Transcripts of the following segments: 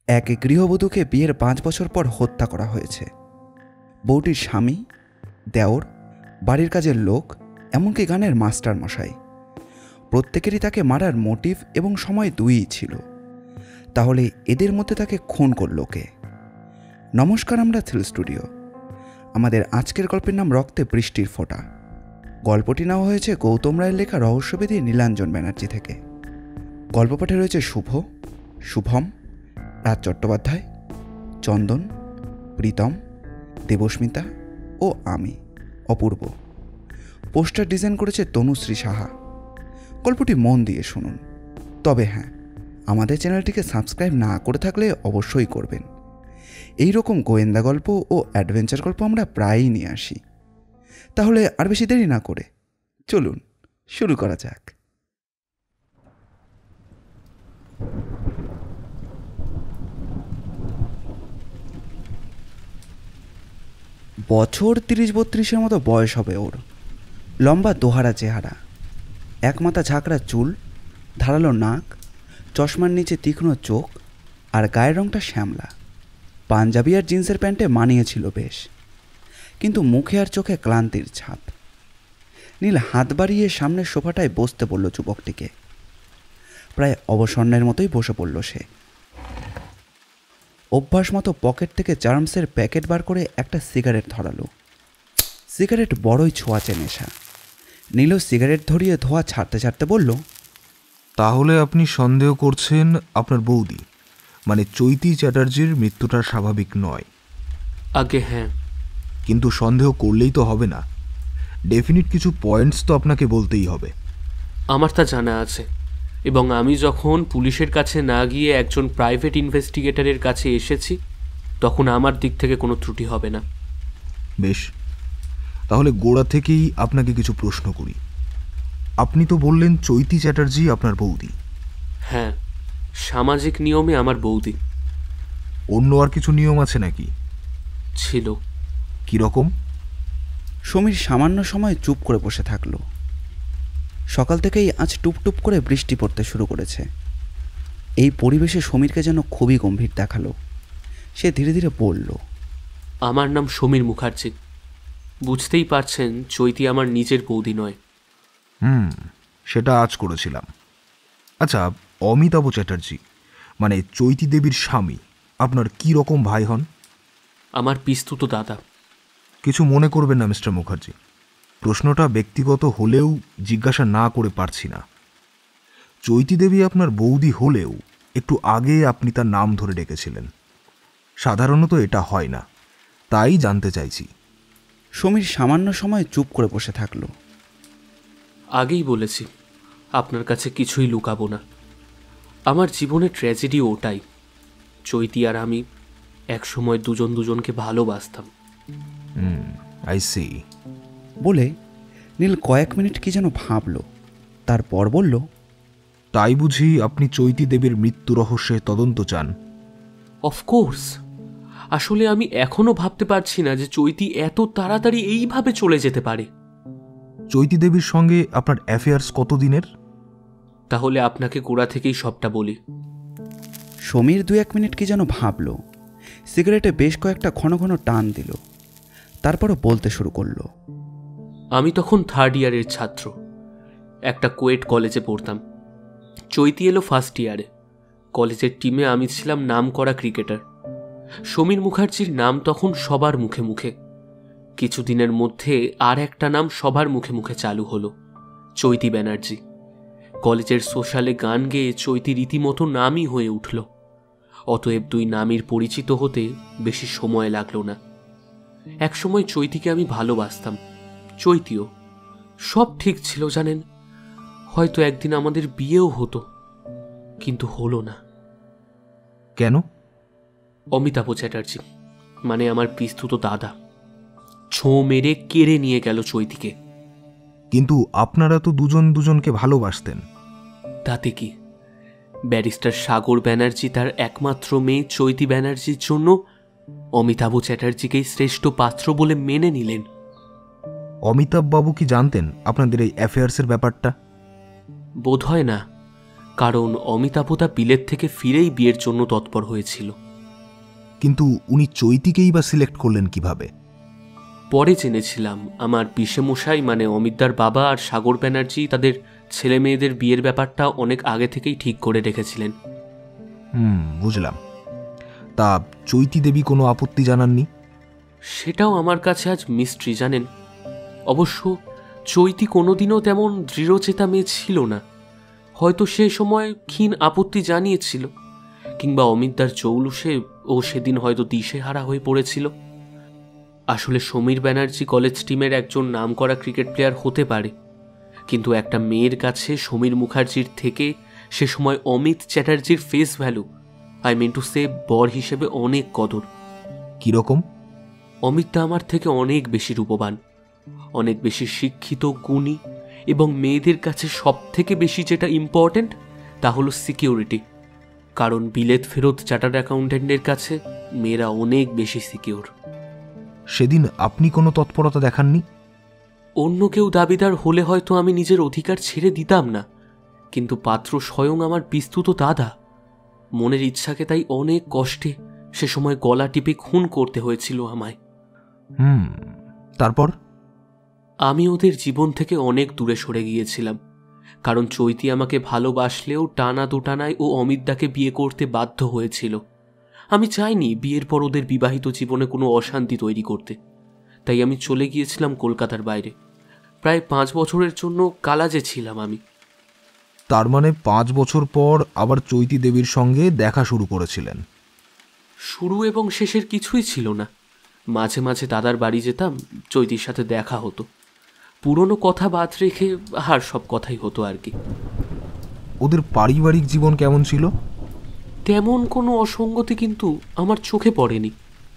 এক গৃহবধূকে বিয়ের 5 বছর পর হত্যা করা হয়েছে। বউটির স্বামী, দেওর, বাড়ির কাজের লোক, এমনকি গানের মাস্টার মশাই, প্রত্যেকেরই তাকে মারার মোটিভ এবং সময় দুইই ছিল। তাহলে এদের মধ্যে তাকে খুন করল কে? নমস্কার, আমরা থ্রিল স্টুডিও। আমাদের আজকের গল্পের নাম রক্তে বৃষ্টির ফোঁটা। গল্পটি নেওয়া হয়েছে গৌতম রায়ের লেখা রহস্যবেদী নীলাঞ্জন ব্যানার্জি থেকে। গল্প পাঠে রয়েছে শুভ, শুভম, রাজ চট্টোপাধ্যায়, চন্দন, প্রীতম, দেবস্মিতা ও আমি অপূর্ব। পোস্টার ডিজাইন করেছে তনুশ্রী সাহা। গল্পটি মন দিয়ে শুনুন। তবে হ্যাঁ, আমাদের চ্যানেলটিকে সাবস্ক্রাইব না করে থাকলে অবশ্যই করবেন। এই রকম গোয়েন্দা গল্প ও অ্যাডভেঞ্চার গল্প আমরা প্রায়ই নিয়ে আসি। তাহলে আর বেশি দেরি না করে চলুন শুরু করা যাক। বছর 30-32-এর মতো বয়স হবে ওর। লম্বা দোহারা চেহারা, এক মাথা ঝাঁকড়া চুল, ধারালো নাক, চশমার নিচে তীক্ষ্ণ চোখ আর গায়ের রঙটা শ্যামলা। পাঞ্জাবি আর জিন্সের প্যান্টে মানিয়েছিল বেশ, কিন্তু মুখে আর চোখে ক্লান্তির ছাপ। নীল হাত বাড়িয়ে সামনের সোফাটায় বসতে বলল যুবকটিকে। প্রায় অবসন্নের মতোই বসে পড়ল সে। অভ্যাস মতো পকেট থেকে চার্মসের প্যাকেট বার করে একটা সিগারেট ধরালো। সিগারেট বড়ই ছোঁয়াচে নেশা। নীল সিগারেট ধরিয়ে ধোঁয়া ছাড়তে ছাড়তে বলল, তাহলে আপনি সন্দেহ করছেন আপনার বৌদি মানে চৈতি চ্যাটার্জির মৃত্যুটা স্বাভাবিক নয়? আগে হ্যাঁ। কিন্তু সন্দেহ করলেই তো হবে না, ডেফিনিট কিছু পয়েন্টস তো আপনাকে বলতেই হবে। আমার তা জানা আছে, এবং আমি যখন পুলিশের কাছে না গিয়ে একজন প্রাইভেট ইনভেস্টিগেটরের কাছে এসেছি তখন আমার দিক থেকে কোনো ত্রুটি হবে না। বেশ, তাহলে গোড়া থেকেই আপনাকে কিছু প্রশ্ন করি। আপনি তো বললেন চৈতি চ্যাটার্জি আপনার বৌদি। হ্যাঁ, সামাজিক নিয়মে আমার বৌদি। অন্য আর কিছু নিয়ম আছে নাকি? ছিল। কীরকম? সমীর সামান্য সময় চুপ করে বসে থাকল। সকাল থেকেই আজ টুপটুপ করে বৃষ্টি পড়তে শুরু করেছে। এই পরিবেশে সমীরকে যেন খুবই গম্ভীর দেখালো। সে ধীরে ধীরে বলল, আমার নাম সমীর মুখার্জি। বুঝতেই পারছেন চৈতি আমার নিজের বৌদি নয়। সেটা আজ করেছিলাম। আচ্ছা, অমিতাভ চ্যাটার্জি মানে চৈতি দেবীর স্বামী আপনার কি রকম ভাই হন? আমার পিস্তুত দাদা। কিছু মনে করবেন না মিস্টার মুখার্জি, প্রশ্নটা ব্যক্তিগত হলেও জিজ্ঞাসা না করে পারছি না। চৈতি দেবী আপনার বৌদি হলেও একটু আগে আপনি তার নাম ধরে ডেকেছিলেন। সাধারণত এটা হয় না, তাই জানতে চাইছি। সমীর সামান্য সময় চুপ করে বসে থাকল। আগেই বলেছি আপনার কাছে কিছুই লুকাবো না। আমার জীবনের ট্র্যাজেডি ওটাই। চৈতি আর আমি একসময় দুজন দুজনকে ভালোবাসতাম। I see. বলে নীল কয়েক মিনিট কি যেন ভাবল, তারপর বলল, তাই বুঝি আপনি চৈতি দেবীর মৃত্যু রহস্যে তদন্ত চান? অফকোর্স। আসলে আমি এখনো ভাবতে পারছি না যে চৈতি এত তাড়াতাড়ি এইভাবে চলে যেতে পারে। চৈতি দেবীর সঙ্গে আপনার অ্যাফেয়ার্স কতদিনের? তাহলে আপনাকে গোড়া থেকেই সবটা বলি। সমীর 2-1 মিনিট কি যেন ভাবল, সিগারেটে বেশ কয়েকটা ঘন ঘন টান দিল, তারপরও বলতে শুরু করলো। আমি তখন 3rd ইয়ারের ছাত্র, একটা কোয়েট কলেজে পড়তাম। চৈতি এলো 1st ইয়ারে। কলেজের টিমে আমি ছিলাম নামকরা ক্রিকেটার। সমীর মুখার্জির নাম তখন সবার মুখে মুখে। কিছুদিনের মধ্যে আর একটা নাম সবার মুখে মুখে চালু হলো, চৈতি ব্যানার্জি। কলেজের সোশ্যালে গান গেয়ে চৈতি রীতিমতো নামই হয়ে উঠল। অতএব দুই নামের পরিচিত হতে বেশি সময় লাগলো না। একসময় চৈতিকে আমি ভালোবাসতাম, চৈতিও। সব ঠিক ছিল জানেন। হয়তো একদিন আমাদের বিয়েও হতো, কিন্তু হলো না। কেন? অমিতাভ চ্যাটার্জি মানে আমার পিস্তুত দাদা ছোঁ মেরে কেড়ে নিয়ে গেল চৈতিকে। কিন্তু আপনারা তো দুজন দুজনকে ভালোবাসতেন। তাতে কি? ব্যারিস্টার সাগর ব্যানার্জি তার একমাত্র মেয়ে চৈতি ব্যানার্জির জন্য অমিতাভ চ্যাটার্জিকেই শ্রেষ্ঠ পাত্র বলে মেনে নিলেন। অমিতাভ বাবু কি জানতেন আপনাদের এই অ্যাফেয়ার্সের ব্যাপারটা? বোধ হয় না, কারণ অমিতাভদা বিলেত থেকে ফিরেই বিয়ের জন্য তৎপর হয়েছিল। কিন্তু উনি চৈতিকেই বা সিলেক্ট করলেন কিভাবে? পরে জেনেছিলাম আমার পিসেমশাই মানে অমিতদার বাবা আর সাগর ব্যানার্জি তাদের ছেলে মেয়েদের বিয়ের ব্যাপারটা অনেক আগে থেকেই ঠিক করে রেখেছিলেন। বুঝলাম। তা চৈতি দেবী কোনো আপত্তি জানাননি? সেটাও আমার কাছে আজ মিস্ট্রি, জানেন। অবশ্য চৈতি কোনোদিনও তেমন দৃঢ়চেতা মেয়ে ছিল না। হয়তো সে সময় ক্ষীণ আপত্তি জানিয়েছিল, কিংবা অমিতদার জৌলুসে ও সেদিন হয়তো দিশেহারা হয়ে পড়েছিল। আসলে সমীর ব্যানার্জি কলেজ টিমের একজন নামকরা ক্রিকেট প্লেয়ার হতে পারে, কিন্তু একটা মেয়ের কাছে সমীর মুখার্জির থেকে সে সময় অমিত চ্যাটার্জির face value, I mean to say বর হিসেবে অনেক কদর। কীরকম? অমিতদা আমার থেকে অনেক বেশি রূপবান, অনেক বেশি শিক্ষিত, গুণী, এবং মেয়েদের কাছে সব থেকে বেশি যেটা ইম্পর্ট্যান্ট তা হলো সিকিউরিটি। কারণ বিলেত ফেরত চার্টার্ড অ্যাকাউন্টেন্টের কাছে মেয়েরা অনেক বেশি সিকিউর। সেদিন আপনি কোনো তৎপরতা দেখাননি? অন্য কেউ দাবিদার হলে হয়তো আমি নিজের অধিকার ছেড়ে দিতাম না, কিন্তু পাত্র স্বয়ং আমার বিস্তুত দাদা। মনের ইচ্ছাকে তাই অনেক কষ্টে সে সময় গলা টিপে খুন করতে হয়েছিল আমায়। তারপর? আমি ওদের জীবন থেকে অনেক দূরে সরে গিয়েছিলাম, কারণ চৈতি আমাকে ভালোবাসলেও টানা দুটানায় ও অমিতদাকে বিয়ে করতে বাধ্য হয়েছিল। আমি চাইনি বিয়ের পর ওদের বিবাহিত জীবনে কোনো অশান্তি তৈরি করতে, তাই আমি চলে গিয়েছিলাম কলকাতার বাইরে। প্রায় 5 বছরের জন্য কালাজে ছিলাম আমি। তার মানে 5 বছর পর আবার চৈতি দেবীর সঙ্গে দেখা শুরু করেছিলেন? শুরু এবং শেষের কিছুই ছিল না। মাঝে মাঝে দাদার বাড়ি যেতাম, চৈতির সাথে দেখা হতো, পুরনো কথা বাদ রেখে আর সব কথাই হতো আর কি। ওদের পারিবারিক জীবন কেমন ছিল? তেমন কোনো অসঙ্গতি কিন্তু আমার চোখে পড়েনি।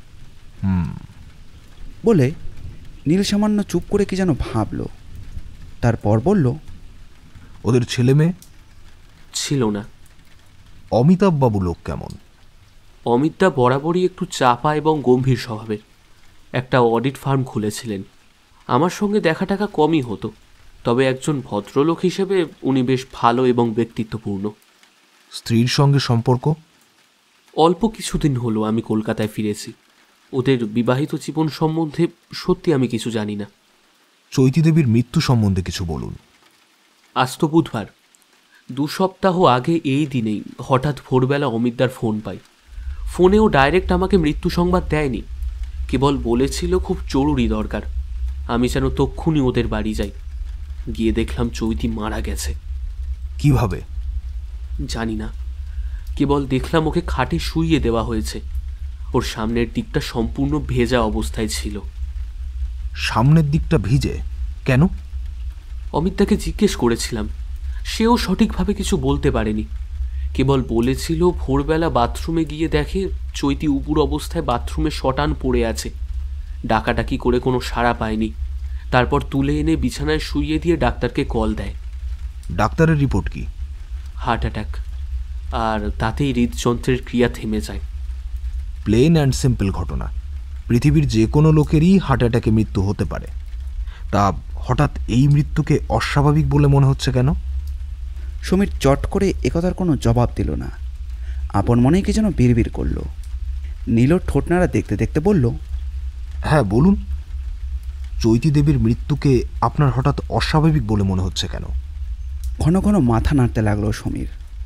বলে নীল সামান্য চুপ করে কি যেন ভাবল, তারপর বলল, ওদের ছেলে মেয়ে ছিল না। অমিতাভ বাবু লোক কেমন? অমিতদা বরাবরই একটু চাপা এবং গম্ভীর স্বভাবের। একটা অডিট ফার্ম খুলেছিলেন। আমার সঙ্গে দেখা টাকা কমই হতো, তবে একজন ভদ্রলোক হিসেবে উনি বেশ ভালো এবং ব্যক্তিত্বপূর্ণ। স্ত্রীর সঙ্গে সম্পর্ক? অল্প কিছুদিন হলো আমি কলকাতায় ফিরেছি। ওদের বিবাহিত জীবন সম্বন্ধে সত্যি আমি কিছু জানি না। চৈতি দেবীর মৃত্যু সম্বন্ধে কিছু বলুন। আজ তো বুধবার। 2 সপ্তাহ আগে এই দিনেই হঠাৎ ভোরবেলা অমিতদার ফোন পাই। ফোনেও ডাইরেক্ট আমাকে মৃত্যু সংবাদ দেয়নি, কেবল বলেছিল খুব জরুরি দরকার। আমি যেন তক্ষুনি ওদের বাড়ি যাই। গিয়ে দেখলাম চৈতি মারা গেছে। কিভাবে? জানি না, কেবল দেখলাম ওকে খাটে শুইয়ে দেওয়া হয়েছে। ওর সামনের দিকটা সম্পূর্ণ ভেজা অবস্থায় ছিল। সামনের দিকটা ভিজে কেন? অমিতদাকে জিজ্ঞেস করেছিলাম, সেও সঠিকভাবে কিছু বলতে পারেনি। কেবল বলেছিল ভোরবেলা বাথরুমে গিয়ে দেখে চৈতি উপুর অবস্থায় বাথরুমে শটান পড়ে আছে। ডাকাডাকি করে কোনো সাড়া পায়নি। তারপর তুলে এনে বিছানায় শুইয়ে দিয়ে ডাক্তারকে কল দেয়। ডাক্তারের রিপোর্ট কি? হার্ট অ্যাটাক, আর তাতেই হৃদযন্ত্রের ক্রিয়া থেমে যায়। প্লেন অ্যান্ড সিম্পল ঘটনা। পৃথিবীর যে কোনো লোকেরই হার্ট অ্যাটাকে মৃত্যু হতে পারে। তা হঠাৎ এই মৃত্যুকে অস্বাভাবিক বলে মনে হচ্ছে কেন? সমীর চট করে একথার কোনো জবাব দিল না। আপন মনেই কি যেন বিড়বিড় করল। নীল ঠোঁটনাড়া দেখতে দেখতে বলল, হ্যাঁ বলুন। চৈতি দেবীর মৃত্যুকে আপনার হঠাৎ অস্বাভাবিক বলে মনে হচ্ছে কেন? ঘন ঘন মাথা নাড়তে লাগলো সমীর।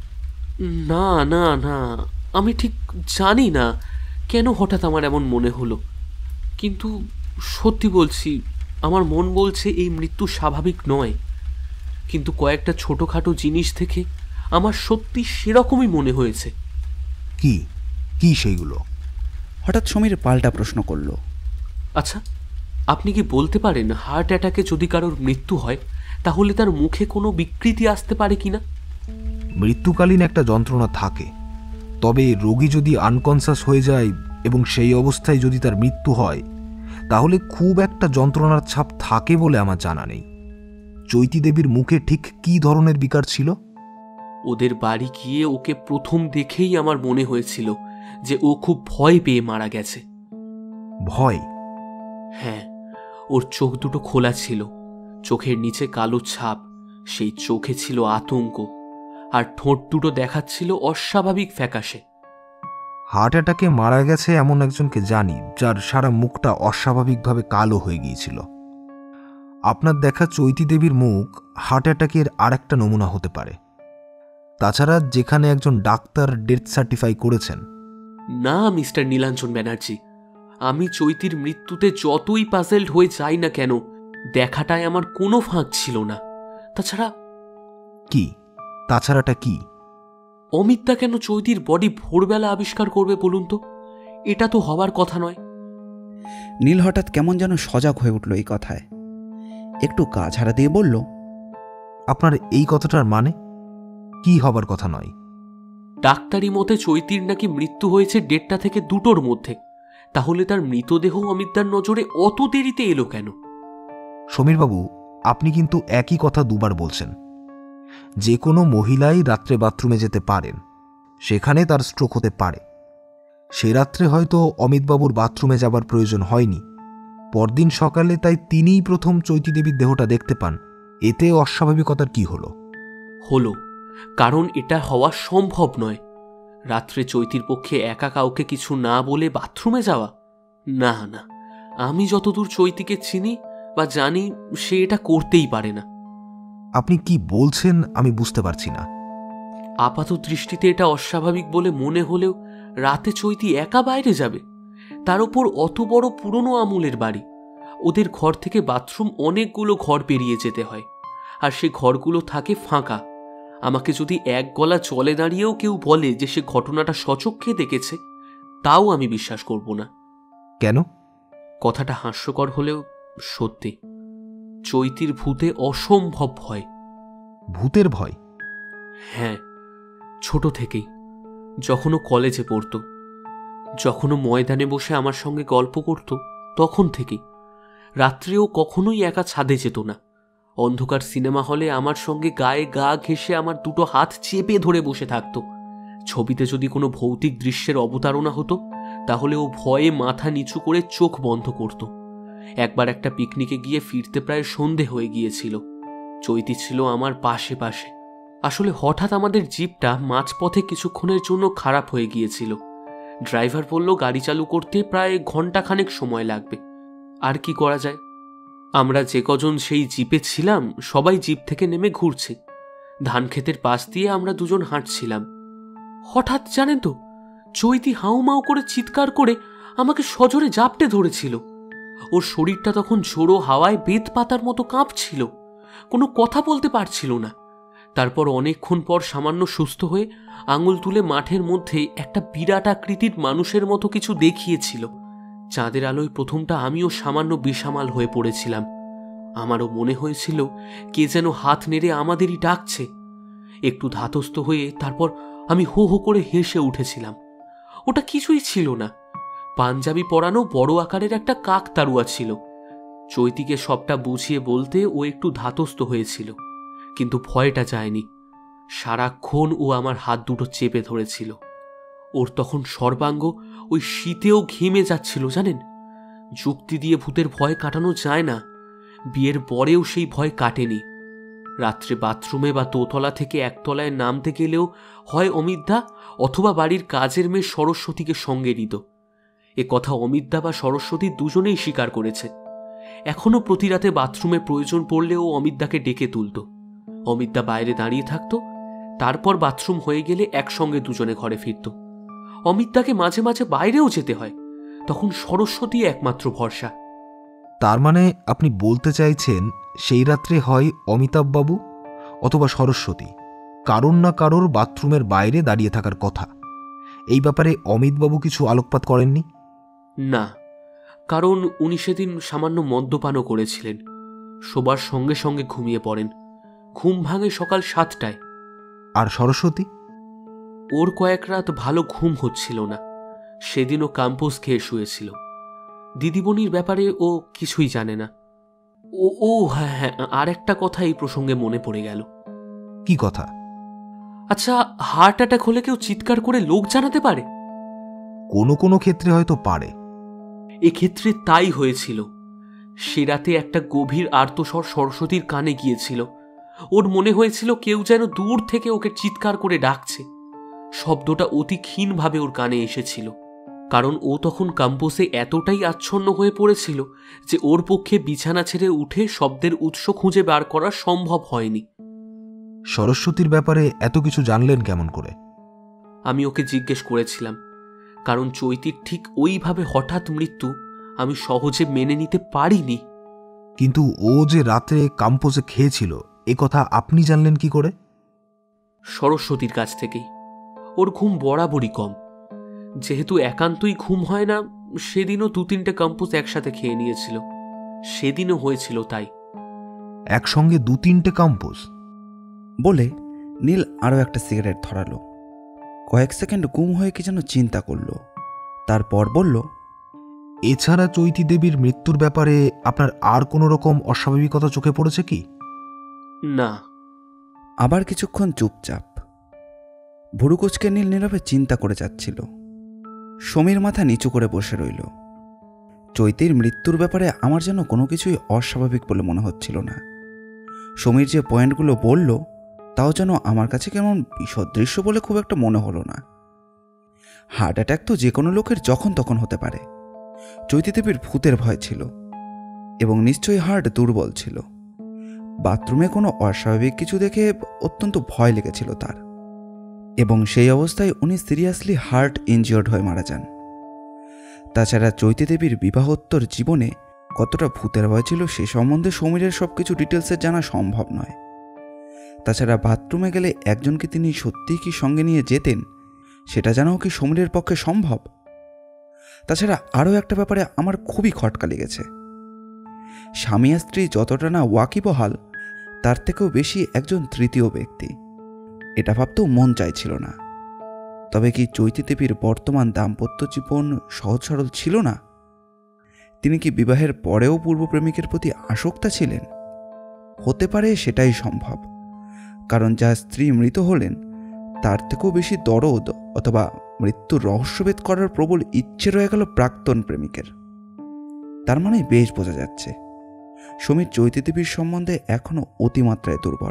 না না না, আমি ঠিক জানি না কেন হঠাৎ আমার এমন মনে হলো, কিন্তু সত্যি বলছি আমার মন বলছে এই মৃত্যু স্বাভাবিক নয়। কিন্তু কয়েকটা ছোটোখাটো জিনিস থেকে আমার সত্যি সেরকমই মনে হয়েছে। কি কি সেইগুলো? হঠাৎ সমীর পাল্টা প্রশ্ন করল। আচ্ছা, আপনি কি বলতে পারেন হার্ট অ্যাটাকে যদি কারোর মৃত্যু হয় তাহলে তার মুখে কোনো বিকৃতি আসতে পারে কিনা? মৃত্যুকালীন একটা যন্ত্রণা থাকে, তবে রোগী যদি আনকনসাস হয়ে যায় এবং সেই অবস্থায় যদি তার মৃত্যু হয় তাহলে খুব একটা যন্ত্রণার ছাপ থাকে বলে আমার জানা নেই। চৈতি দেবীর মুখে ঠিক কী ধরনের বিকার ছিল? ওদের বাড়ি গিয়ে ওকে প্রথম দেখেই আমার মনে হয়েছিল যে ও খুব ভয় পেয়ে মারা গেছে। ভয়? হ্যাঁ, ওর চোখ দুটো খোলা ছিল, চোখের নিচে কালো ছাপ, সেই চোখে ছিল আতঙ্ক, আর ঠোঁট দুটো দেখাচ্ছিল অস্বাভাবিক ফ্যাকাশে। হার্ট অ্যাটাকে মারা গেছে এমন একজনকে জানি যার সারা মুখটা অস্বাভাবিকভাবে কালো হয়ে গিয়েছিল। আপনার দেখা চৈতি দেবীর মুখ হার্ট অ্যাটাকের আরেকটা নমুনা হতে পারে। তাছাড়া যেখানে একজন ডাক্তার ডেথ সার্টিফাই করেছেন। না মিস্টার নীলাঞ্জন ব্যানার্জি, আমি চৈতির মৃত্যুতে যতই পাজেলড হয়ে যাই না কেন, দেখাটায় আমার কোনো ফাঁক ছিল না। তাছাড়া কি? তাছাড়াটা কি? অমিতদা কেন চৈতির বডি ভোরবেলা আবিষ্কার করবে বলুন তো? এটা তো হবার কথা নয়। নীল হঠাৎ কেমন যেন সজাগ হয়ে উঠল এই কথায়। একটু গা ঝাড়া দিয়ে বলল, আপনার এই কথাটার মানে কি হবার কথা নয়? ডাক্তারি মতে চৈতির নাকি মৃত্যু হয়েছে 1:30 থেকে 2টোর মধ্যে। তাহলে তার মৃতদেহ অমিতদার নজরে অত দেরিতে এলো কেন? সমীরবাবু, আপনি কিন্তু একই কথা দুবার বলছেন। যে কোনো মহিলাই রাত্রে বাথরুমে যেতে পারেন, সেখানে তার স্ট্রোক হতে পারে। সে রাত্রে হয়তো অমিতবাবুর বাথরুমে যাবার প্রয়োজন হয়নি, পরদিন সকালে তাই তিনিই প্রথম চৈতি দেবীর দেহটা দেখতে পান। এতে অস্বাভাবিকতার কি হলো? হলো, কারণ এটা হওয়া সম্ভব নয়। রাত্রে চৈতির পক্ষে একা কাউকে কিছু না বলে বাথরুমে যাওয়া? না না, আমি যতদূর চৈতিকে চিনি বা জানি, সে এটা করতেই পারে না। আপনি কি বলছেন আমি বুঝতে পারছি না। আপাত দৃষ্টিতে এটা অস্বাভাবিক বলে মনে হলেও রাতে চৈতি একা বাইরে যাবে, তার উপর অত বড় পুরনো আমলের বাড়ি। ওদের ঘর থেকে বাথরুম অনেকগুলো ঘর পেরিয়ে যেতে হয়, আর সে ঘরগুলো থাকে ফাঁকা। আমাকে যদি এক গলা চলে দাঁড়িয়েও কেউ বলে যে সে ঘটনাটা সচক্ষে দেখেছে, তাও আমি বিশ্বাস করব না। কেন? কথাটা হাস্যকর হলেও সত্যি, চৈতির ভূতে অসম্ভব ভয়। ভূতের ভয়? হ্যাঁ, ছোট থেকেই। যখনও কলেজে পড়ত, যখনও ময়দানে বসে আমার সঙ্গে গল্প করত, তখন থেকেই। রাত্রেও কখনোই একা ছাদে যেত না। অন্ধকার সিনেমা হলে আমার সঙ্গে গায়ে গা ঘেঁষে আমার দুটো হাত চেপে ধরে বসে থাকত। ছবিতে যদি কোনো ভৌতিক দৃশ্যের অবতারণা হতো, তাহলে ও ভয়ে মাথা নিচু করে চোখ বন্ধ করত। একবার একটা পিকনিকে গিয়ে ফিরতে প্রায় সন্ধে হয়ে গিয়েছিল। চৈতি ছিল আমার পাশে পাশে। আসলে হঠাৎ আমাদের জিপটা মাঝপথে কিছুক্ষণের জন্য খারাপ হয়ে গিয়েছিল। ড্রাইভার বলল গাড়ি চালু করতে প্রায় ঘন্টাখানেক সময় লাগবে। আর কি করা যায়? আমরা যে কজন সেই জিপে ছিলাম সবাই জিপ থেকে নেমে ঘুরছি। ধান ক্ষেতের পাশ দিয়ে আমরা দুজন হাঁটছিলাম। হঠাৎ জানেন তো, চৈতি হাউমাউ করে চিৎকার করে আমাকে সজোরে জাপটে ধরেছিল। ওর শরীরটা তখন ঝোড়ো হাওয়ায় বেত পাতার মতো কাঁপছিল, কোনো কথা বলতে পারছিল না। তারপর অনেকক্ষণ পর সামান্য সুস্থ হয়ে আঙুল তুলে মাঠের মধ্যে একটা বিরাট আকৃতির মানুষের মতো কিছু দেখিয়েছিল। চাঁদের আলোয় প্রথমটা আমিও সামান্য বেসামাল হয়ে পড়েছিলাম। আমারও মনে হয়েছিল কে যেন হাত নেড়ে আমাদেরই ডাকছে। একটু ধাতস্থ হয়ে তারপর আমি হো হো করে হেসে উঠেছিলাম। ওটা কিছুই ছিল না, পাঞ্জাবি পরানো বড় আকারের একটা কাকতাড়ুয়া ছিল। চৈতিকে সবটা বুঝিয়ে বলতে ও একটু ধাতস্থ হয়েছিল, কিন্তু ভয়টা যায়নি। সারাক্ষণ ও আমার হাত দুটো চেপে ধরেছিল। ওর তখন সর্বাঙ্গ ওই শীতেও ঘেমে যাচ্ছিল জানেন। যুক্তি দিয়ে ভূতের ভয় কাটানো যায় না, বিয়ের পরেও সেই ভয় কাটেনি। রাত্রে বাথরুমে বা দোতলা থেকে একতলায় নামতে গেলেও হয় অমিতদা অথবা বাড়ির কাজের মেয়ে সরস্বতীকে সঙ্গে নিত। এ কথা অমিতদা বা সরস্বতী দুজনেই স্বীকার করেছে। এখনো প্রতি রাতে বাথরুমে প্রয়োজন পড়লেও অমিতদাকে ডেকে তুলত। অমিতদা বাইরে দাঁড়িয়ে থাকত, তারপর বাথরুম হয়ে গেলে একসঙ্গে দুজনে ঘরে ফিরত। অমিতদাকে মাঝে মাঝে বাইরেও যেতে হয়, তখন সরস্বতী একমাত্র ভরসা। তার মানে আপনি বলতে চাইছেন সেই রাত্রে হয় অমিতাভবাবু অথবা সরস্বতী কারোর না কারোর বাথরুমের বাইরে দাঁড়িয়ে থাকার কথা। এই ব্যাপারে অমিতবাবু কিছু আলোকপাত করেননি? না, কারণ উনি সেদিন সামান্য মদ্যপানও করেছিলেন। শোবার সঙ্গে সঙ্গে ঘুমিয়ে পড়েন। ঘুম ভাঙে সকাল 7টায়। আর সরস্বতী? ওর কয়েক রাত ভালো ঘুম হচ্ছিল না, সেদিনও কাম্পোজ খেয়ে শুয়েছিল। দিদিমণির ব্যাপারে ও কিছুই জানে না। ও হ্যাঁ হ্যাঁ, আর একটা কথা এই প্রসঙ্গে মনে পড়ে গেল। কি কথা? আচ্ছা, হার্ট অ্যাটাক হলে কেউ চিৎকার করে লোক জানাতে পারে? কোনো কোনো ক্ষেত্রে হয়তো পারে। এক্ষেত্রে তাই হয়েছিল। সে রাতে একটা গভীর আর্তস্বর সরস্বতীর কানে গিয়েছিল। ওর মনে হয়েছিল কেউ যেন দূর থেকে ওকে চিৎকার করে ডাকছে। শব্দটা অতি ক্ষীণভাবে ওর কানে এসেছিল, কারণ ও তখন ক্যাম্পাসে এতটাই আচ্ছন্ন হয়ে পড়েছিল যে ওর পক্ষে বিছানা ছেড়ে উঠে শব্দের উৎস খুঁজে বার করা সম্ভব হয়নি। সরস্বতীর ব্যাপারে এত কিছু জানলেন কেমন করে? আমি ওকে জিজ্ঞেস করেছিলাম, কারণ চৈতির ঠিক ওইভাবে হঠাৎ মৃত্যু আমি সহজে মেনে নিতে পারিনি। কিন্তু ও যে রাতে ক্যাম্পাসে খেয়েছিল এ কথা আপনি জানলেন কি করে? সরস্বতীর কাছ থেকেই। ওর ঘুম বরাবরই কম। যেহেতু একান্তই ঘুম হয় না, সেদিনও 2-3টে ক্যাম্পাস একসাথে খেয়ে নিয়েছিল। সেদিনও হয়েছিল তাই। একসঙ্গে 2-3টে ক্যাম্পাস? বলে নীল আরও একটা সিগারেট ধরালো। কয়েক সেকেন্ড গুম হয়ে কি যেন চিন্তা করলো, তারপর বলল, এছাড়া চৈতি দেবীর মৃত্যুর ব্যাপারে আপনার আর কোনো রকম অস্বাভাবিকতা চোখে পড়েছে কি? না। আবার কিছুক্ষণ চুপচাপ। ভুরুকুচকে নীল নীরবে চিন্তা করে যাচ্ছিল। সমীর মাথা নিচু করে বসে রইল। চৈতির মৃত্যুর ব্যাপারে আমার যেন কোনো কিছুই অস্বাভাবিক বলে মনে হচ্ছিল না। সমীর যে পয়েন্টগুলো বলল তাও যেন আমার কাছে কেমন বিসদৃশ্য বলে খুব একটা মনে হলো না। হার্ট অ্যাটাক তো যে কোনো লোকের যখন তখন হতে পারে। চৈতি দেবীর ভূতের ভয় ছিল এবং নিশ্চয়ই হার্ট দুর্বল ছিল। বাথরুমে কোনো অস্বাভাবিক কিছু দেখে অত্যন্ত ভয় লেগেছিল তার, এবং সেই অবস্থায় উনি সিরিয়াসলি হার্ট ইনজিওর্ড হয়ে মারা যান। তাছাড়া চৈতি দেবীর বিবাহোত্তর জীবনে কতটা ভূতের ভয় ছিল সে সম্বন্ধে সমীরের সব কিছু ডিটেলসে জানা সম্ভব নয়। তাছাড়া বাথরুমে গেলে একজনকে তিনি সত্যিই কি সঙ্গে নিয়ে যেতেন সেটা জানাও কি সমীরের পক্ষে সম্ভব? তাছাড়া আরও একটা ব্যাপারে আমার খুবই খটকা লেগেছে। স্বামী আর স্ত্রী যতটা না ওয়াকিবহাল, তার থেকেও বেশি একজন তৃতীয় ব্যক্তি। এটা ভাবতেও মন চাইছিল না। তবে কি চৈতি দেবীর বর্তমান দাম্পত্য জীবন সহজ সরল ছিল না? তিনি কি বিবাহের পরেও পূর্ব প্রেমিকের প্রতি আসক্তা ছিলেন? হতে পারে সেটাই সম্ভব, কারণ যার স্ত্রী মৃত হলেন তার থেকেও বেশি দরদ অথবা মৃত্যুর রহস্যভেদ করার প্রবল ইচ্ছে রয়ে গেল প্রাক্তন প্রেমিকের। তার মানে বেশ বোঝা যাচ্ছে সমীর চৈতি দেবীর সম্বন্ধে এখনো অতিমাত্রায় দুর্বল।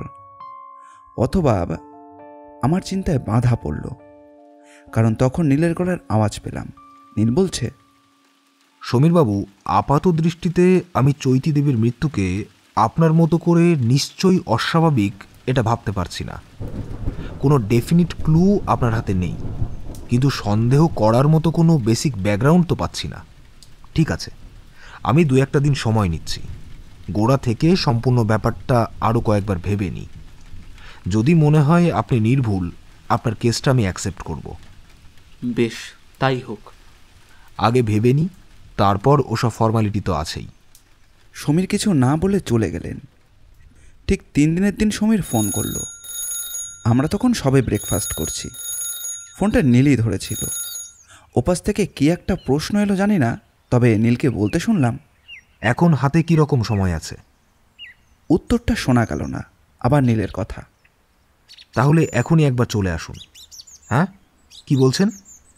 অথবা আমার চিন্তায় বাধা পড়ল, কারণ তখন নীলের গলার আওয়াজ পেলাম। নীল বলছে, সমীরবাবু, আপাত দৃষ্টিতে আমি চৈতি দেবীর মৃত্যুকে আপনার মতো করে নিশ্চয়ই অস্বাভাবিক এটা ভাবতে পারছি না। কোনো ডেফিনিট ক্লু আপনার হাতে নেই, কিন্তু সন্দেহ করার মতো কোনো বেসিক ব্যাকগ্রাউন্ড তো পাচ্ছি না। ঠিক আছে, আমি 2-1 দিন সময় নিচ্ছি, গোড়া থেকে সম্পূর্ণ ব্যাপারটা আরও কয়েকবার ভেবে নিই। যদি মনে হয় আপনি নির্ভুল, আপনার কেসটা আমি অ্যাকসেপ্ট করব। বেশ, তাই হোক। আগে ভেবে নিই, তারপর ওসব ফর্মালিটি তো আছেই। সমীর কিছু না বলে চলে গেলেন। ঠিক 3 দিনের দিন সমীর ফোন করলো। আমরা তখন সবে ব্রেকফাস্ট করছি। ফোনটা নীলই ধরেছিল। ওপাশ থেকে কি একটা প্রশ্ন এলো জানি না, তবে নীলকে বলতে শুনলাম, এখন হাতে কি রকম সময় আছে? উত্তরটা শোনা গেল না। আবার নীলের কথা, তাহলে এখনই একবার চলে আসুন। হ্যাঁ, কি বলছেন?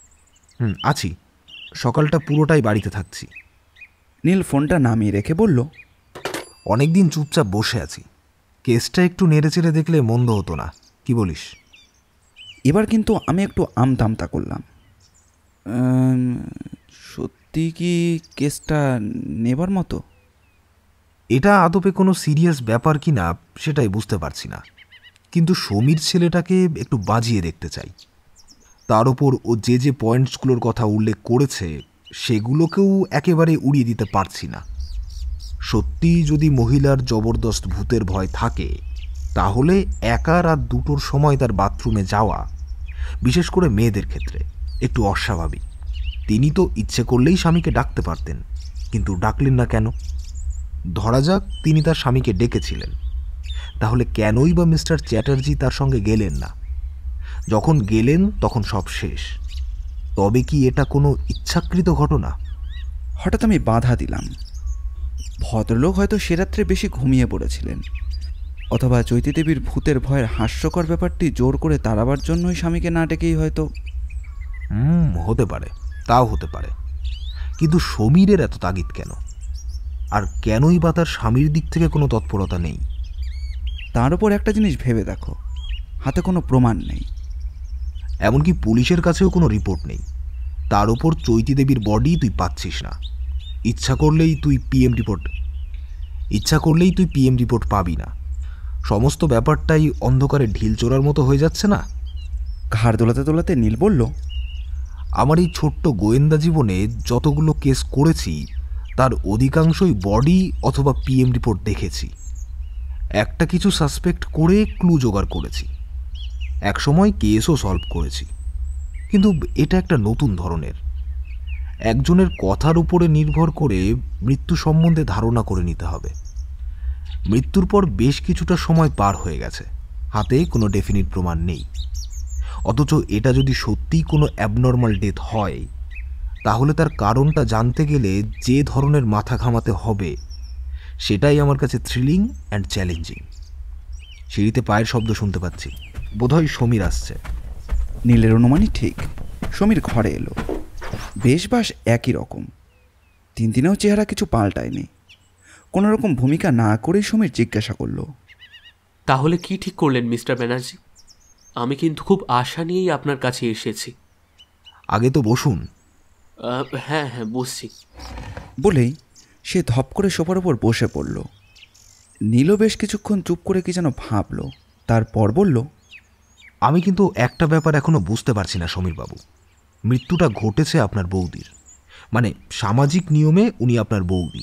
আছি, সকালটা পুরোটাই বাড়িতে থাকছি। নীল ফোনটা নামিয়ে রেখে বলল, অনেক দিন চুপচাপ বসে আছি, কেসটা একটু নেড়েচেড়ে দেখলে মন্দ হতো না, কি বলিস? এবার কিন্তু আমি একটু আমতামতা করলাম। সত্যি কি কেসটা নেবার মতো? এটা আদপে কোনো সিরিয়াস ব্যাপার কি না সেটাই বুঝতে পারছি না, কিন্তু সমীর ছেলেটাকে একটু বাজিয়ে দেখতে চাই। তার ওপর ও যে যে পয়েন্টসগুলোর কথা উল্লেখ করেছে সেগুলোকেও একেবারে উড়িয়ে দিতে পারছি না। সত্যি যদি মহিলার জবরদস্ত ভূতের ভয় থাকে, তাহলে একা রাত 2টোর সময় তার বাথরুমে যাওয়া, বিশেষ করে মেয়েদের ক্ষেত্রে, একটু অস্বাভাবিক। তিনি তো ইচ্ছে করলেই স্বামীকে ডাকতে পারতেন, কিন্তু ডাকলেন না কেন? ধরা যাক তিনি তার স্বামীকে ডেকেছিলেন, তাহলে কেনই বা মিস্টার চ্যাটার্জি তার সঙ্গে গেলেন না? যখন গেলেন তখন সব শেষ। তবে কি এটা কোনো ইচ্ছাকৃত ঘটনা? হঠাৎ আমি বাধা দিলাম। ভদ্রলোক হয়তো সে রাত্রে বেশি ঘুমিয়ে পড়েছিলেন, অথবা চৈতি দেবীর ভূতের ভয়ের হাস্যকর ব্যাপারটি জোর করে তাড়াবার জন্যই স্বামীকে না ডেকেই হয়তো। হতে পারে, তাও হতে পারে, কিন্তু সমীরের এত তাগিদ কেন? আর কেনই বা তার স্বামীর দিক থেকে কোনো তৎপরতা নেই? তার উপর একটা জিনিস ভেবে দেখো, হাতে কোনো প্রমাণ নেই, এমনকি পুলিশের কাছেও কোনো রিপোর্ট নেই। তার উপর চৈতি দেবীর বডি তুই পাচ্ছিস না। ইচ্ছা করলেই তুই পিএম রিপোর্ট পাবি না। সমস্ত ব্যাপারটাই অন্ধকারে ঢিল চোরার মতো হয়ে যাচ্ছে না? ঘাড় দোলাতে দোলাতে নীল বলল, আমার এই ছোট্ট গোয়েন্দা জীবনে যতগুলো কেস করেছি তার অধিকাংশই বডি অথবা পিএম রিপোর্ট দেখেছি। একটা কিছু সাসপেক্ট করে ক্লু জোগাড় করেছি, একসময় কেসও সলভ করেছি। কিন্তু এটা একটা নতুন ধরনের। একজনের কথার উপরে নির্ভর করে মৃত্যু সম্বন্ধে ধারণা করে নিতে হবে। মৃত্যুর পর বেশ কিছুটা সময় পার হয়ে গেছে, হাতে কোনো ডেফিনিট প্রমাণ নেই। অথচ এটা যদি সত্যিই কোনো অ্যাবনর্মাল ডেথ হয়, তাহলে তার কারণটা জানতে গেলে যে ধরনের মাথা ঘামাতে হবে সেটাই আমার কাছে থ্রিলিং অ্যান্ড চ্যালেঞ্জিং। সিঁড়িতে পায়ের শব্দ শুনতে পাচ্ছি, বোধহয় সমীর আসছে। নীলের অনুমানই ঠিক। সমীর ঘরে এলো, বেশবাস একই রকম। 3 দিনেও চেহারা কিছু পাল্টায়নি। কোনো রকম ভূমিকা না করেই সমীর জিজ্ঞাসা করলো, তাহলে কি ঠিক করলেন মিস্টার ব্যানার্জি? আমি কিন্তু খুব আশা নিয়েই আপনার কাছে এসেছি। আগে তো বসুন। হ্যাঁ হ্যাঁ, বসছি। বলেই সে ধপ করে সোফার ওপর বসে পড়ল। নীলও বেশ কিছুক্ষণ চুপ করে কি যেন ভাবল, তারপর বলল, আমি কিন্তু একটা ব্যাপার এখনো বুঝতে পারছি না সমীরবাবু। মৃত্যুটা ঘটেছে আপনার বৌদির, মানে সামাজিক নিয়মে উনি আপনার বৌদি।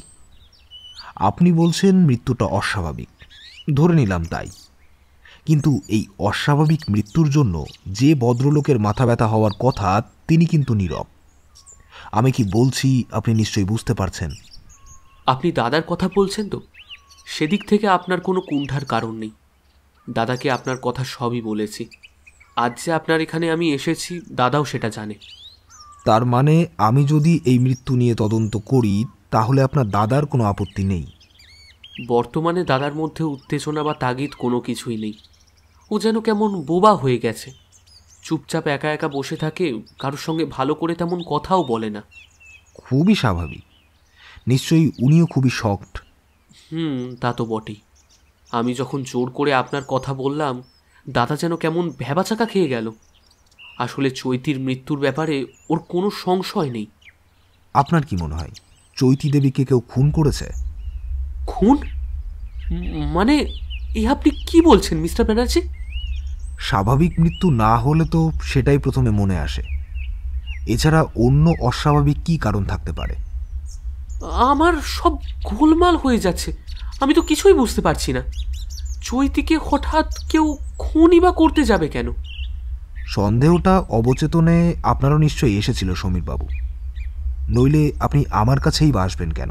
আপনি বলছেন মৃত্যুটা অস্বাভাবিক, ধরে নিলাম তাই। কিন্তু এই অস্বাভাবিক মৃত্যুর জন্য যে ভদ্রলোকের মাথা ব্যথা হওয়ার কথা তিনি কিন্তু নীরব। আমি কি বলছি আপনি নিশ্চয়ই বুঝতে পারছেন। আপনি দাদার কথা বলছেন তো? সেদিক থেকে আপনার কোনো কুণ্ঠার কারণ নেই। দাদাকে আপনার কথা সবই বলেছি। আজ যে আপনার এখানে আমি এসেছি, দাদাও সেটা জানে। তার মানে আমি যদি এই মৃত্যু নিয়ে তদন্ত করি তাহলে আপনার দাদার কোনো আপত্তি নেই? বর্তমানে দাদার মধ্যে উত্তেজনা বা তাগিদ কোনো কিছুই নেই। ও যেন কেমন বোবা হয়ে গেছে, চুপচাপ একা একা বসে থাকে, কারোর সঙ্গে ভালো করে তেমন কথাও বলে না। খুবই স্বাভাবিক। নিশ্চয়ই উনিও খুবই শকড। তা তো বটেই। আমি যখন জোর করে আপনার কথা বললাম, দাদা যেন কেমন ভ্যাবাচাকা খেয়ে গেল। আসলে চৈতির মৃত্যুর ব্যাপারে ওর কোনো সংশয় নেই। আপনার কি মনে হয় চৈতি দেবীকে কেউ খুন করেছে? খুন? মানে এ আপনি কি বলছেন মিস্টার ব্যানার্জি? স্বাভাবিক মৃত্যু না হলে তো সেটাই প্রথমে মনে আসে। এছাড়া অন্য অস্বাভাবিক কি কারণ থাকতে পারে? আমার সব গোলমাল হয়ে যাচ্ছে, আমি তো কিছুই বুঝতে পারছি না। চৈতিকে হঠাৎ কেউ খুনই বা করতে যাবে কেন? সন্দেহটা অবচেতনে আপনারও নিশ্চয়ই এসেছিল সমীরবাবু, নইলে আপনি আমার কাছেই বা আসবেন কেন?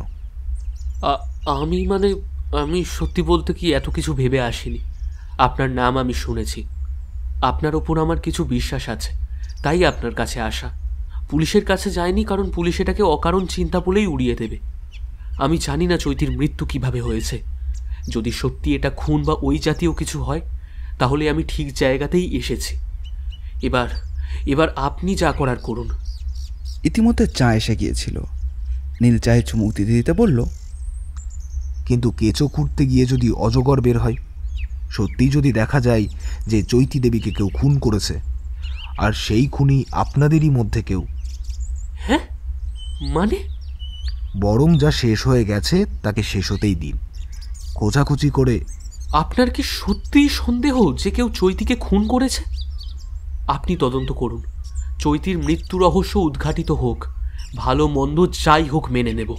আমি সত্যি বলতে কি এত কিছু ভেবে আসিনি। আপনার নাম আমি শুনেছি, আপনার ওপর আমার কিছু বিশ্বাস আছে, তাই আপনার কাছে আসা। পুলিশের কাছে যায়নি, কারণ পুলিশ এটাকে অকারণ চিন্তা বলেই উড়িয়ে দেবে। আমি জানি না চৈতির মৃত্যু কিভাবে হয়েছে। যদি সত্যি এটা খুন বা ওই জাতীয় কিছু হয়, তাহলে আমি ঠিক জায়গাতেই এসেছি। এবার আপনি যা করার করুন। ইতিমধ্যে চা এসে গিয়েছিল। নীল চায়ে চুমুক দিতে দিতে বলল, কিন্তু কেঁচো খুঁড়তে গিয়ে যদি অজগর বের হয়, সত্যিই যদি দেখা যায় যে চৈতি দেবীকে কেউ খুন করেছে, আর সেই খুনি আপনাদেরই মধ্যে কেউ। হ্যাঁ মানে? বরং যা শেষ হয়ে গেছে তাকে শেষ হতেই দিন। খোঁজাখুঁজি করে। আপনার কি সত্যিই সন্দেহ যে কেউ চৈতিকে খুন করেছে? আপনি তদন্ত করুন, চৈতির মৃত্যু রহস্য উদ্ঘাটিত হোক। ভালো মন্দ যাই হোক মেনে নেব।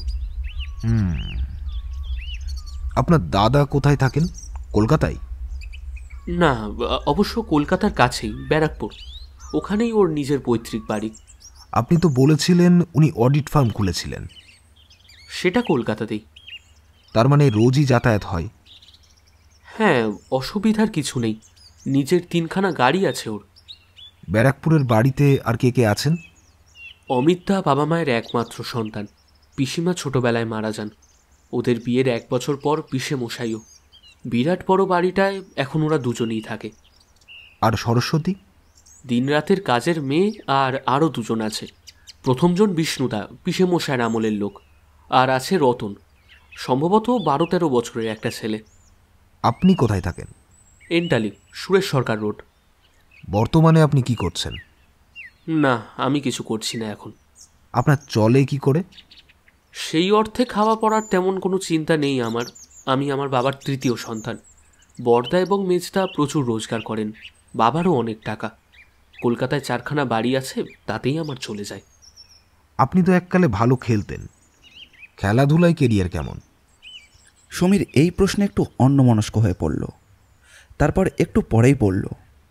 আপনার দাদা কোথায় থাকেন? কলকাতায়? না, অবশ্য কলকাতার কাছেই, ব্যারাকপুর। ওখানেই ওর নিজের পৈতৃক বাড়ি। আপনি তো বলেছিলেন উনি অডিট ফার্ম খুলেছিলেন। সেটা কলকাতাতেই। তার মানে রোজই যাতায়াত হয়? হ্যাঁ, অসুবিধার কিছু নেই, নিজের 3খানা গাড়ি আছে ওর। ব্যারাকপুরের বাড়িতে আর কে কে আছেন? অমিতদা বাবা মায়ের একমাত্র সন্তান। পিসিমা ছোটবেলায় মারা যান। ওদের বিয়ের 1 বছর পর পিসে মশাইও। বিরাট বড় বাড়িটায় এখন ওরা দুজনেই থাকে। আর সরস্বতী? দিনরাতের কাজের মেয়ে, আর আরও 2জন আছে। প্রথমজন বিষ্ণুদা, পিসে মশাইয়ের আমলের লোক। আর আছে রতন, সম্ভবত 12-13 বছরের একটা ছেলে। আপনি কোথায় থাকেন? এন্টালি, সুরেশ সরকার রোড। বর্তমানে আপনি কি করছেন? না, আমি কিছু করছি না এখন। আপনার চলে কি করে? সেই অর্থে খাওয়া পড়ার তেমন কোনো চিন্তা নেই আমার। আমি আমার বাবার তৃতীয় সন্তান। বড়দা এবং মেজদা প্রচুর রোজগার করেন, বাবারও অনেক টাকা। কলকাতায় 4খানা বাড়ি আছে, তাতেই আমার চলে যায়। আপনি তো এককালে ভালো খেলতেন, খেলাধুলায় কেরিয়ার কেমন? সমীর এই প্রশ্নে একটু অন্যমনস্ক হয়ে পড়ল। তারপর একটু পরেই বলল,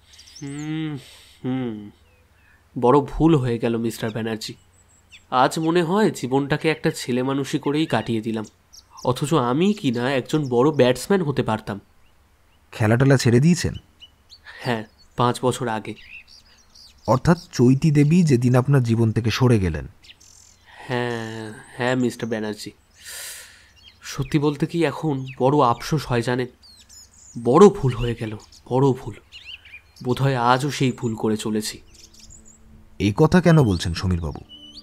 বড় ভুল হয়ে গেল মিস্টার ব্যানার্জি। আজ মনে হয় জীবনটাকে একটা ছেলে মানুষই করেই কাটিয়ে দিলাম, অথচ আমি কি না একজন বড় ব্যাটসম্যান হতে পারতাম। খেলাটেলা ছেড়ে দিয়েছেন? হ্যাঁ, 5 বছর আগে। অর্থাৎ চৈতি দেবী যেদিন আপনার জীবন থেকে সরে গেলেন? হ্যাঁ হ্যাঁ মিস্টার ব্যানার্জি, সত্যি বলতে কি এখন বড় আফসোস হয় জানেন। বড় ভুল হয়ে গেল, বড় ভুল। বোধহয় আজও সেই ভুল করে চলেছি। এই কথা কেন বলছেন সমীরবাবু?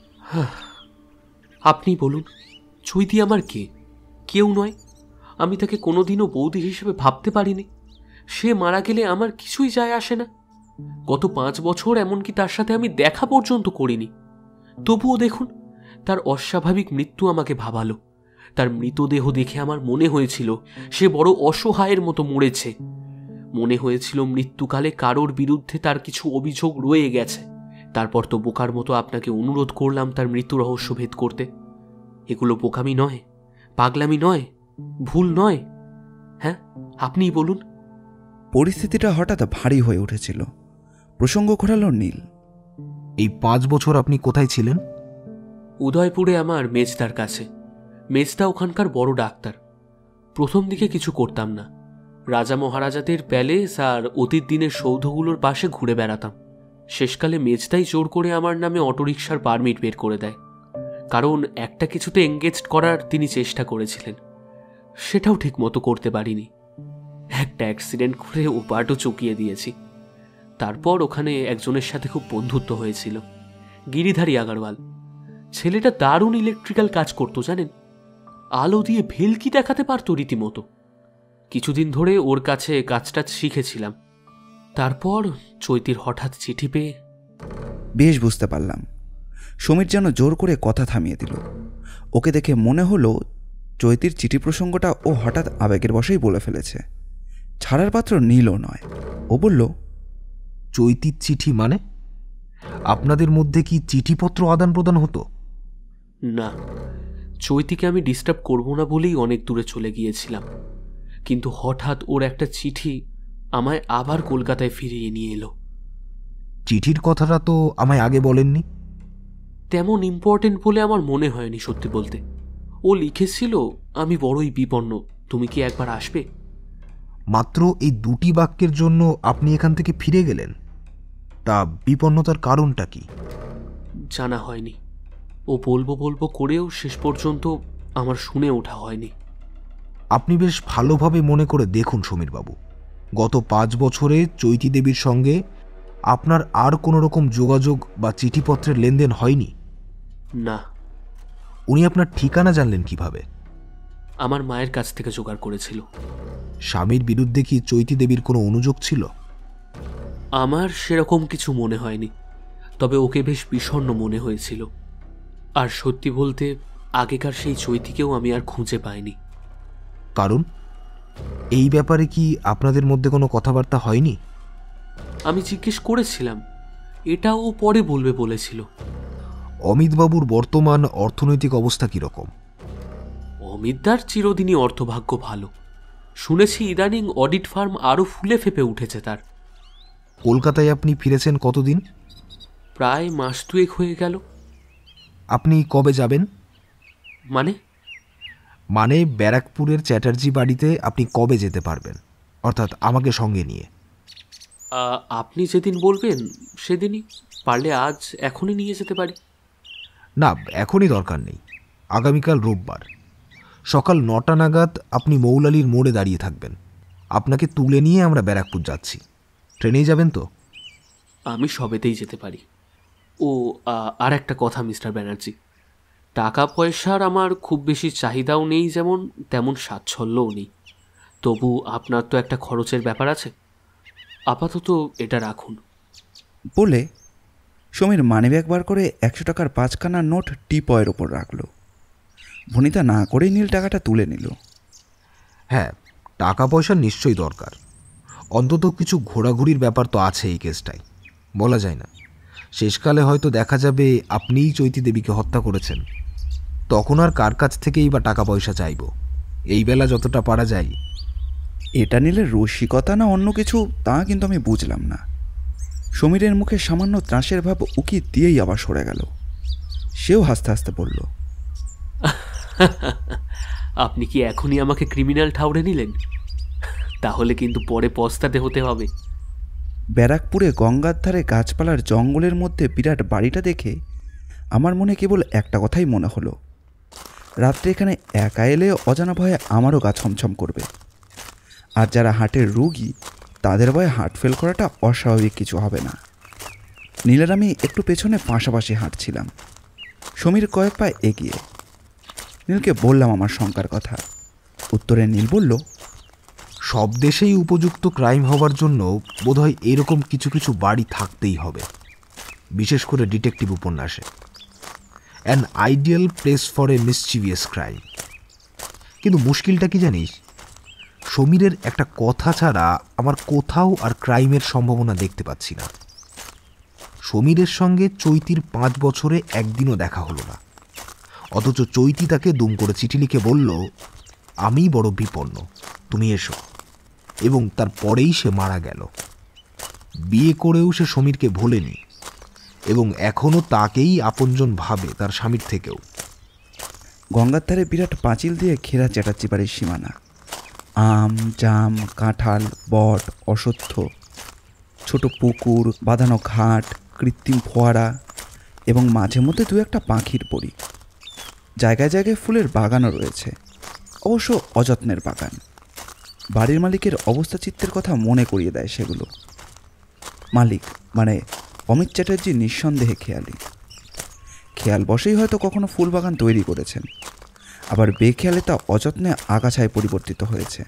আপনি বলুন, চৈতি আমার কে? কেউ নয়। আমি তাকে কোনোদিনও বৌদি হিসেবে ভাবতে পারিনি। সে মারা গেলে আমার কিছুই যায় আসে না। গত 5 বছর এমনকি তার সাথে আমি দেখা পর্যন্ত করিনি। তবুও দেখুন, তার অস্বাভাবিক মৃত্যু আমাকে ভাবালো। তার মৃতদেহ দেখে আমার মনে হয়েছিল সে বড় অসহায়ের মতো মরেছে। মনে হয়েছিল মৃত্যুকালে কারোর বিরুদ্ধে তার কিছু অভিযোগ রয়ে গেছে। তারপর তো বোকার মতো আপনাকে অনুরোধ করলাম তার মৃত্যু রহস্য ভেদ করতে। এগুলো বোকামি নয়, পাগলামি নয়, ভুল নয়? হ্যাঁ, আপনিই বলুন। পরিস্থিতিটা হঠাৎ ভারী হয়ে উঠেছিল। প্রসঙ্গ ঘোরাল নীল। এই 5 বছর আপনি কোথায় ছিলেন? উদয়পুরে আমার মেজদার কাছে। মেজদা ওখানকার বড় ডাক্তার। প্রথম দিকে কিছু করতাম না। রাজা মহারাজাদের প্যালেস আর অতীত দিনের সৌধগুলোর পাশে ঘুরে বেড়াতাম। শেষকালে মেজদাই জোর করে আমার নামে অটোরিকশার পারমিট বের করে দেয়, কারণ একটা কিছুতে এঙ্গেজড করার তিনি চেষ্টা করেছিলেন। সেটাও ঠিক মতো করতে পারিনি। একটা অ্যাক্সিডেন্ট করে ও পাটও চুকিয়ে দিয়েছি। তারপর ওখানে একজনের সাথে খুব বন্ধুত্ব হয়েছিল, গিরিধারী আগারওয়াল। ছেলেটা দারুণ ইলেকট্রিক্যাল কাজ করতো জানেন, আলো দিয়ে ভেলকি দেখাতে পারতো রীতিমতো। কিছুদিন ধরে ওর কাছে কাজটা শিখেছিলাম। তারপর চৈতির হঠাৎ চিঠি পেয়ে। বেশ বুঝতে পারলাম। সমীর যেন জোর করে কথা থামিয়ে দিল। ওকে দেখে মনে হলো চৈতির চিঠি প্রসঙ্গটা ও হঠাৎ আবেগের বশেই বলে ফেলেছে। ছাড়ার পাত্র নীলও নয়। ও বলল, চৈতির চিঠি মানে? আপনাদের মধ্যে কি চিঠিপত্র আদান প্রদান হতো? না, চৈতিকে আমি ডিস্টার্ব করব না বলেই অনেক দূরে চলে গিয়েছিলাম। কিন্তু হঠাৎ ওর একটা চিঠি আমায় আবার কলকাতায় ফিরিয়ে নিয়ে এলো। চিঠির কথাটা তো আমায় আগে বলেননি। তেমন ইম্পর্টেন্ট বলে আমার মনে হয়নি সত্যি বলতে। ও লিখেছিল, আমি বড়ই বিপন্ন, তুমি কি একবার আসবে? মাত্র এই 2টি বাক্যের জন্য আপনি এখান থেকে ফিরে গেলেন? তা বিপন্নতার কারণটা কি? জানা হয়নি। ও বলবো বলবো করেও শেষ পর্যন্ত আমার শুনে ওঠা হয়নি। আপনি বেশ ভালোভাবে মনে করে দেখুন সমীরবাবু, গত 5 বছরে চৈতি দেবীর সঙ্গে আপনার আর কোনো রকম যোগাযোগ বা চিঠিপত্রের লেনদেন হয়নি? না। উনি আপনার ঠিকানা জানলেন কিভাবে? আমার মায়ের কাছ থেকে জোগাড় করেছিল। স্বামীর বিরুদ্ধে কি চৈতি দেবীর কোনো অনুযোগ ছিল? আমার সেরকম কিছু মনে হয়নি, তবে ওকে বেশ বিষণ্ণ মনে হয়েছিল। আর সত্যি বলতে আগেকার সেই চৈতিকেও আমি আর খুঁজে পাইনি। কারণ এই ব্যাপারে কি আপনাদের মধ্যে কোনো কথাবার্তা হয়নি? আমি জিজ্ঞেস করেছিলাম, এটাও পরে বলবে বলেছিল। অমিতবাবুর বর্তমান অর্থনৈতিক অবস্থা কীরকম? অমিতদার চিরদিনই অর্থভাগ্য ভালো। শুনেছি ইদানিং অডিট ফার্ম আরও ফুলে ফেপে উঠেছে তার। কলকাতায় আপনি ফিরেছেন কতদিন? প্রায় মাস 2 হয়ে গেল। আপনি কবে যাবেন? মানে ব্যারাকপুরের চ্যাটার্জি বাড়িতে আপনি কবে যেতে পারবেন, অর্থাৎ আমাকে সঙ্গে নিয়ে? আপনি যেদিন বলবেন সেদিনই, পারলে আজ এখনই নিয়ে যেতে পারি। না, এখনই দরকার নেই। আগামীকাল রোববার সকাল 9টা নাগাদ আপনি মৌলালির মোড়ে দাঁড়িয়ে থাকবেন। আপনাকে তুলে নিয়ে আমরা ব্যারাকপুর যাচ্ছি। ট্রেনেই যাবেন তো? আমি সবেতেই যেতে পারি। ও আর একটা কথা মিস্টার ব্যানার্জি, টাকা পয়সার আমার খুব বেশি চাহিদাও নেই যেমন, তেমন সাচ্ছল্যও নেই। তবু আপনার তো একটা খরচের ব্যাপার আছে, আপাতত এটা রাখুন। বলে সমীর মানিব্যাগ বার করে 100 টাকার 5খানা নোট টিপয়ের ওপর রাখলো। ভনিতা না করেই নীল টাকাটা তুলে নিল। হ্যাঁ, টাকা পয়সা নিশ্চয়ই দরকার, অন্তত কিছু ঘোরাঘুরির ব্যাপার তো আছে এই কেসটাই। বলা যায় না, শেষকালে হয়তো দেখা যাবে আপনিই চৈতি দেবীকে হত্যা করেছেন। তখন আর কার কাছ থেকেই বা টাকা পয়সা চাইব? এই বেলা যতটা পারা যায়। এটা নিলে রসিকতা না অন্য কিছু তা কিন্তু আমি বুঝলাম না। সমীরের মুখে সামান্য ত্রাসের ভাব উকি দিয়েই আবার সরে গেল। সেও হাসতে হাসতে বলল, আপনি কি এখনই আমাকে ক্রিমিনাল ঠাউরে নিলেন? তাহলে কিন্তু পরে পস্তাতে হতে হবে। ব্যারাকপুরে গঙ্গার ধারে গাছপালার জঙ্গলের মধ্যে বিরাট বাড়িটা দেখে আমার মনে কেবল একটা কথাই মনে হলো, রাত্রে এখানে একা এলে অজানা ভয়ে আমারও গা ছমছম করবে। আর যারা হার্টের রোগী তাদের ভয়ে হার্ট ফেল করাটা অস্বাভাবিক কিছু হবে না। নীলের আমি একটু পেছনে পাশাপাশি হাঁটছিলাম, সমীর কয়েক পা এগিয়ে। নীলকে বললাম আমার শঙ্কার কথা। উত্তরে নীল বলল, সব দেশেই উপযুক্ত ক্রাইম হওয়ার জন্য বোধহয় এরকম কিছু কিছু বাড়ি থাকতেই হবে, বিশেষ করে ডিটেকটিভ উপন্যাসে। An ideal place for a mischievous crime. কিন্তু মুশকিলটা কি জানিস, সমীরের একটা কথা ছাড়া আমার কোথাও আর ক্রাইমের সম্ভাবনা দেখতে পাচ্ছি না। সমীরের সঙ্গে চৈতির 5 বছরে একদিনও দেখা হলো না, অথচ চৈতি তাকে দুম করে চিঠি লিখে বলল, আমি বড় বিপন্ন, তুমি এসো। এবং তারপরেই সে মারা গেল। বিয়ে করেও সে সমীরকে ভোলেনি এবং এখনও তাকেই আপনজন ভাবে তার স্বামীর থেকেও। গঙ্গার ধারে বিরাট পাঁচিল দিয়ে ঘেরা চ্যাটার্জি বাড়ির সীমানা। আম, জাম, কাঁঠাল, বট, অশ্বত্থ, ছোট পুকুর, বাঁধানো ঘাট, কৃত্রিম ফোয়ারা এবং মাঝে মধ্যে দু একটা পাখির পরি। জায়গায় জায়গায় ফুলের বাগানও রয়েছে, অবশ্য অযত্নের বাগান। বাড়ির মালিকের অবস্থা চিত্তের কথা মনে করিয়ে দেয় সেগুলো। মালিক মানে অমিত চ্যাটার্জি নিঃসন্দেহে খেয়ালি। খেয়াল বসেই হয়তো কখনো ফুল বাগান তৈরি করেছেন, আবার বেখেয়ালে তা অযত্নে আগাছায় পরিবর্তিত হয়েছে।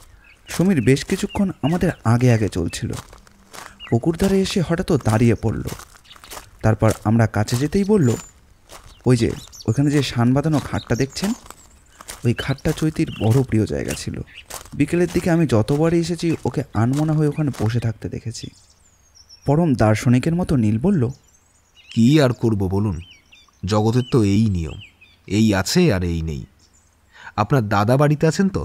সমীর বেশ কিছুক্ষণ আমাদের আগে আগে চলছিল। পুকুর ধারে এসে হঠাৎ দাঁড়িয়ে পড়ল। তারপর আমরা কাছে যেতেই বলল, ওই যে ওখানে যে শান বাঁধানো ঘাটটা দেখছেন, ওই ঘাটটা চৈতির বড় প্রিয় জায়গা ছিল। বিকেলের দিকে আমি যতবারই এসেছি ওকে আনমনা হয়ে ওখানে বসে থাকতে দেখেছি। পরম দার্শনিকের মতো নীল বলল, কি আর করব বলুন, জগতের তো এই নিয়ম, এই আছে আর এই নেই। আপনার দাদা বাড়িতে আছেন তো?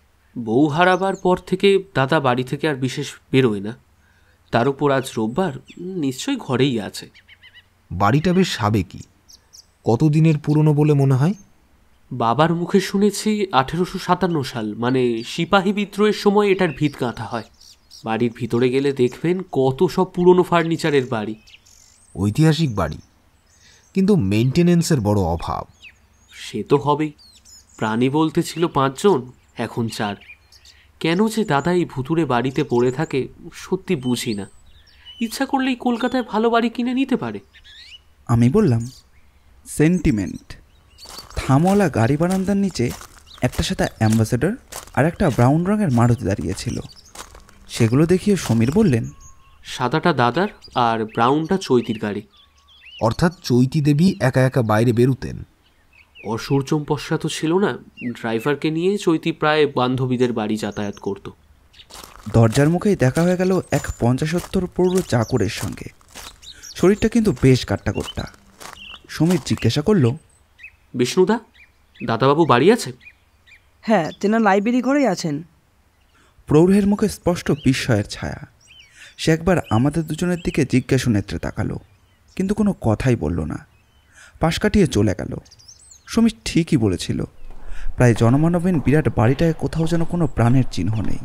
বউ হারাবার পর থেকে দাদা বাড়ি থেকে আর বিশেষ বেরোয় না। তার উপর আজ রোববার, নিশ্চয়ই ঘরেই আছে। বাড়িটা বেশ সাবেকি, কতদিনের পুরনো বলে মনে হয়? বাবার মুখে শুনেছি 1857 সাল, মানে সিপাহী বিদ্রোহের সময় এটার ভিত গাঁথা হয়। বাড়ির ভিতরে গেলে দেখবেন কত সব পুরনো ফার্নিচারের বাড়ি। ঐতিহাসিক বাড়ি, কিন্তু মেনটেনেন্সের বড় অভাব। সে তো হবেই। প্রাণী বলতে ছিল 5 জন, এখন 4। কেন যে দাদা এই ভুতুরে বাড়িতে পড়ে থাকে সত্যি বুঝি না। ইচ্ছা করলেই কলকাতায় ভালো বাড়ি কিনে নিতে পারে। আমি বললাম, সেন্টিমেন্ট। থামওয়ালা গাড়ি বারান্দার নিচে একটা সাদা অ্যাম্বাসেডর আর একটা ব্রাউন রঙের মারুতি দাঁড়িয়েছিল। সেগুলো দেখিয়ে সমীর বললেন, সাদাটা দাদার আর ব্রাউনটা চৈতির গাড়ি। অর্থাৎ চৈতি দেবী একা একা বাইরে বেরুতেন? অসূর্যম্পস্যা তো ছিল না, ড্রাইভারকে নিয়ে চৈতি প্রায় বান্ধবীদের বাড়ি যাতায়াত করত। দরজার মুখেই দেখা হয়ে গেল এক 50-70 পুরো চাকরের সঙ্গে। শরীরটা কিন্তু বেশ কাট্টাকোট্টা। সমীর জিজ্ঞাসা করল, বিষ্ণুদা, দাদাবাবু বাড়ি আছে? হ্যাঁ, তেনার লাইব্রেরি ঘরেই আছেন। প্রৌঢ়ের মুখে স্পষ্ট বিস্ময়ের ছায়া। সে একবার আমাদের দুজনের দিকে জিজ্ঞাসু নেত্রে তাকালো, কিন্তু কোনো কথাই বলল না। পাশ কাটিয়ে চলে গেল। সমীর ঠিকই বলেছিল, প্রায় জনমানবহীন বিরাট বাড়িটায় কোথাও যেন কোনো প্রাণের চিহ্ন নেই।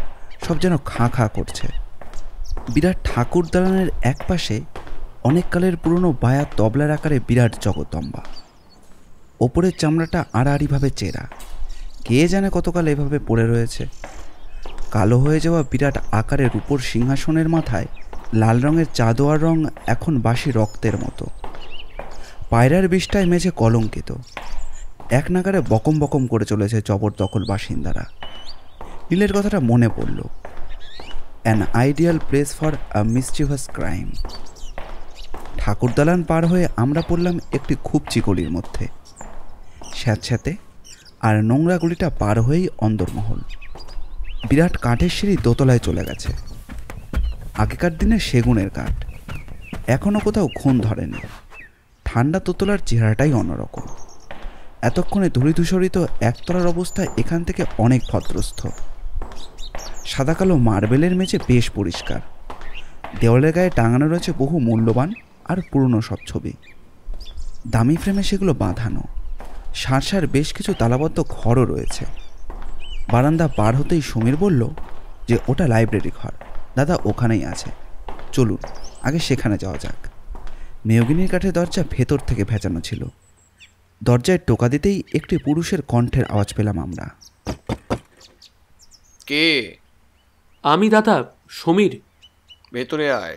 সব যেন খাঁ খাঁ করছে। বিরাট ঠাকুর দালানের এক পাশে অনেককালের পুরনো বায়া তবলার আকারে বিরাট জগদম্বা। ওপরের চামড়াটা আড়াআড়িভাবে চেরা, কে জানে কতকাল এভাবে পড়ে রয়েছে। কালো হয়ে যাওয়া বিরাট আকারের রূপোর সিংহাসনের মাথায় লাল রঙের চাদোয়ার রং এখন বাসি রক্তের মতো। পায়রার বিষ্ঠায় মেঝে কলঙ্কিত। এক নাগারে বকম বকম করে চলেছে জবরদখল বাসিন্দারা। নীলের কথাটা মনে পড়ল। An ideal place for a mischievous crime. ঠাকুরদালান পার হয়ে আমরা পড়লাম একটি খুব চিকলির মধ্যে। স্যাঁতস্যাঁতে আর নোংরা গুলিটা পার হয়েই অন্দরমহল। বিরাট কাঠের সিঁড়ি দোতলায় চলে গেছে। আগেকার দিনের সেগুনের কাঠ, এখনও কোথাও খুন ধরেনি। ঠান্ডা দোতলার চেহারাটাই অন্যরকম। এতক্ষণে ধূলিধূসরিত একতলার অবস্থা এখান থেকে অনেক ভদ্রস্থ। সাদা কালো মার্বেলের মেঝে বেশ পরিষ্কার। দেওয়ালের গায়ে টাঙানো রয়েছে বহু মূল্যবান আর পুরনো সব ছবি। দামি ফ্রেমে সেগুলো বাঁধানো। সার বেশ কিছু তালাবদ্ধ ঘরও রয়েছে। বারান্দা পার হতেই সমীর বলল যে ওটা লাইব্রেরি ঘর, দাদা ওখানেই আছে, চলুন আগে সেখানে যাওয়া যাক। মেয়গিনির কাঠের দরজা ভেতর থেকে ভেজানো ছিল। দরজায় টোকা দিতেই একটি পুরুষের কণ্ঠের আওয়াজ পেলাম আমরা। কে? আমি দাদা, সমীর। ভেতরে আয়।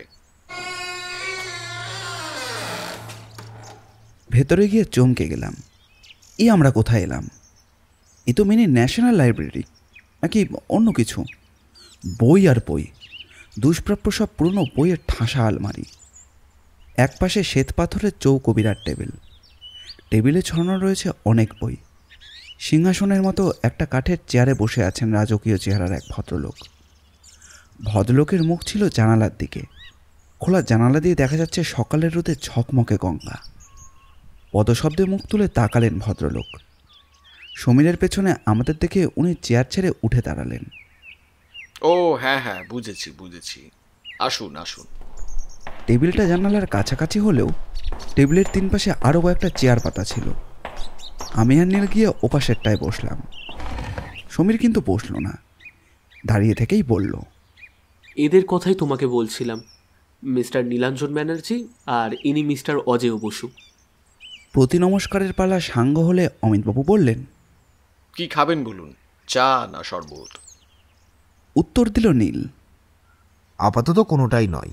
ভেতরে গিয়ে চমকে গেলাম। আমরা কোথায় এলাম? এ তো মিনি ন্যাশনাল লাইব্রেরি, নাকি অন্য কিছু? বই আর বই, দুষ্প্রাপ্য সব পুরনো বইয়ের ঠাসা আলমারি। একপাশে শ্বেত পাথরের চৌকো বিরাট টেবিল। টেবিলে ছড়ানো রয়েছে অনেক বই। সিংহাসনের মতো একটা কাঠের চেয়ারে বসে আছেন রাজকীয় চেহারার এক ভদ্রলোক। ভদ্রলোকের মুখ ছিল জানালার দিকে। খোলা জানালা দিয়ে দেখা যাচ্ছে সকালের রোদে ঝকমকে গঙ্গা। পদশব্দে মুখ তুলে তাকালেন ভদ্রলোক। সমীরের পেছনে আমাদের দেখে উনি চেয়ার ছেড়ে উঠে দাঁড়ালেন। ও হ্যাঁ হ্যাঁ, বুঝেছি বুঝেছি, আসুন আসুন। টেবিলটা জানালার কাছাকাছি হলেও টেবিলের তিন পাশে আরও কয়েকটা চেয়ার পাতা ছিল। আমি আর নীল গিয়ে ওপাশেরটায় বসলাম। সমীর কিন্তু বসল না, দাঁড়িয়ে থেকেই বলল, এদের কথাই তোমাকে বলছিলাম, মিস্টার নীলাঞ্জন ব্যানার্জি আর ইনি মিস্টার অজেয় বসু। প্রতি নমস্কারের পালা সাঙ্গ হলে অমিতবাবু বললেন, কি খাবেন বলুন, চা না শরবত? উত্তর দিল নীল, আপাতত কোনোটাই নয়।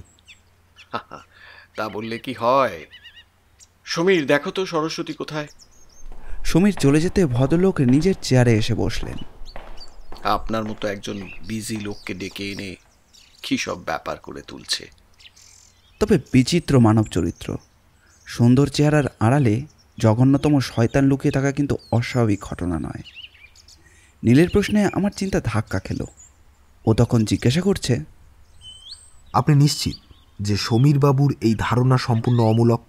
তা বললে কি হয়? সমীর, দেখো তো সরস্বতী কোথায়? সমীর চলে যেতে ভদ্রলোক নিজের চেয়ারে এসে বসলেন। আপনার মতো একজন বিজি লোককে ডেকে এনে কি সব ব্যাপার করে তুলছে। তবে বিচিত্র মানব চরিত্র। সুন্দর চেহারার আড়ালে জঘন্যতম শয়তান লুকিয়ে থাকা কিন্তু অস্বাভাবিক ঘটনা নয়। নীলের প্রশ্নে আমার চিন্তা ধাক্কা খেল। ও তখন জিজ্ঞাসা করছে, আপনি নিশ্চিত যে সমীরবাবুর এই ধারণা সম্পূর্ণ অমূলক?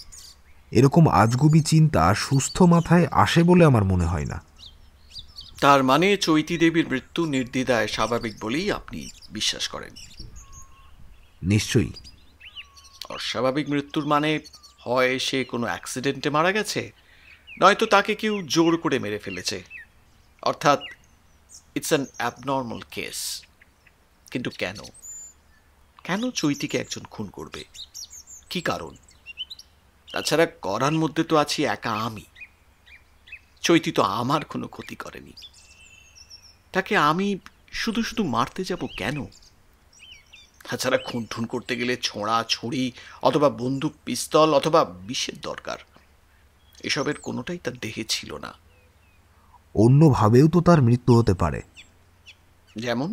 এরকম আজগুবি চিন্তা সুস্থ মাথায় আসে বলে আমার মনে হয় না। তার মানে চৈতী দেবীর মৃত্যু নির্দ্বিধায় স্বাভাবিক বলেই আপনি বিশ্বাস করেন? নিশ্চয়ই। অস্বাভাবিক মৃত্যুর মানে হয় সে কোনো অ্যাক্সিডেন্টে মারা গেছে, নয়তো তাকে কেউ জোর করে মেরে ফেলেছে, অর্থাৎ ইটস অ্যান অ্যাবনর্মাল কেস। কিন্তু কেন কেন চৈতীকে একজন খুন করবে? কি কারণ? তাছাড়া করার মধ্যে তো আছি একা আমি। চৈতী তো আমার কোনো ক্ষতি করেনি, তাকে আমি শুধু শুধু মারতে যাব কেন? তাছাড়া খুন ঠুন করতে গেলে ছোঁড়া ছুরি অথবা বন্দুক পিস্তল অথবা বিষের দরকার। এসবের কোনোটাই তার দেহে ছিল না। অন্যভাবেও তো তার মৃত্যু হতে পারে। যেমন?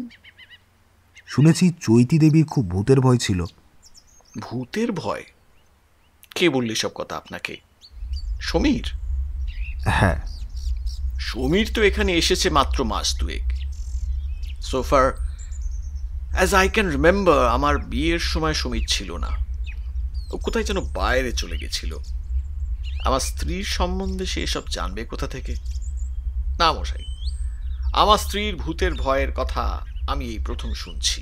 শুনেছি চৈতী দেবীর খুব ভূতের ভয় ছিল। ভূতের ভয়? কে বললি সব কথা আপনাকে? সমীর? হ্যাঁ। সমীর তো এখানে এসেছে মাত্র মাস দুয়েক। সোফার অ্যাজ আই ক্যান রিমেম্বার, আমার বিয়ের সময় সমীর ছিল না। ও কোথায় যেন বাইরে চলে গেছিল। আমার স্ত্রীর সম্বন্ধে সে এসব জানবে কোথা থেকে? না মশাই, আমার স্ত্রীর ভূতের ভয়ের কথা আমি এই প্রথম শুনছি।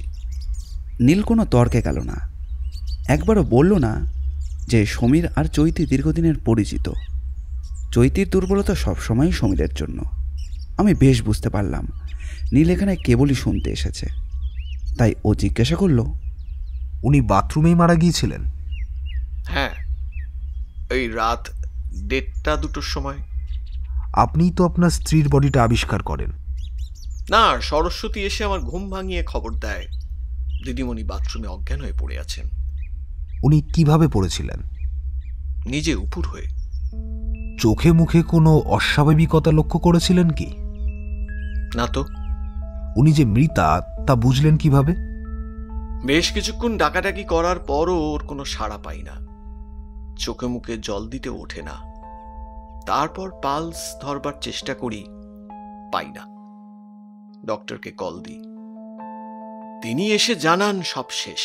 নীল কোনো তর্কে গেল না। একবারও বলল না যে সমীর আর চৈতী দীর্ঘদিনের পরিচিত। চৈতীর দুর্বলতা সবসময়ই সমীরের জন্য। আমি বেশ বুঝতে পারলাম নীল এখানে কেবলই শুনতে এসেছে। তাই ও জিজ্ঞাসা করল, উনি বাথরুমেই মারা গিয়েছিলেন? হ্যাঁ, এই রাত 1:30-2টোর সময়। আপনিই তো আপনার স্ত্রীর বডিটা আবিষ্কার করেন। না, সরস্বতী এসে আমার ঘুম ভাঙিয়ে খবর দেয় দিদিমণি বাথরুমে অজ্ঞান হয়ে পড়ে আছেন। উনি কিভাবে পড়েছিলেন? নিজে উপুর হয়ে। চোখে মুখে কোনো অস্বাভাবিকতা লক্ষ্য করেছিলেন কি? না তো। উনি যে মৃতা তা বুঝলেন কিভাবে? বেশ কিছুক্ষণ ডাকাডাকি করার পরও ওর কোনো সাড়া পাই না, চোখে মুখে জল দিতে ওঠে না। তারপর পালস ধরবার চেষ্টা করি, পাই না। ডক্টরকে কল দিই, তিনি এসে জানান সব শেষ।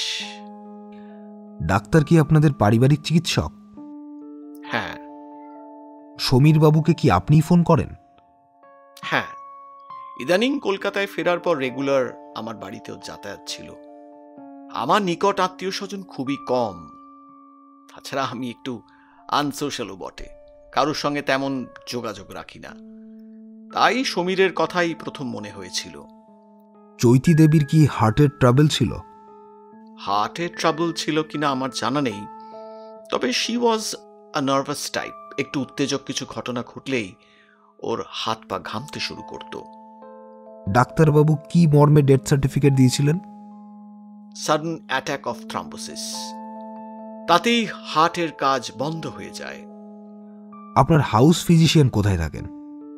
ডাক্তার কি আপনাদের পারিবারিক চিকিৎসক? হ্যাঁ। সমীর বাবুকে কি আপনিই ফোন করেন? হ্যাঁ, ইদানিং কলকাতায় ফেরার পর রেগুলার আমার বাড়িতেও যাতায়াত ছিল। আমার নিকট আত্মীয় স্বজন খুবই কম, তাছাড়া আমি একটু আনসোশ্যালও বটে, কারোর সঙ্গে তেমন যোগাযোগ রাখি না। তাই সমীরের কথাই প্রথম মনে হয়েছিল। চৈতি দেবীর কি হার্টের ট্রাবল ছিল? হার্টের ট্রাবল ছিল কিনা আমার জানা নেই, তবে she was a nervous type. একটু উত্তেজক কিছু ঘটনা ঘটলেই ওর হাত পা ঘামতে শুরু করত। ডাক্তারবাবু কি মর্মে ডেথ সার্টিফিকেট দিয়েছিলেন? সাডেন অ্যাটাক অফ থ্রম্বোসিস, তাতেই হার্টের কাজ বন্ধ হয়ে যায়। আপনার হাউস ফিজিশিয়ান কোথায় থাকেন?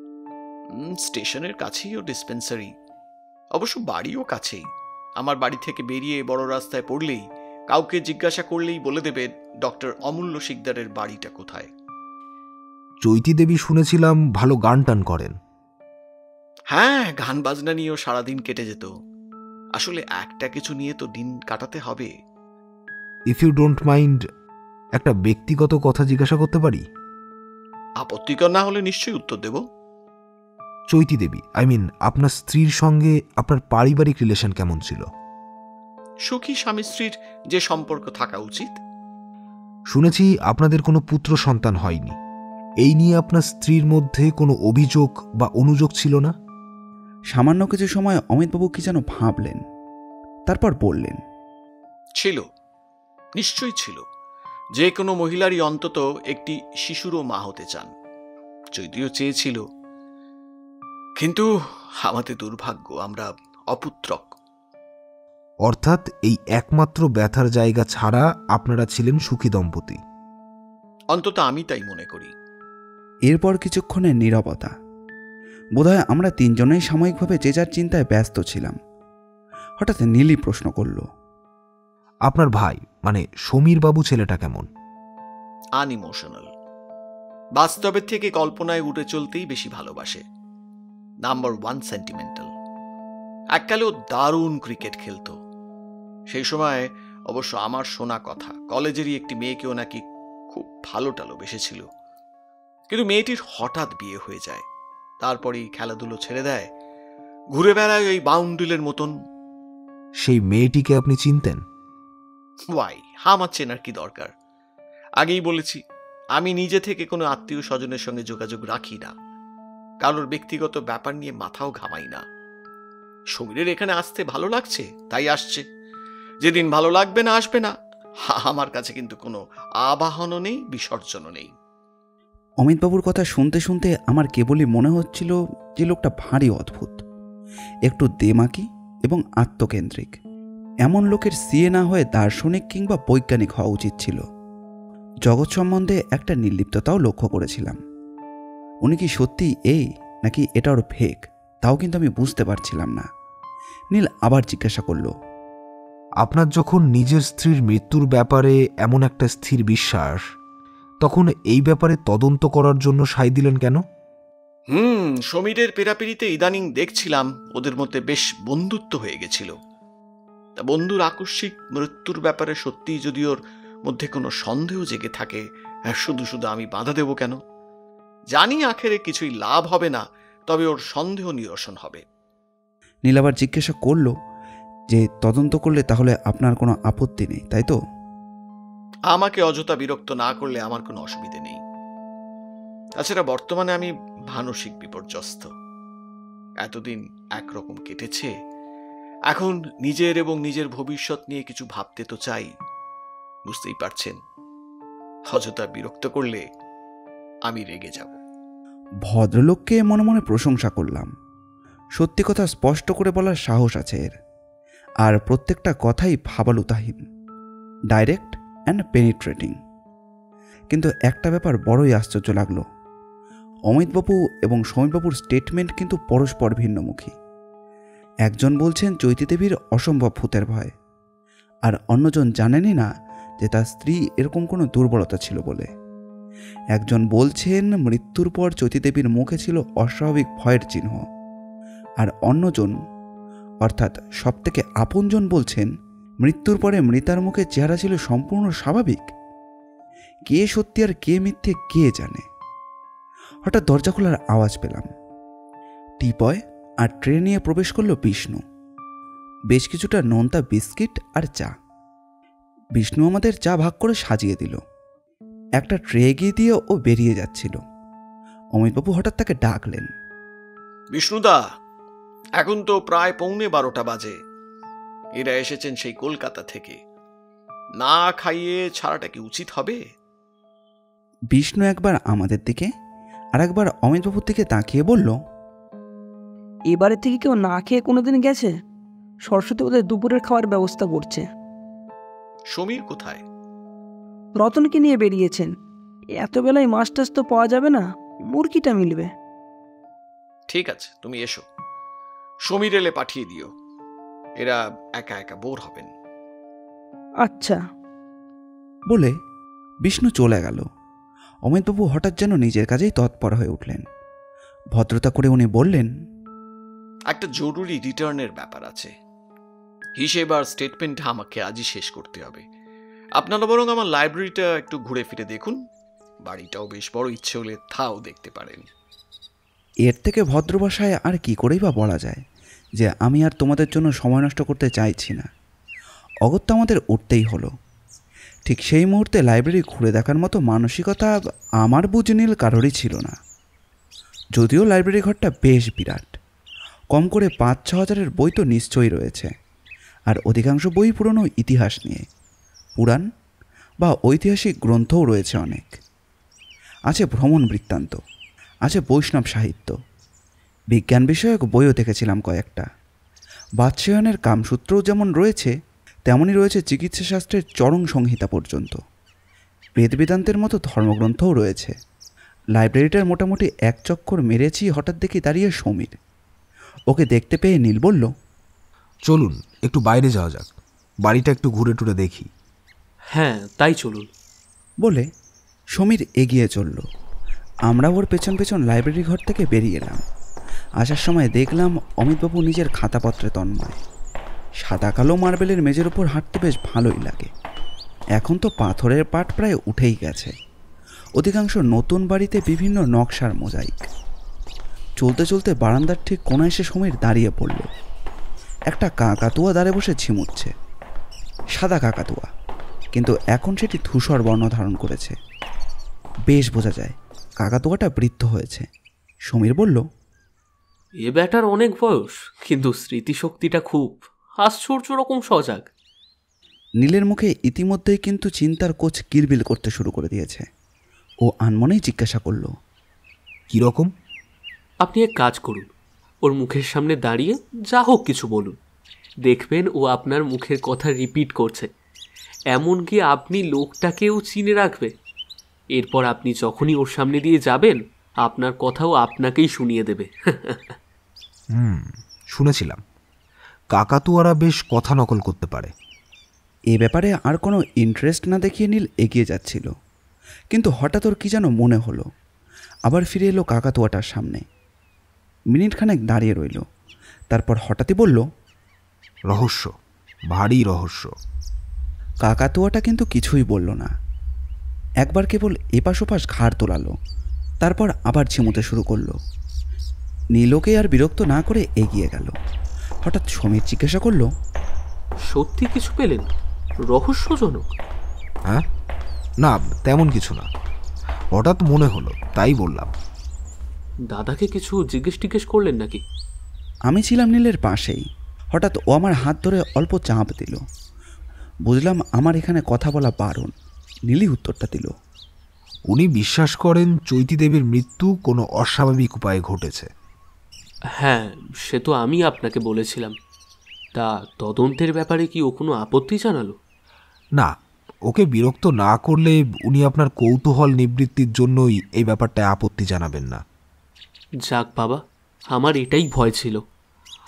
স্টেশনের কাছেই ও ডিসপেন্সারি, অবশ্য বাড়িও কাছেই। আমার বাড়ি থেকে বেরিয়ে বড় রাস্তায় পড়লেই কাউকে জিজ্ঞাসা করলেই বলে দেবে ডক্টর অমূল্য শিকদারের বাড়িটা কোথায়। চৈতি দেবী শুনেছিলাম ভালো গান টান করেন। হ্যাঁ, গান বাজনা নিয়েও সারাদিন কেটে যেত। আসলে একটা কিছু নিয়ে তো দিন কাটাতে হবে। ইফ ইউ ডোন্ট মাইন্ড, একটা ব্যক্তিগত কথা জিজ্ঞাসা করতে পারি? আপত্তিকর না হলে নিশ্চয়ই উত্তর দেব। চৈতি দেবী, আই মিন আপনার স্ত্রীর সঙ্গে আপনার পারিবারিক রিলেশন কেমন ছিল? সুখী স্বামী স্ত্রীর যে সম্পর্ক থাকা উচিত। শুনেছি আপনাদের কোনো পুত্র সন্তান হয়নি। এই নিয়ে আপনার স্ত্রীর মধ্যে কোনো অভিযোগ বা অনুযোগ ছিল না? সামান্য কিছু সময় অমিতবাবু কি যেন ভাবলেন, তারপর বললেন, ছিল, নিশ্চয়ই ছিল। যে কোনো মহিলারই অন্তত একটি শিশুরও মা হতে চান, যদিও চেয়েছিল। কিন্তু আমাদের দুর্ভাগ্য, আমরা অপুত্রক। অর্থাৎ এই একমাত্র ব্যথার জায়গা ছাড়া আপনারা ছিলেন সুখী দম্পতি। অন্তত আমি তাই মনে করি। এরপর কিছুক্ষণের নীরবতা। বোধহয় আমরা তিনজনেই সাময়িকভাবে যে যার চিন্তায় ব্যস্ত ছিলাম। হঠাৎ নীলি প্রশ্ন করল, আপনার ভাই মানে সমীর বাবু ছেলেটা কেমন? আনইমোশনাল, বাস্তবের থেকে কল্পনায় উঠে চলতেই বেশি ভালোবাসে। Number 1 sentimental. এককালেও দারুণ ক্রিকেট খেলতো। সেই সময় অবশ্য আমার শোনা কথা, কলেজেরই একটি মেয়েকেও নাকি খুব ভালো বেসেছিল। কিন্তু মেয়েটির হঠাৎ বিয়ে হয়ে যায়, তারপরেই খেলাধুলো ছেড়ে দেয়, ঘুরে বেড়ায় ওই বাউন্ডুলের মতন। সেই মেয়েটিকে আপনি চিনতেন? ওয়াই, আমার চেনার কি দরকার? আগেই বলেছি, আমি নিজে থেকে কোনো আত্মীয় স্বজনের সঙ্গে যোগাযোগ রাখি না, কারোর ব্যক্তিগত ব্যাপার নিয়ে মাথাও ঘামাই না। সমীরের এখানে আসতে ভালো লাগছে তাই আসছে, যেদিন ভালো লাগবে না আসবে না। আমার কাছে কিন্তু কোনো আবাহনও নেই, বিসর্জনও নেই। অমিতবাবুর কথা শুনতে শুনতে আমার কেবলই মনে হচ্ছিল যে লোকটা ভারী অদ্ভুত, একটু দেমাকি এবং আত্মকেন্দ্রিক। এমন লোকের সিএ না হয়ে দার্শনিক কিংবা বৈজ্ঞানিক হওয়া উচিত ছিল। জগৎ সম্বন্ধে একটা নির্লিপ্ততাও লক্ষ্য করেছিলাম। উনি কি সত্যি এই, নাকি এটা ওর ফেক, তাও কিন্তু আমি বুঝতে পারছিলাম না। নীল আবার জিজ্ঞাসা করল, আপনার যখন নিজের স্ত্রীর মৃত্যুর ব্যাপারে এমন একটা স্থির বিশ্বাস, তখন এই ব্যাপারে তদন্ত করার জন্য সায় দিলেন কেন? সমীরের পেরাপেরিতে ইদানিং দেখছিলাম ওদের মধ্যে বেশ বন্ধুত্ব হয়ে গেছিল। তা বন্ধুর আকস্মিক মৃত্যুর ব্যাপারে সত্যিই যদি ওর মধ্যে কোনো সন্দেহ জেগে থাকে, শুধু শুধু আমি বাধা দেব কেন? জানি আখেরে কিছুই লাভ হবে না, তবে ওর সন্দেহ নিরসন হবে। নীল আবার জিজ্ঞাসা করল যে তদন্ত করলে তাহলে আপনার কোনো আপত্তি নেই, তাই তো? আমাকে অযথা বিরক্ত না করলে আমার কোনো অসুবিধে নেই। তাছাড়া বর্তমানে আমি মানসিক বিপর্যস্ত। এতদিন একরকম কেটেছে, এখন নিজের এবং নিজের ভবিষ্যৎ নিয়ে কিছু ভাবতে তো চাই। বুঝতেই পারছেন, অযথা বিরক্ত করলে আমি রেগে যাব। ভদ্রলোককে মনে মনে প্রশংসা করলাম। সত্যি কথা স্পষ্ট করে বলার সাহস আছে এর, আর প্রত্যেকটা কথাই ভাবালুতাহীন, ডাইরেক্ট অ্যান্ড পেনিট্রেটিং। কিন্তু একটা ব্যাপার বড়ই আশ্চর্য লাগলো, অমিতবাবু এবং সমীরবাবুর স্টেটমেন্ট কিন্তু পরস্পর ভিন্নমুখী। একজন বলছেন চৈতি দেবীর অসম্ভব ভূতের ভয়, আর অন্যজন জানেনই না যে তার স্ত্রী এরকম কোনো দুর্বলতা ছিল বলে। একজন বলছেন মৃত্যুর পর চৈতি দেবীর মুখে ছিল অস্বাভাবিক ভয়ের চিহ্ন, আর অন্যজন অর্থাৎ সবথেকে আপনজন বলছেন মৃত্যুর পরে মৃতার মুখে চেহারা ছিল সম্পূর্ণ স্বাভাবিক। কে সত্যি আর কে মিথ্যে কে জানে। হঠাৎ দরজা খোলার আওয়াজ পেলাম। টিপয় আর ট্রে নিয়ে প্রবেশ করল বিষ্ণু। বেশ কিছুটা নোনতা বিস্কিট আর চা। বিষ্ণু আমাদের চা ভাগ করে সাজিয়ে দিল। একটা ট্রে এগিয়ে দিয়ে ও বেরিয়ে যাচ্ছিল। অমিতবাবু হঠাৎ তাকে ডাকলেন। বিষ্ণুদা, এখন তো প্রায় 11:15 বাজে। এরা এসেছেন সেই কলকাতা থেকে, না খাইয়ে ছাড়াটা কি উচিত হবে? বিষ্ণু একবার আমাদের দিকে আর একবার অমিতবাবুর দিকে তাকিয়ে বলল, এবারে থেকে কেউ না খেয়ে কোনোদিন গেছে? সরস্বতী ওদের দুপুরের খাওয়ার ব্যবস্থা করছে। সমীর কোথায়? রতনকে নিয়ে বেরিয়েছেন। এত বেলায় মাছ টাছ তো পাওয়া যাবে না, মুরগিটা মিলবে। ঠিক আছে, তুমি এসো। সমীর এলে পাঠিয়ে দিও, এরা একা একা বোর হবেন। আচ্ছা। বলে বিষ্ণু চলে গেল। অমিতবাবু হঠাৎ যেন নিজের কাজেই তৎপর হয়ে উঠলেন। ভদ্রতা করে উনি বললেন, একটা জরুরি রিটার্নের ব্যাপার আছে। হিসেব আর স্টেটমেন্ট আমাকে আজই শেষ করতে হবে। আপনারা বরং আমার লাইব্রেরিটা একটু ঘুরে ফিরে দেখুন। বাড়িটাও বেশ বড়, ইচ্ছে হলে তাও দেখতে পারেন। এর থেকে ভদ্র ভাষায় আর কি করেই বা বলা যায় যে আমি আর তোমাদের জন্য সময় নষ্ট করতে চাইছি না। অগত্যা আমাদের উঠতেই হলো। ঠিক সেই মুহূর্তে লাইব্রেরি ঘুরে দেখার মতো মানসিকতা আমার বুঝনিল কারোরই ছিল না। যদিও লাইব্রেরি ঘরটা বেশ বিরাট, কম করে 5-6 হাজারের বই তো নিশ্চয়ই রয়েছে, আর অধিকাংশ বই পুরনো ইতিহাস নিয়ে। পুরাণ বা ঐতিহাসিক গ্রন্থও রয়েছে অনেক। আছে ভ্রমণ বৃত্তান্ত, আছে বৈষ্ণব সাহিত্য, বিজ্ঞান বিষয়ক বইও দেখেছিলাম কয়েকটা। বাৎসায়নের কামসূত্রও যেমন রয়েছে, তেমনই রয়েছে চিকিৎসাশাস্ত্রের চরম সংহিতা পর্যন্ত। বেদ বেদান্তের মতো ধর্মগ্রন্থও রয়েছে। লাইব্রেরিটার মোটামুটি এক চক্কর মেরেছি, হঠাৎ দেখি দাঁড়িয়ে সমীর। ওকে দেখতে পেয়ে নীল বলল, চলুন একটু বাইরে যাওয়া যাক, বাড়িটা একটু ঘুরে টুরে দেখি। হ্যাঁ, তাই চলুন। বলে সমীর এগিয়ে চলল। আমরা ওর পেছন পেছন লাইব্রেরি ঘর থেকে বেরিয়ে এলাম। আসার সময় দেখলাম অমিতবাবু নিজের খাতাপত্রে তন্ময়। সাদা কালো মার্বেলের মেঝের ওপর হাঁটতে বেশ ভালোই লাগে। এখন তো পাথরের পাট প্রায় উঠেই গেছে। অধিকাংশ নতুন বাড়িতে বিভিন্ন নকশার মোজাইক। চলতে চলতে বারান্দার ঠিক কোনায় এসে সমীর দাঁড়িয়ে পড়ল। একটা কাকাতুয়া দাঁড়ে বসে ঝিমুচ্ছে। সাদা কাকাতুয়া, কিন্তু এখন সেটি ধূসর বর্ণ ধারণ করেছে। বেশ বোঝা যায় কাকাতুয়াটা বৃদ্ধ হয়েছে। সমীর বলল, এ ব্যাটার অনেক বয়স, কিন্তু স্মৃতিশক্তিটা খুব আশ্চর্য রকম সজাগ। নীলের মুখে ইতিমধ্যেই কিন্তু চিন্তার কোচ কিলবিল করতে শুরু করে দিয়েছে। ও আনমনেই জিজ্ঞাসা করল, কীরকম? আপনি এক কাজ করুন, ওর মুখের সামনে দাঁড়িয়ে যা হোক কিছু বলুন, দেখবেন ও আপনার মুখের কথা রিপিট করছে। এমনকি আপনি লোকটাকেও চিনে রাখবে। এরপর আপনি যখনই ওর সামনে দিয়ে যাবেন, আপনার কথাও আপনাকেই শুনিয়ে দেবে। শুনেছিলাম কাকাতুয়ারা বেশ কথা নকল করতে পারে। এ ব্যাপারে আর কোনো ইন্টারেস্ট না দেখিয়ে নীল এগিয়ে যাচ্ছিল, কিন্তু হঠাৎ ওর কী যেন মনে হলো। আবার ফিরে এলো কাকাতুয়াটার সামনে। মিনিটখানেক দাঁড়িয়ে রইল, তারপর হঠাৎই বলল, রহস্য, ভারী রহস্য। কাকাতুয়াটা কিন্তু কিছুই বলল না। একবার কেবল এপাশ ওপাশ ঘাড় তোলালো, তারপর আবার ঝিমুতে শুরু করলো। নীলকে আর বিরক্ত না করে এগিয়ে গেল। হঠাৎ সমীর জিজ্ঞাসা করল, সত্যি কিছু পেলেন? রহস্যজনক। হ্যাঁ, না তেমন কিছু না, হঠাৎ মনে হলো তাই বললাম। দাদাকে কিছু জিজ্ঞেস করলেন নাকি? আমি ছিলাম নীলের পাশেই। হঠাৎ ও আমার হাত ধরে অল্প চাপ দিল। বুঝলাম আমার এখানে কথা বলা বারণ। নীলই উত্তরটা দিল, উনি বিশ্বাস করেন চৈতি দেবীর মৃত্যু কোনো অস্বাভাবিক উপায়ে ঘটেছে। হ্যাঁ, সে তো আমি আপনাকে বলেছিলাম। তা তদন্তের ব্যাপারে কি ও কোনো আপত্তি জানালো? না, ওকে বিরক্ত না করলে উনি আপনার কৌতূহল নিবৃত্তির জন্যই এই ব্যাপারটায় আপত্তি জানাবেন না। যাক বাবা, আমার এটাই ভয় ছিল।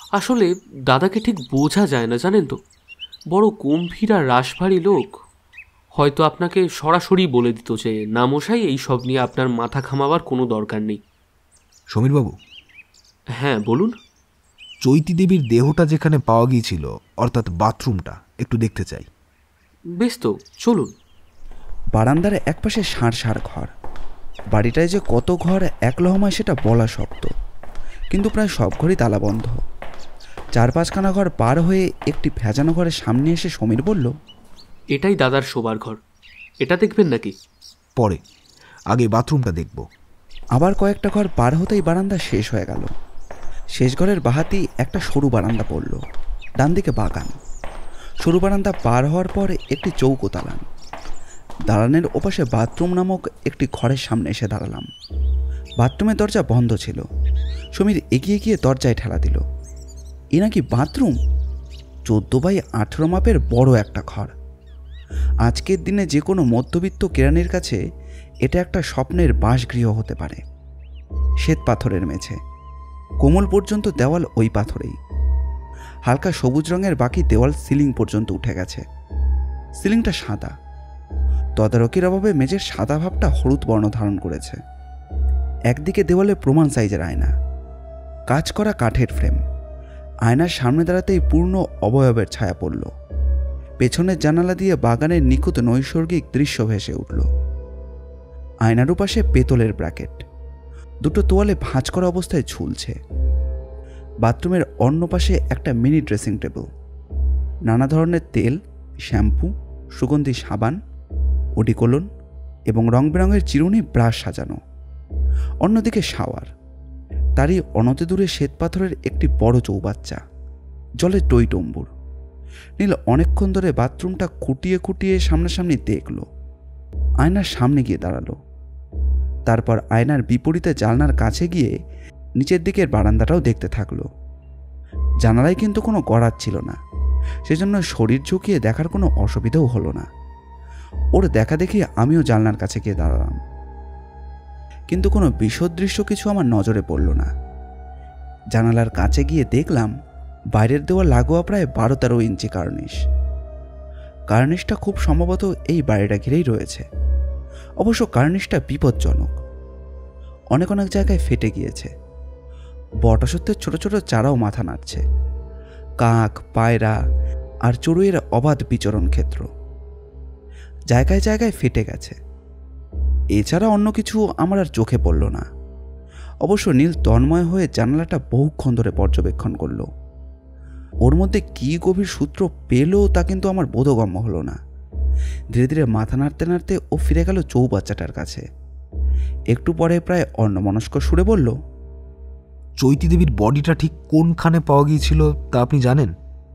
আসলে দাদাকে ঠিক বোঝা যায় না, জানেন তো, বড় গম্ভীর আর রাশভারী লোক। হয়তো আপনাকে সরাসরি বলে দিত যে না মশাই, এই সব নিয়ে আপনার মাথা ঘামাবার কোনো দরকার নেই। সমীরবাবু, হ্যাঁ বলুন। চৈতি দেবীর দেহটা যেখানে পাওয়া গিয়েছিল, অর্থাৎ বাথরুমটা, একটু দেখতে চাই। বেশ তো, চলুন। বারান্দার একপাশে সার সার ঘর। বাড়িটায় যে কত ঘর এক লহমায় সেটা বলা শক্ত, কিন্তু প্রায় সব ঘরই তালাবন্ধ। 4-5খানা ঘর পার হয়ে একটি ভেজানো ঘরের সামনে এসে সমীর বলল, এটাই দাদার শোবার ঘর, এটা দেখবেন নাকি? পরে, আগে বাথরুমটা দেখব। আবার কয়েকটা ঘর পার হতেই বারান্দা শেষ হয়ে গেল। শেষ ঘরের বাহাতেই একটা সরু বারান্দা পড়ল, ডান দিকে বাগান। সরু বারান্দা পার হওয়ার পর একটি চৌকো দালান। দালানের ওপাশে বাথরুম নামক একটি ঘরের সামনে এসে দাঁড়ালাম। বাথরুমের দরজা বন্ধ ছিল। সমীর এগিয়ে গিয়ে দরজায় ঠেলা দিল। এ নাকি বাথরুম! 14x18 মাপের বড় একটা ঘর। আজকের দিনে যে কোনো মধ্যবিত্ত কেরানির কাছে এটা একটা স্বপ্নের বাসগৃহ হতে পারে। শ্বেত পাথরের মেঝে, কোমল পর্যন্ত দেওয়াল ওই পাথরেই। হালকা সবুজ রঙের বাকি দেওয়াল সিলিং পর্যন্ত উঠে গেছে। সিলিংটা সাদা, তদারকির অভাবে মেঝের সাদা ভাবটা হলুদ বর্ণ ধারণ করেছে। একদিকে দেওয়ালে প্রমাণ সাইজের আয়না, কাজ করা কাঠের ফ্রেম। আয়নার সামনে দাঁড়াতেই পূর্ণ অবয়বের ছায়া পড়ল। পেছনের জানালা দিয়ে বাগানের নিখুঁত নৈসর্গিক দৃশ্য ভেসে উঠল। আয়নার পাশে পেতলের ব্র্যাকেট, দুটো তোয়ালে ভাঁজ করা অবস্থায় ঝুলছে। বাথরুমের অন্য পাশে একটা মিনি ড্রেসিং টেবিল, নানা ধরনের তেল, শ্যাম্পু, সুগন্ধি সাবান, ওডিকোলন এবং রং বেরঙের চিরুনি ব্রাশ সাজানো। অন্যদিকে শাওয়ার, তারই অনতি দূরে শ্বেতপাথরের একটি বড় চৌবাচ্চা, জলের টইটম্বুর। নীল অনেকক্ষণ ধরে বাথরুমটা খুঁটিয়ে খুঁটিয়ে সামনাসামনি দেখল। আয়নার সামনে গিয়ে দাঁড়ালো। তারপর আয়নার বিপরীতে জানলার কাছে গিয়ে নিচের দিকের বারান্দাটাও দেখতে থাকলো। জানালায় কিন্তু কোনো গড়াত ছিল না, সেজন্য শরীর ঝুঁকিয়ে দেখার কোনো অসুবিধাও হলো না। ওর দেখা দেখি আমিও জানলার কাছে গিয়ে দাঁড়ালাম, কিন্তু কোনো বিশদৃশ্য কিছু আমার নজরে পড়ল না। জানালার কাছে গিয়ে দেখলাম বাইরের দেওয়াল লাগোয়া প্রায় 12-13 ইঞ্চি কার্নিশ। কার্নিশটা খুব সম্ভবত এই বাড়িটা ঘিরেই রয়েছে। অবশ্য কার্নিশটা বিপজ্জনক, অনেক অনেক জায়গায় ফেটে গিয়েছে। বটসত্ত্বের ছোট ছোট চারাও মাথা নাড়ছে। কাক, পায়রা আর চড়ুইয়ের অবাধ বিচরণ ক্ষেত্র। জায়গায় জায়গায় ফেটে গেছে। এছাড়া অন্য কিছু আমার আর চোখে পড়ল না। অবশ্য নীল তন্ময় হয়ে জানালাটা বহুক্ষণ ধরে পর্যবেক্ষণ করল। ওর মধ্যে কী গভীর সূত্র পেল তা কিন্তু আমার বোধগম্য হলো না। ধীরে ধীরে মাথা নাড়তে নাড়তে ও ফিরে গেল চৌবাচ্চাটার কাছে। একটু পরে প্রায় অন্যমনস্ক সুরে বলল, চৈতি দেবীর বডিটা ঠিক কোনখানে পাওয়া গিয়েছিল তা আপনি জানেন?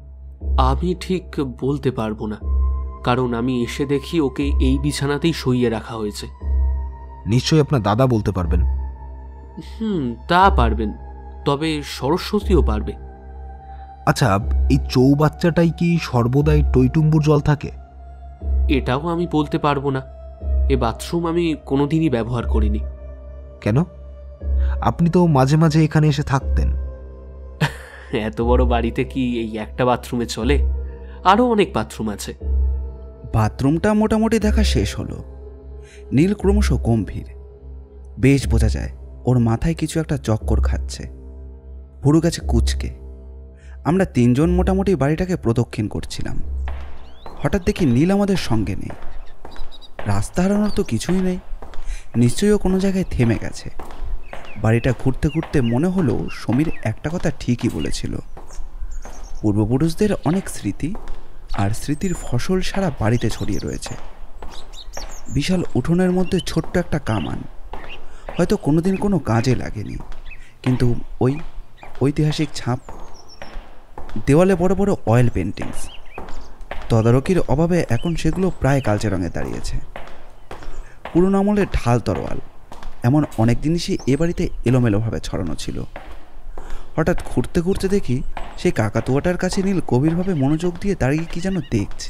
আমি ঠিক বলতে পারবো না, কারণ আমি এসে দেখি ওকে এই বিছানাতেই শুইয়ে রাখা হয়েছে। নিশ্চয়ই আপনার দাদা বলতে পারবেন। তা পারবেন, তবে সরস্বতীও পারবে। আচ্ছা, এই চৌবাচ্চাটাই কি সর্বদাই টইটুম্বুর জল থাকে? এটাও আমি বলতে পারবো না। এ বাথরুম আমি কোনোদিনই ব্যবহার করিনি। কেন? আপনি তো মাঝে মাঝে এখানে এসে থাকতেন। এত বড় বাড়িতে কি এই একটা বাথরুমে চলে? আরও অনেক বাথরুম আছে। বাথরুমটা মোটামুটি দেখা শেষ হলো। নীল ক্রমশ গম্ভীর, বেশ বোঝা যায় ওর মাথায় কিছু একটা চক্কর খাচ্ছে। ভুরু গেছে কুচকে। আমরা 3 জন মোটামুটি বাড়িটাকে প্রদক্ষিণ করছিলাম। হঠাৎ দেখি নীল আমাদের সঙ্গে নেই। রাস্তা হারানোর তো কিছুই নেই, নিশ্চয়ই ও কোনো জায়গায় থেমে গেছে। বাড়িটা ঘুরতে ঘুরতে মনে হলো সমীর একটা কথা ঠিকই বলেছিল। পূর্বপুরুষদের অনেক স্মৃতি আর স্মৃতির ফসল সারা বাড়িতে ছড়িয়ে রয়েছে। বিশাল উঠোনের মধ্যে ছোট্ট একটা কামান, হয়তো কোনোদিন কোনো কাজে লাগেনি, কিন্তু ওই ঐতিহাসিক ছাপ। দেওয়ালে বড় বড় অয়েল পেন্টিংস, তদারকির অভাবে এখন সেগুলো প্রায় কালচে রঙে দাঁড়িয়েছে। পুরনো আমলের ঢাল তরোয়াল, এমন অনেক জিনিসই এ বাড়িতে এলোমেলোভাবে ছড়ানো ছিল। হঠাৎ ঘুরতে ঘুরতে দেখি সেই কাকাতুয়াটার কাছে নীল গভীরভাবে মনোযোগ দিয়ে দাঁড়িয়ে কি যেন দেখছে।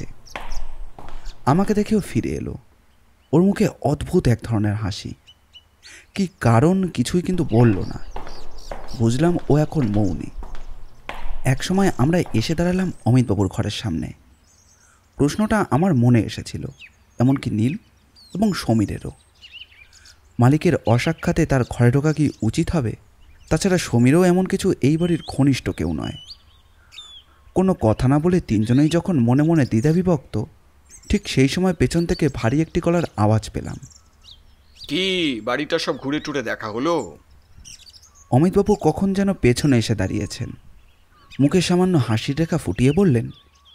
আমাকে দেখেও ফিরে এলো। ওর মুখে অদ্ভুত এক ধরনের হাসি। কি কারণ কিছুই কিন্তু বলল না। বুঝলাম ও এখন মৌনী। একসময় আমরা এসে দাঁড়ালাম অমিতবাবুর ঘরের সামনে। প্রশ্নটা আমার মনে এসেছিল, এমনকি নীল এবং সমীরেরও। মালিকের অসাক্ষাতে তার ঘরে ঢোকা কি উচিত হবে? তাছাড়া সমীরও এমন কিছু এই বাড়ির ঘনিষ্ঠ কেউ নয়। কোনো কথা না বলে তিনজনেই যখন মনে মনে দ্বিধাবিভক্ত, ঠিক সেই সময় পেছন থেকে ভারী একটি গলার আওয়াজ পেলাম। কি বাড়িটা সব ঘুরে টুরে দেখা হলো? অমিতবাবু কখন যেন পেছনে এসে দাঁড়িয়েছেন, মুখে সামান্য হাসির রেখা ফুটিয়ে বললেন,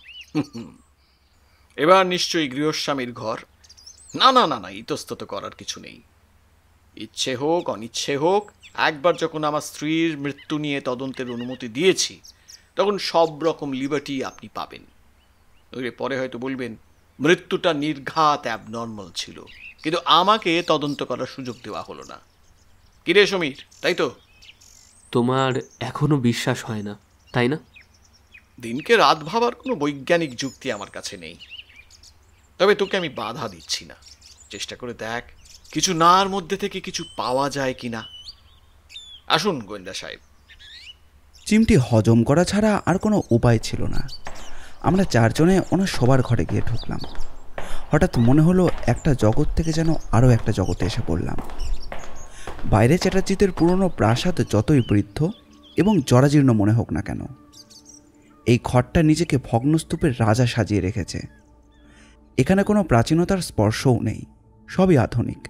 এবার নিশ্চয়ই গৃহস্বামীর ঘর। না না না না, ইতস্তত করার কিছু নেই। ইচ্ছে হোক অনিচ্ছে হোক, একবার যখন আমার স্ত্রীর মৃত্যু নিয়ে তদন্তের অনুমতি দিয়েছি, তখন সব রকম লিবার্টি আপনি পাবেন। পরে হয়তো বলবেন মৃত্যুটা নির্ঘাত অ্যাবনর্মাল ছিল, কিন্তু আমাকে তদন্ত করার সুযোগ দেওয়া হলো না। কিরে সমীর, তাই তো? তোমার এখনো বিশ্বাস হয় না, তাই না? দিনকে রাত ভাবার কোনো বৈজ্ঞানিক যুক্তি আমার কাছে নেই। তবে তোকে আমি বাধা দিচ্ছি না, চেষ্টা করে দেখ কিছু নার মধ্যে থেকে কিছু পাওয়া যায় কিনা। আসুন গোয়েন্দা সাহেব। চিমটি হজম করা ছাড়া আর কোনো উপায় ছিল না। আমরা চারজনে ওনার সবার ঘরে গিয়ে ঢুকলাম। হঠাৎ মনে হলো একটা জগৎ থেকে যেন আরও একটা জগতে এসে পড়লাম। বাইরে চ্যাটার্জিদের পুরনো প্রাসাদ যতই বৃদ্ধ এবং জরাজীর্ণ মনে হোক না কেন, এই ঘরটা নিজেকে ভগ্নস্তূপের রাজা সাজিয়ে রেখেছে। এখানে কোনো প্রাচীনতার স্পর্শও নেই, সবই আধুনিক,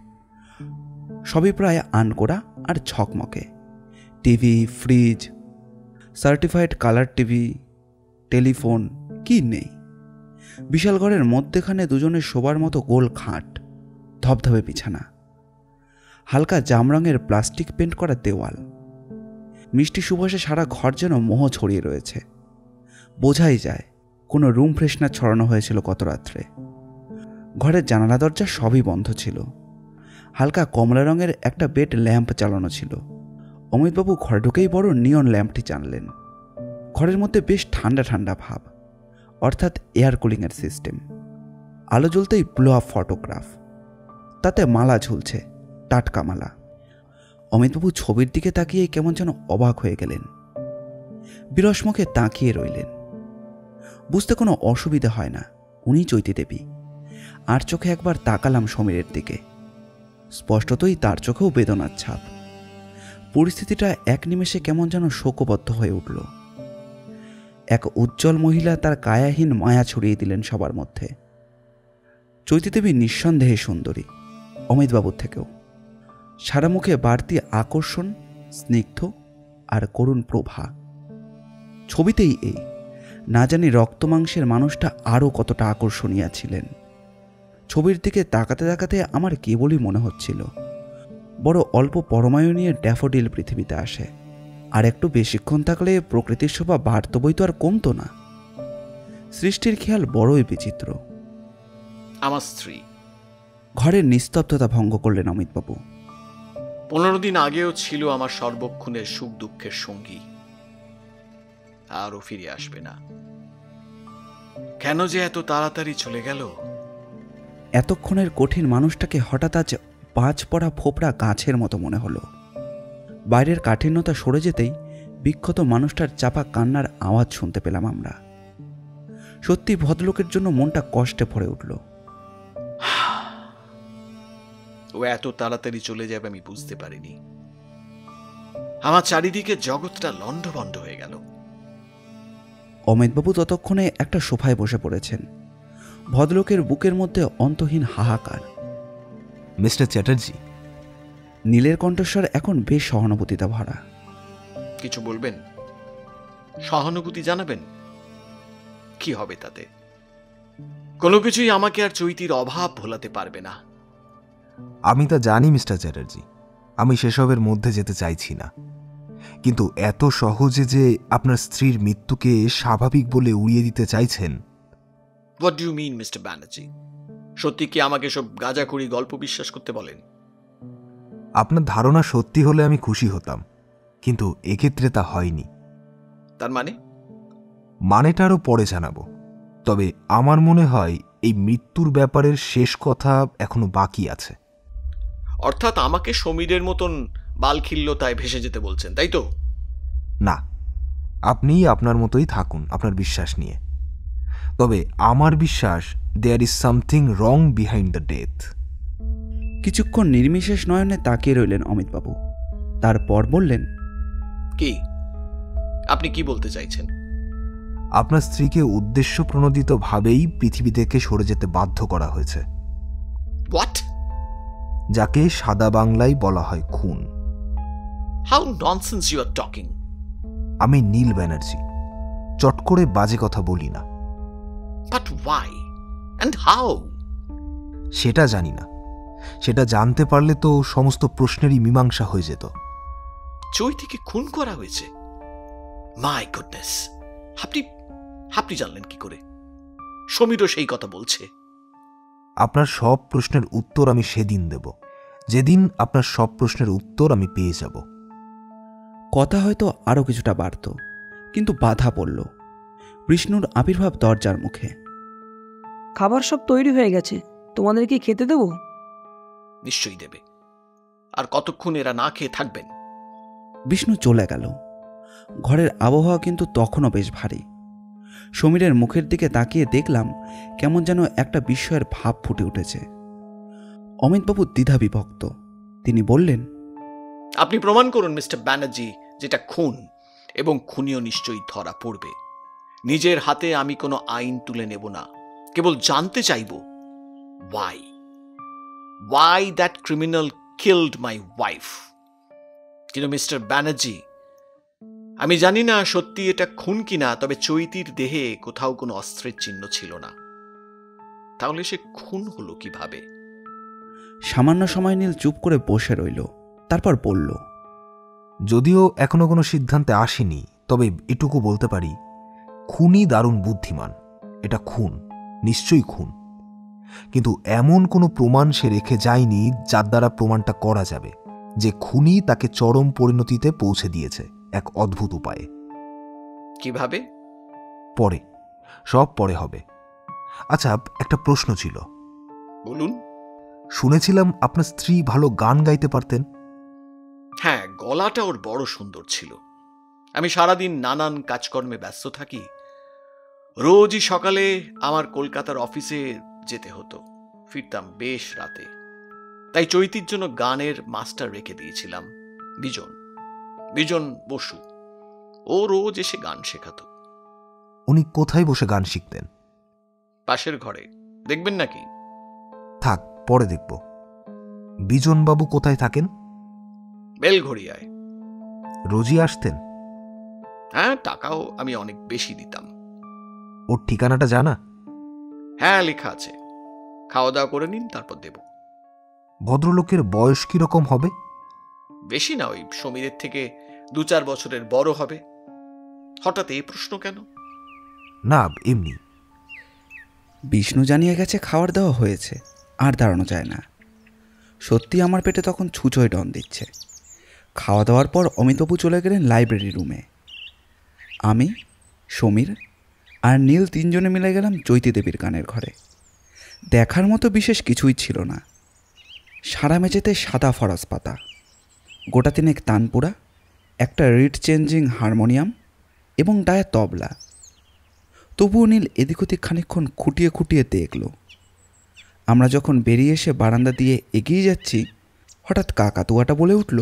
সবই প্রায় আনকোড়া আর ঝকমকে। TV, fridge, certified colour TV, telephone, কি নেই। বিশাল ঘরের মধ্যেখানে দুজনের শোবার মতো গোল খাট, ধবধবে বিছানা, হালকা জাম রঙের প্লাস্টিক পেন্ট করা দেওয়াল। মিষ্টি সুবাসে সারা ঘর যেন মোহ ছড়িয়ে রয়েছে। বোঝাই যায় কোনো রুম ফ্রেশনার ছড়ানো হয়েছিল গত রাত্রে। ঘরের জানালা দরজা সবই বন্ধ ছিল। হালকা কমলা রঙের একটা বেড ল্যাম্প চালানো ছিল। অমিতবাবু ঘরে ঢুকেই বড় নিয়ন ল্যাম্পটি টানলেন। ঘরের মধ্যে বেশ ঠান্ডা ঠান্ডা ভাব, অর্থাৎ এয়ার কুলিংয়ের সিস্টেম। আলো জ্বলতেই ব্লো আপ ফটোগ্রাফ, তাতে মালা ঝুলছে, টাটকা মালা। অমিতবাবু ছবির দিকে তাকিয়ে কেমন যেন অবাক হয়ে গেলেন। বিরস মুখে তাকিয়ে রইলেন। বুঝতে কোনো অসুবিধা হয় না, উনি চৈতি দেবী। আর চোখে একবার তাকালাম সমীরের দিকে, স্পষ্টতই তার চোখেও বেদনার ছাপ। পরিস্থিতিটা এক নিমেষে কেমন যেন শোকবদ্ধ হয়ে উঠল। এক উজ্জ্বল মহিলা তার কায়াহীন মায়া ছড়িয়ে দিলেন সবার মধ্যে। চৈতি দেবী নিঃসন্দেহে সুন্দরী, অমিতবাবুর থেকেও। সারা মুখে বাড়তি আকর্ষণ, স্নিগ্ধ আর করুণ প্রভা। ছবিতেই এই, না জানি রক্তমাংসের মানুষটা আরও কতটা আকর্ষণীয় ছিলেন। ছবির দিকে তাকাতে তাকাতে আমার কেবলই মনে হচ্ছিল বড় অল্প পরমায়ু নিয়ে ড্যাফোডিল পৃথিবীতে আসে, আর একটু বেশিক্ষণ থাকলে প্রকৃতির শোভা বাড়ত বই তো আর কমতো না। সৃষ্টির খেয়াল বড়ই বিচিত্র। আমার স্ত্রী। ঘরের নিস্তব্ধতা ভঙ্গ করলেন অমিতবাবু। 15 দিন আগেও ছিল আমার সর্বক্ষণের সুখ দুঃখের সঙ্গী, আরও ফিরে আসবে না। কেন যে এত তাড়াতাড়ি চলে গেল? এতক্ষণের কঠিন মানুষটাকে হঠাৎ আজ পাঁচ পড়া ফোপড়া গাছের মতো মনে হলো। বাইরের কাঠিন্যতা সরে যেতেই বিক্ষত মানুষটার চাপা কান্নার আওয়াজ শুনতে পেলাম আমরা। সত্যি ভদ্রলোকের জন্য মনটা কষ্টে ভরে উঠল। ও এত তাড়াতাড়ি চলে যাবে আমি বুঝতে পারিনি। আমার চারিদিকে জগৎটা লণ্ডভণ্ড হয়ে গেল। অমিতবাবু ততক্ষণে একটা সোফায় বসে পড়েছেন। ভদ্রলোকের বুকের মধ্যে অন্তহীন হাহাকার। মিস্টার চ্যাটার্জি। নীলের কণ্ঠস্বর এখন বেশ সহানুভূতিতে ভরা। কিছু বলবেন? সহানুভূতি জানাবেন? কি হবে তাতে? কোনো কিছুই আমাকে আর চৈতির অভাব ভোলাতে পারবে না। আমি তা জানি মিস্টার চ্যাটার্জি, আমি সেসবের মধ্যে যেতে চাইছি না। কিন্তু এত সহজে যে আপনার স্ত্রীর মৃত্যুকে স্বাভাবিক বলে উড়িয়ে দিতে চাইছেন। What do you mean mister Banerjee? সত্যি কি আমাকে সব গাঁজাখুরি গল্প বিশ্বাস করতে বলেন? আপনার ধারণা সত্যি হলে আমি খুশি হতাম, কিন্তু এক্ষেত্রে তা হয়নি। তার মানে? মানেটা আরও পরে জানাবো। তবে আমার মনে হয় এই মৃত্যুর ব্যাপারের শেষ কথা এখনো বাকি আছে। অর্থাৎ আমাকে সমীরের মতন বালখিল্যতায় ভেসে যেতে বলছেন, তাই তো? না, আপনি আপনার মতোই থাকুন আপনার বিশ্বাস নিয়ে, তবে আমার বিশ্বাস there is something wrong behind the death. কিছুক্ষণ নির্বিশেষ নয়নে তাকিয়ে রইলেন অমিতবাবু, তারপর বললেন, কি আপনি কি বলতে চাইছেন? আপনার স্ত্রীকে উদ্দেশ্য প্রণোদিতভাবেই পৃথিবী থেকে সরে যেতে বাধ্য করা হয়েছে, হোয়াট? যাকে সাদা বাংলায় বলা হয় খুন। How nonsense you are talking. আমি নীল ব্যানার্জি, চট করে বাজে কথা বলি না। But why and how? সেটা জানি না, সেটা জানতে পারলে তো সমস্ত প্রশ্নেরই মীমাংসা হয়ে যেত। চৈতিকে খুন করা হয়েছে? মাই গুডনেস, আপনি আপনি জানলেন কি করে? সমীরও সেই কথা বলছে। আপনার সব প্রশ্নের উত্তর আমি সেদিন দেব, যেদিন আপনার সব প্রশ্নের উত্তর আমি পেয়ে যাব। কথা হয়তো আরও কিছুটা বাড়ত, কিন্তু বাধা পড়ল বিষ্ণুর আবির্ভাব দরজার মুখে। খাবার সব তৈরি হয়ে গেছে, তোমাদের কি খেতে দেবো? নিশ্চয়ই দেবে। আর কতক্ষণ এরা না খেয়ে থাকবেন? বিষ্ণু চলে গেল। ঘরের আবহাওয়া কিন্তু তখনও বেশ ভারী। সমীরের মুখের দিকে তাকিয়ে দেখলাম কেমন যেন একটা বিস্ময়ের ভাব ফুটে উঠেছে। অমিতবাবু দ্বিধাবিভক্ত। তিনি বললেন, আপনি প্রমাণ করুন মিস্টার ব্যানার্জি যেটা খুন, এবং খুনিও নিশ্চয়ই ধরা পড়বে। নিজের হাতে আমি কোনো আইন তুলে নেব না, কেবল জানতে চাইব why that criminal killed my wife. কিন্তু মিস্টার ব্যানার্জি, আমি জানি না সত্যি এটা খুন কিনা, তবে চৈতির দেহে কোথাও কোনো অস্ত্রের চিহ্ন ছিল না। তাহলে সে খুন হলো কিভাবে? সামান্য সময় নীল চুপ করে বসে রইল, তারপর বলল, যদিও এখনো কোনো সিদ্ধান্তে আসেনি, তবে এটুকু বলতে পারি, খুনি দারুণ বুদ্ধিমান। এটা খুন, নিশ্চয়ই খুন, কিন্তু এমন কোনো প্রমাণ সে রেখে যায়নি যার দ্বারা প্রমাণটা করা যাবে যে খুনি তাকে চরম পরিণতিতে পৌঁছে দিয়েছে এক অদ্ভুত উপায়ে। কিভাবে? পরে, সব পরে হবে। আচ্ছা, একটা প্রশ্ন ছিল। বলুন। শুনেছিলাম আপনার স্ত্রী ভালো গান গাইতে পারতেন। হ্যাঁ, গলাটা ওর বড় সুন্দর ছিল। আমি সারাদিন নানান কাজকর্মে ব্যস্ত থাকি। রোজই সকালে আমার কলকাতার অফিসে যেতে হতো, ফিরতাম বেশ রাতে। তাই চৈতির জন্য গানের মাস্টার রেখে দিয়েছিলাম, বিজন বসু। ও রোজ এসে গান শেখাতো। উনি কোথায় বসে গান শিখতেন? পাশের ঘরে। দেখবেন নাকি? থাক, পরে দেখব। বিজনবাবু কোথায় থাকেন? বেলঘড়িয়ায়। রোজই আসতেন? হ্যাঁ, টাকাও আমি অনেক বেশি দিতাম। ওর ঠিকানাটা জানা? হ্যাঁ, লেখা আছে। খাওয়া দাওয়া করে নিন, তারপর দেব। ভদ্রলোকের বয়স কিরকম হবে? বেশি না, ওই সমীরের থেকে 2-4 বছরের বড় হবে। হঠাৎ এই প্রশ্ন কেন? না, এমনি। বিষ্ণু জানিয়ে গেছে খাবার দেওয়া হয়েছে, আর দাঁড়ানো যায় না। সত্যি আমার পেটে তখন ছুঁচোয় ডন দিচ্ছে। খাওয়া দাওয়ার পর অমিতবাবু চলে গেলেন লাইব্রেরি রুমে। আমি, সমীর আর নীল 3 জনে মিলে গেলাম চৈতি দেবীর গানের ঘরে। দেখার মতো বিশেষ কিছুই ছিল না। সারা মেঝেতে সাদা ফরাস পাতা, গোটা 3 তানপুরা, একটা রিড চেঞ্জিং হারমোনিয়াম এবং ডায়া তবলা। তবুও নীল এদিক ওদিক খানিকক্ষণ খুঁটিয়ে খুঁটিয়ে দেখল। আমরা যখন বেরিয়ে এসে বারান্দা দিয়ে এগিয়ে যাচ্ছি, হঠাৎ কাকাতুয়াটা বলে উঠল,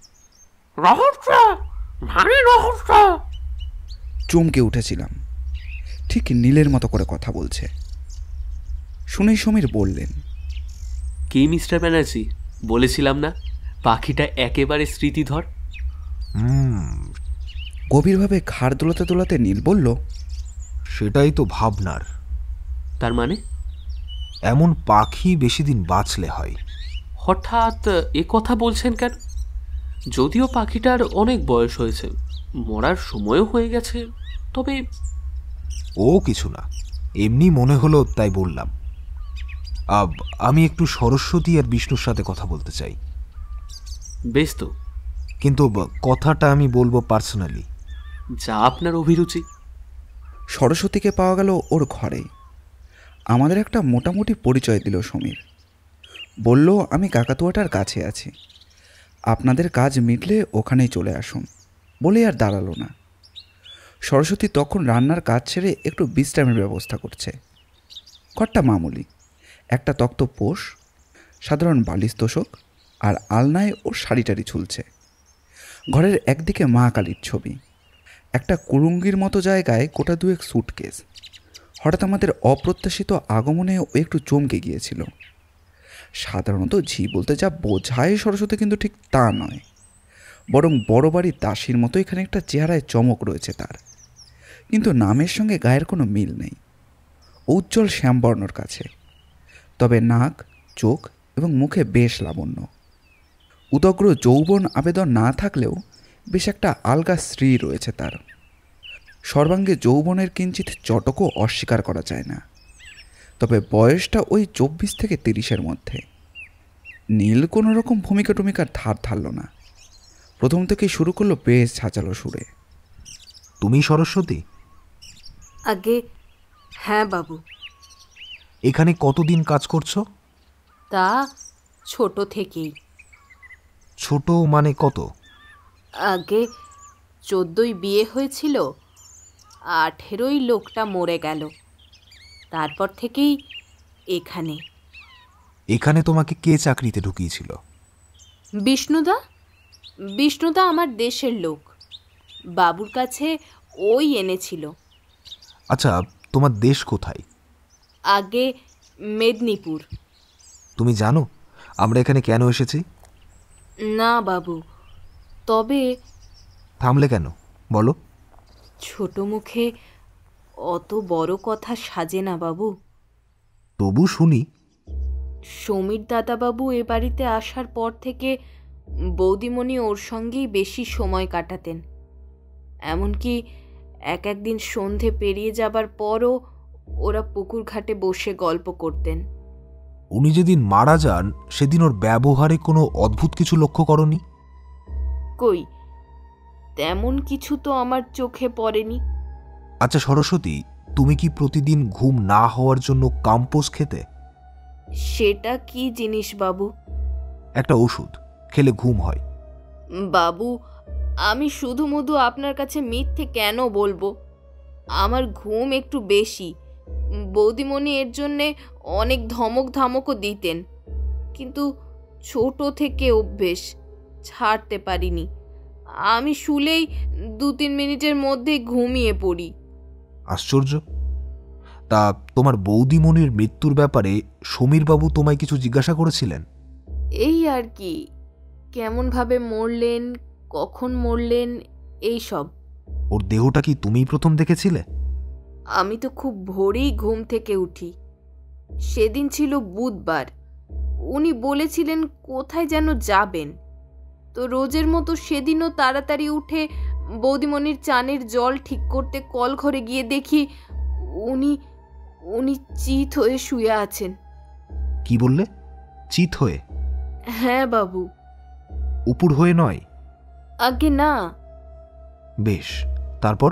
চমকে উঠেছিলাম। ঠিক নীলের মতো করে কথা বলছে। শুনেই সমীর বললেন, কি মিস্টার ব্যানার্জি, বলেছিলাম না পাখিটা একেবারে স্মৃতিধর। গভীরভাবে ঘাড় দোলাতে দোলাতে নীল বলল, সেটাই তো ভাবনার। তার মানে? এমন পাখি বেশি দিন বাঁচলে হয়। হঠাৎ এ কথা বলছেন কেন? যদিও পাখিটার অনেক বয়স হয়েছে, মরার সময়ও হয়ে গেছে, তবে ও কিছু না, এমনি মনে হলো তাই বললাম। আমি একটু সরস্বতী আর বিষ্ণুর সাথে কথা বলতে চাই। বেশ তো, কিন্তু কথাটা আমি বলবো পার্সোনালি। যা আপনার অভিরুচি। সরস্বতীকে পাওয়া গেল ওর ঘরেই। আমাদের একটা মোটামুটি পরিচয় দিল সমীর। বলল, আমি কাকাতুয়াটার কাছে আছি, আপনাদের কাজ মিটলে ওখানেই চলে আসুন। বলে আর দাঁড়ালো না। সরস্বতী তখন রান্নার কাজ ছেড়ে একটু বিশ্রামের ব্যবস্থা করছে। ঘরটা মামুলি, একটা তক্ত পোষ, সাধারণ বালিশ তোষক আর আলনায় ও শাড়িটারি ঝুলছে। ঘরের একদিকে মা কালীর ছবি, একটা কুরুঙ্গির মতো জায়গায় গোটা দুয়েক স্যুটকেস। হঠাৎ আমাদের অপ্রত্যাশিত আগমনে ও একটু চমকে গিয়েছিল। সাধারণত ঝি বলতে যা বোঝায় সরস্বতী কিন্তু ঠিক তা নয়, বরং বড় বাড়ির দাসীর মতো এখানে একটা চেহারায় চমক রয়েছে তার, কিন্তু নামের সঙ্গে গায়ের কোনো মিল নেই। উজ্জ্বল শ্যামবর্ণর কাছে, তবে নাক, চোখ এবং মুখে বেশ লাবণ্য। উদগ্র যৌবন আবেদন না থাকলেও বেশ একটা আলগা শ্রী রয়েছে তার। সর্বাঙ্গে যৌবনের কিঞ্চিত চটকও অস্বীকার করা যায় না, তবে বয়সটা ওই 24 থেকে 30-এর মধ্যে। নীল কোনো রকম ভূমিকা টুমিকার ধার ধারল না, প্রথম থেকেই শুরু করলো বেশ ঝাঁচালো সুরে। তুমি সরস্বতী? আগে হ্যাঁ বাবু। এখানে কতদিন কাজ করছো? তা ছোট থেকেই। ছোট মানে কত? আগে 14ই বিয়ে হয়েছিল, 18ই লোকটা মরে গেল, তারপর থেকেই এখানে। এখানে তোমাকে কে চাকরিতে ঢুকিয়েছিল? বিষ্ণুদা। বিষ্ণুদা আমার দেশের লোক, বাবুর কাছে ওই এনেছিল। আচ্ছা, তোমার দেশ কোথায়? আগে মেদিনীপুর। তুমি জানো আমরা এখানে কেন এসেছি? না বাবু, তবে থামলে কেন বলো। ছোট মুখে অত বড় কথা সাজে না বাবু। তবু শুনি। সমীর দাদাবাবু এ বাড়িতে আসার পর থেকে বৌদিমণি ওর সঙ্গেই বেশি সময় কাটাতেন। এমনকি একদিন সন্ধে পেরিয়ে যাবার পরও ওরা পুকুর ঘাটে বসে গল্প করতেন। উনি যেদিন মারা যান সেদিন ওর ব্যবহারে কোনো অদ্ভুত কিছু লক্ষ্য করনি? কই, তেমন কিছু তো আমার চোখে পড়েনি। আচ্ছা সরস্বতী, তুমি কি প্রতিদিন ঘুম না হওয়ার জন্য কাম্পোস খেতে? সেটা কি জিনিস বাবু? একটা ওষুধ খেলে ঘুম হয়। বাবু, আমি শুধুমুধু আপনার কাছে মিথ্যে কেন বলবো? আমার ঘুম একটু বেশি। বৌদিমণি এর জন্যে অনেক ধমক ধামকও দিতেন, কিন্তু ছোট থেকে অভ্যেস, ছাড়তে পারিনি। আমি শুলেই 2-3 মিনিটের মধ্যে ঘুমিয়ে পড়ি। আশ্চর্য। তা তোমার বৌদিমণির মৃত্যুর ব্যাপারে সমীরবাবু তোমায় কিছু জিজ্ঞাসা করেছিলেন? এই আর কি, কেমনভাবে মরলেন, কখন মরলেন, এই সব। ওর দেহটা কি তুমিই প্রথম দেখেছিলে? আমি তো খুব ভোরেই ঘুম থেকে উঠি। সেদিন ছিল বুধবার। উনি বলেছিলেন কোথায় যেন যাবেন, তো রোজের মতো সেদিনও তাড়াতাড়ি উঠে বৌদিমণির চানের জল ঠিক করতে কল ঘরে গিয়ে দেখি উনি উনি চিত হয়ে শুয়ে আছেন। কি বললে? চিত হয়ে? হ্যাঁ বাবু। উপুর হয়ে নয়? আগে না। বেশ, তারপর?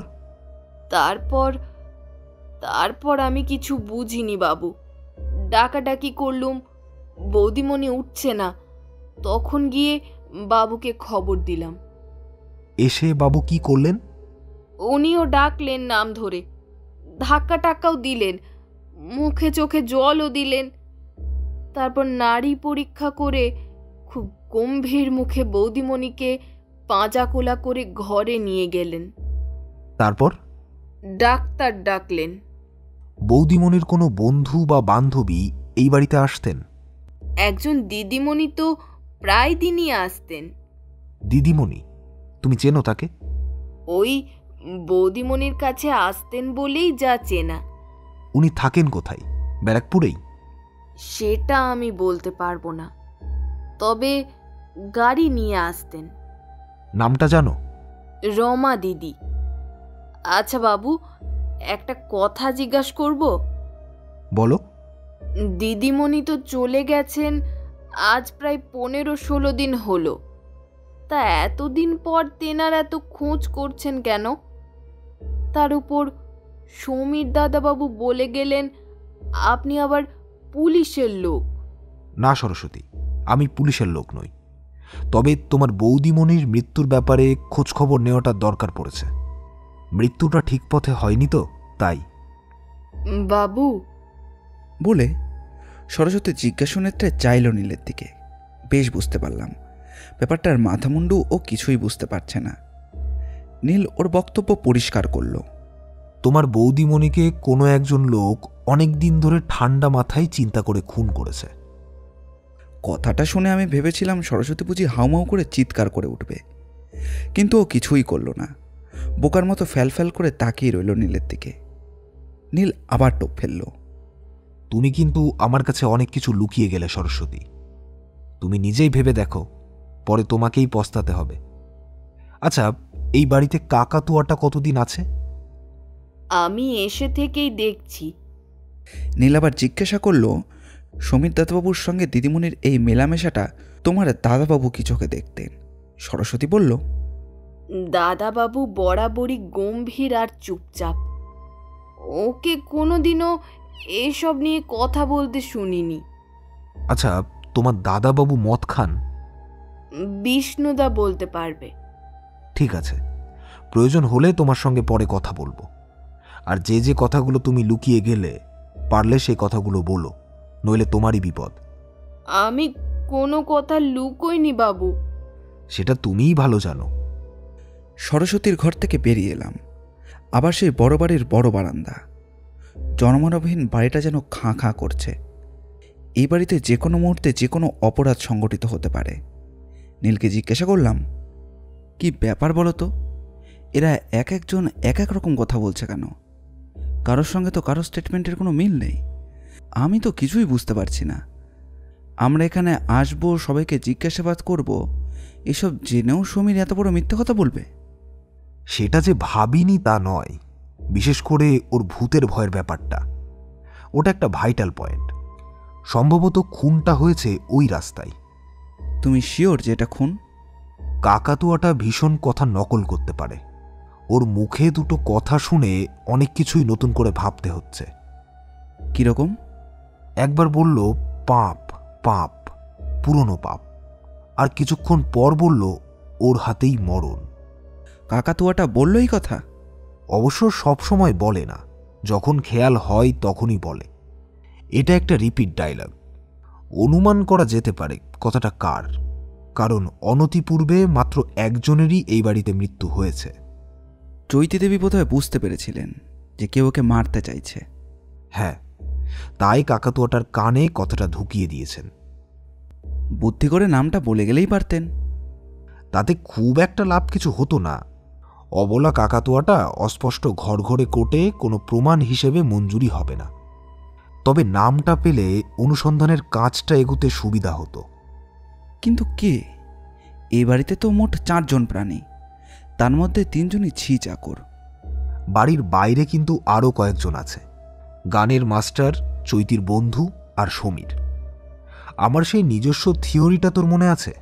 তারপর আমি কিছু বুঝিনি বাবু। ডাকাডাকি করলুম, বৌদিমণি উঠছে না। তখন গিয়ে বাবুকে খবর দিলাম। এসে বাবু কি করলেন? উনিও ডাকলেন নাম ধরে, ধাক্কা টাক্কাও দিলেন, মুখে চোখে জলও দিলেন। তারপর নাড়ি পরীক্ষা করে খুব গম্ভীর মুখে বৌদিমণিকে পাঁজাকোলা করে ঘরে নিয়ে গেলেন। তারপর? ডাক্তার ডাকলেন। বৌদিমণির কোনো বন্ধু বা বান্ধবী এই বাড়িতে আসতেন? একজন দিদিমণি তো প্রায় দিনই আসতেন। দিদিমণি? তুমি চেনো তাকে? ওই বৌদিমণির কাছে আসতেন বলেই যা চেনা। উনি থাকেন কোথায়? ব্যারাকপুরেই? সেটা আমি বলতে পারবো না, তবে গাড়ি নিয়ে আসতেন। নামটা জানো? রমা দিদি। আচ্ছা বাবু, একটা কথা জিজ্ঞাসা করব? বলো। দিদিমণি তো চলে গেছেন আজ প্রায় 15-16 দিন হলো, তা এতদিন পর তেনার এত খোঁজ করছেন কেন? তার উপর সমীর দাদাবাবু বলে গেলেন আপনি আবার পুলিশের লোক। না সরস্বতী, আমি পুলিশের লোক নই, তবে তোমার বৌদিমণির মৃত্যুর ব্যাপারে খোঁজ খবর নেওয়াটা দরকার পড়েছে। মৃত্যুটা ঠিক পথে হয়নি তো, তাই। বাবু, বলে সরস্বতী জিজ্ঞাসা নেত্রে চাইল নীলের দিকে। বেশ বুঝতে পারলাম ব্যাপারটার মাথামুন্ডু ও কিছুই বুঝতে পারছে না। নীল ওর বক্তব্য পরিষ্কার করল। তোমার বৌদিমণিকে কোনো একজন লোক অনেক দিন ধরে ঠান্ডা মাথায় চিন্তা করে খুন করেছে। কথাটা শুনে আমি ভেবেছিলাম সরস্বতী পুঁজি হাউমাউ করে চিৎকার করে উঠবে, কিন্তু ও কিছুই করল না। বোকার মতো ফ্যাল করে তাকিয়ে রইল নীলের দিকে। নীল আবার টোপ ফেলল। তুমি কিন্তু আমার কাছে অনেক কিছু লুকিয়ে গেলে সরস্বতী। তুমি নিজেই ভেবে দেখো, পরে তোমাকেই পস্তাতে হবে। আচ্ছা, এই বাড়িতে কাকাতুয়াটা কতদিন আছে? আমি এসে থেকেই দেখছি। নীল আবার জিজ্ঞাসা করল, সমীর দাদাবাবুর সঙ্গে দিদিমণির এই মেলামেশাটা তোমার দাদাবাবু কি চোখে দেখতেন? সরস্বতী বলল, দাদাবাবু বরাবরই গম্ভীর আর চুপচাপ। ওকে কোনোদিনও এসব নিয়ে কথা বলতে শুনিনি। আচ্ছা, তোমার দাদাবাবু মদ খান? বিষ্ণুদা বলতে পারবে। ঠিক আছে, প্রয়োজন হলে তোমার সঙ্গে পরে কথা বলবো। আর যে যে কথাগুলো তুমি লুকিয়ে গেলে, পারলে সেই কথাগুলো বলো, নইলে তোমারই বিপদ। আমি কোনো কথা লুকোইনি বাবু। সেটা তুমিই ভালো জানো। সরস্বতীর ঘর থেকে বেরিয়ে এলাম। আবার সেই বড় বাড়ির বড় বারান্দা। জনমানবহীন বাড়িটা যেন খাঁ খাঁ করছে। এই বাড়িতে যে কোনো মুহূর্তে যে কোনো অপরাধ সংগঠিত হতে পারে। নীলকে জিজ্ঞাসা করলাম, কি ব্যাপার বলো তো? এরা এক একজন এক এক রকম কথা বলছে কেন? কারোর সঙ্গে তো কারোর স্টেটমেন্টের কোনো মিল নেই। আমি তো কিছুই বুঝতে পারছি না। আমরা এখানে আসবো, সবাইকে জিজ্ঞাসাবাদ করব, এসব জেনেও সমীর এত বড় মিথ্যে কথা বলবে? সেটা যে ভাবিনি তা নয়, বিশেষ করে ওর ভূতের ভয়ের ব্যাপারটা। ওটা একটা ভাইটাল পয়েন্ট। সম্ভবত খুনটা হয়েছে ওই রাস্তায়। তুমি শিওর যে এটা খুন? কাকাতুয়াটা ভীষণ কথা নকল করতে পারে। ওর মুখে দুটো কথা শুনে অনেক কিছুই নতুন করে ভাবতে হচ্ছে। কিরকম? একবার বলল পাপ পাপ, পুরনো পাপ, আর কিছুক্ষণ পর বলল ওর হাতেই মরণ। কাকাতুয়াটা বলল এই কথা? অবশ্য সবসময় বলে না, যখন খেয়াল হয় তখনই বলে। এটা একটা রিপিট ডায়লগ। অনুমান করা যেতে পারে কথাটা কার, কারণ অনতিপূর্বে মাত্র একজনেরই এই বাড়িতে মৃত্যু হয়েছে। চৈতী দেবী বোধহয় বুঝতে পেরেছিলেন যে কেউ ওকে মারতে চাইছে। হ্যাঁ, তাই কাকাতুয়াটার কানে কথাটা ঢুকিয়ে দিয়েছেন। বুদ্ধি করে নামটা বলে গেলেই পারতেন। তাতে খুব একটা লাভ কিছু হতো না। অবলা কাকাতুয়াটা অস্পষ্ট ঘরঘরে কোটে কোনো প্রমাণ হিসেবে মঞ্জুরি হবে না। তবে নামটা পেলে অনুসন্ধানের কাজটা এগোতে সুবিধা হতো। কিন্তু কে? এই বাড়িতে তো মোট 4 জন প্রাণী, তার মধ্যে 3 জনই ছি চাকর। বাড়ির বাইরে কিন্তু আরও কয়েকজন আছে। গানের মাস্টার, চৈতির বন্ধু আর সমীর। আমার সেই নিজস্ব থিওরিটা তোর মনে আছে?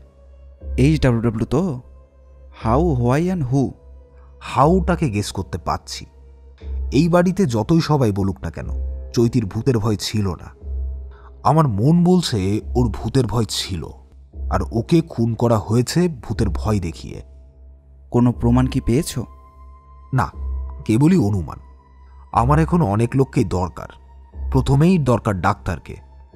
HWW তো? How, why and who. হাউটাকে গেস করতে পারছি। এই বাড়িতে যতই সবাই বলুক না কেন, চৈতির ভূতের ভয় ছিল না। আমার মন বলছে ওর ভূতের ভয় ছিল, আর ওকে খুন করা হয়েছে ভূতের ভয় দেখিয়ে। কোনো প্রমাণ কি পেয়েছ? না, কেবলই অনুমান। আমার এখন অনেক লোককেই দরকার। প্রথমেই দরকার ডাক্তারকে।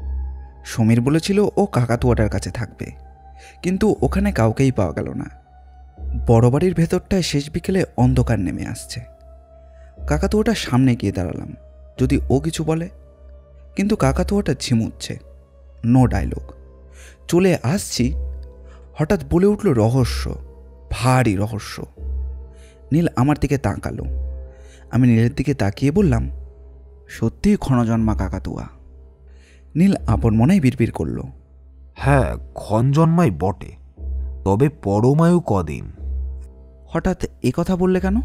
সমীর বলেছিল ও কাকাতুয়াটার কাছে থাকবে, কিন্তু ওখানে কাউকেই পাওয়া গেল না। বড় বাড়ির ভেতরটায় শেষ বিকেলে অন্ধকার নেমে আসছে। কাকাতুয়াটার সামনে গিয়ে দাঁড়ালাম, যদি ও কিছু বলে। কিন্তু কাকাতুয়াটা ঝিমুচ্ছে। No dialogue. চলে আসছি, হঠাৎ বলে উঠল রহস্য, ভারী রহস্য। নীল আমার দিকে তাকালো। আমি নীলের দিকে তাকিয়ে বললাম, সত্যিই ক্ষণজন্মা কাকাতুয়া। নীল আপন মনেই বিড়বিড় করল, হ্যাঁ, ক্ষণ জন্মাই বটে, তবে পরমায়ু কদিন। হঠাৎ এ কথা বললে কেন?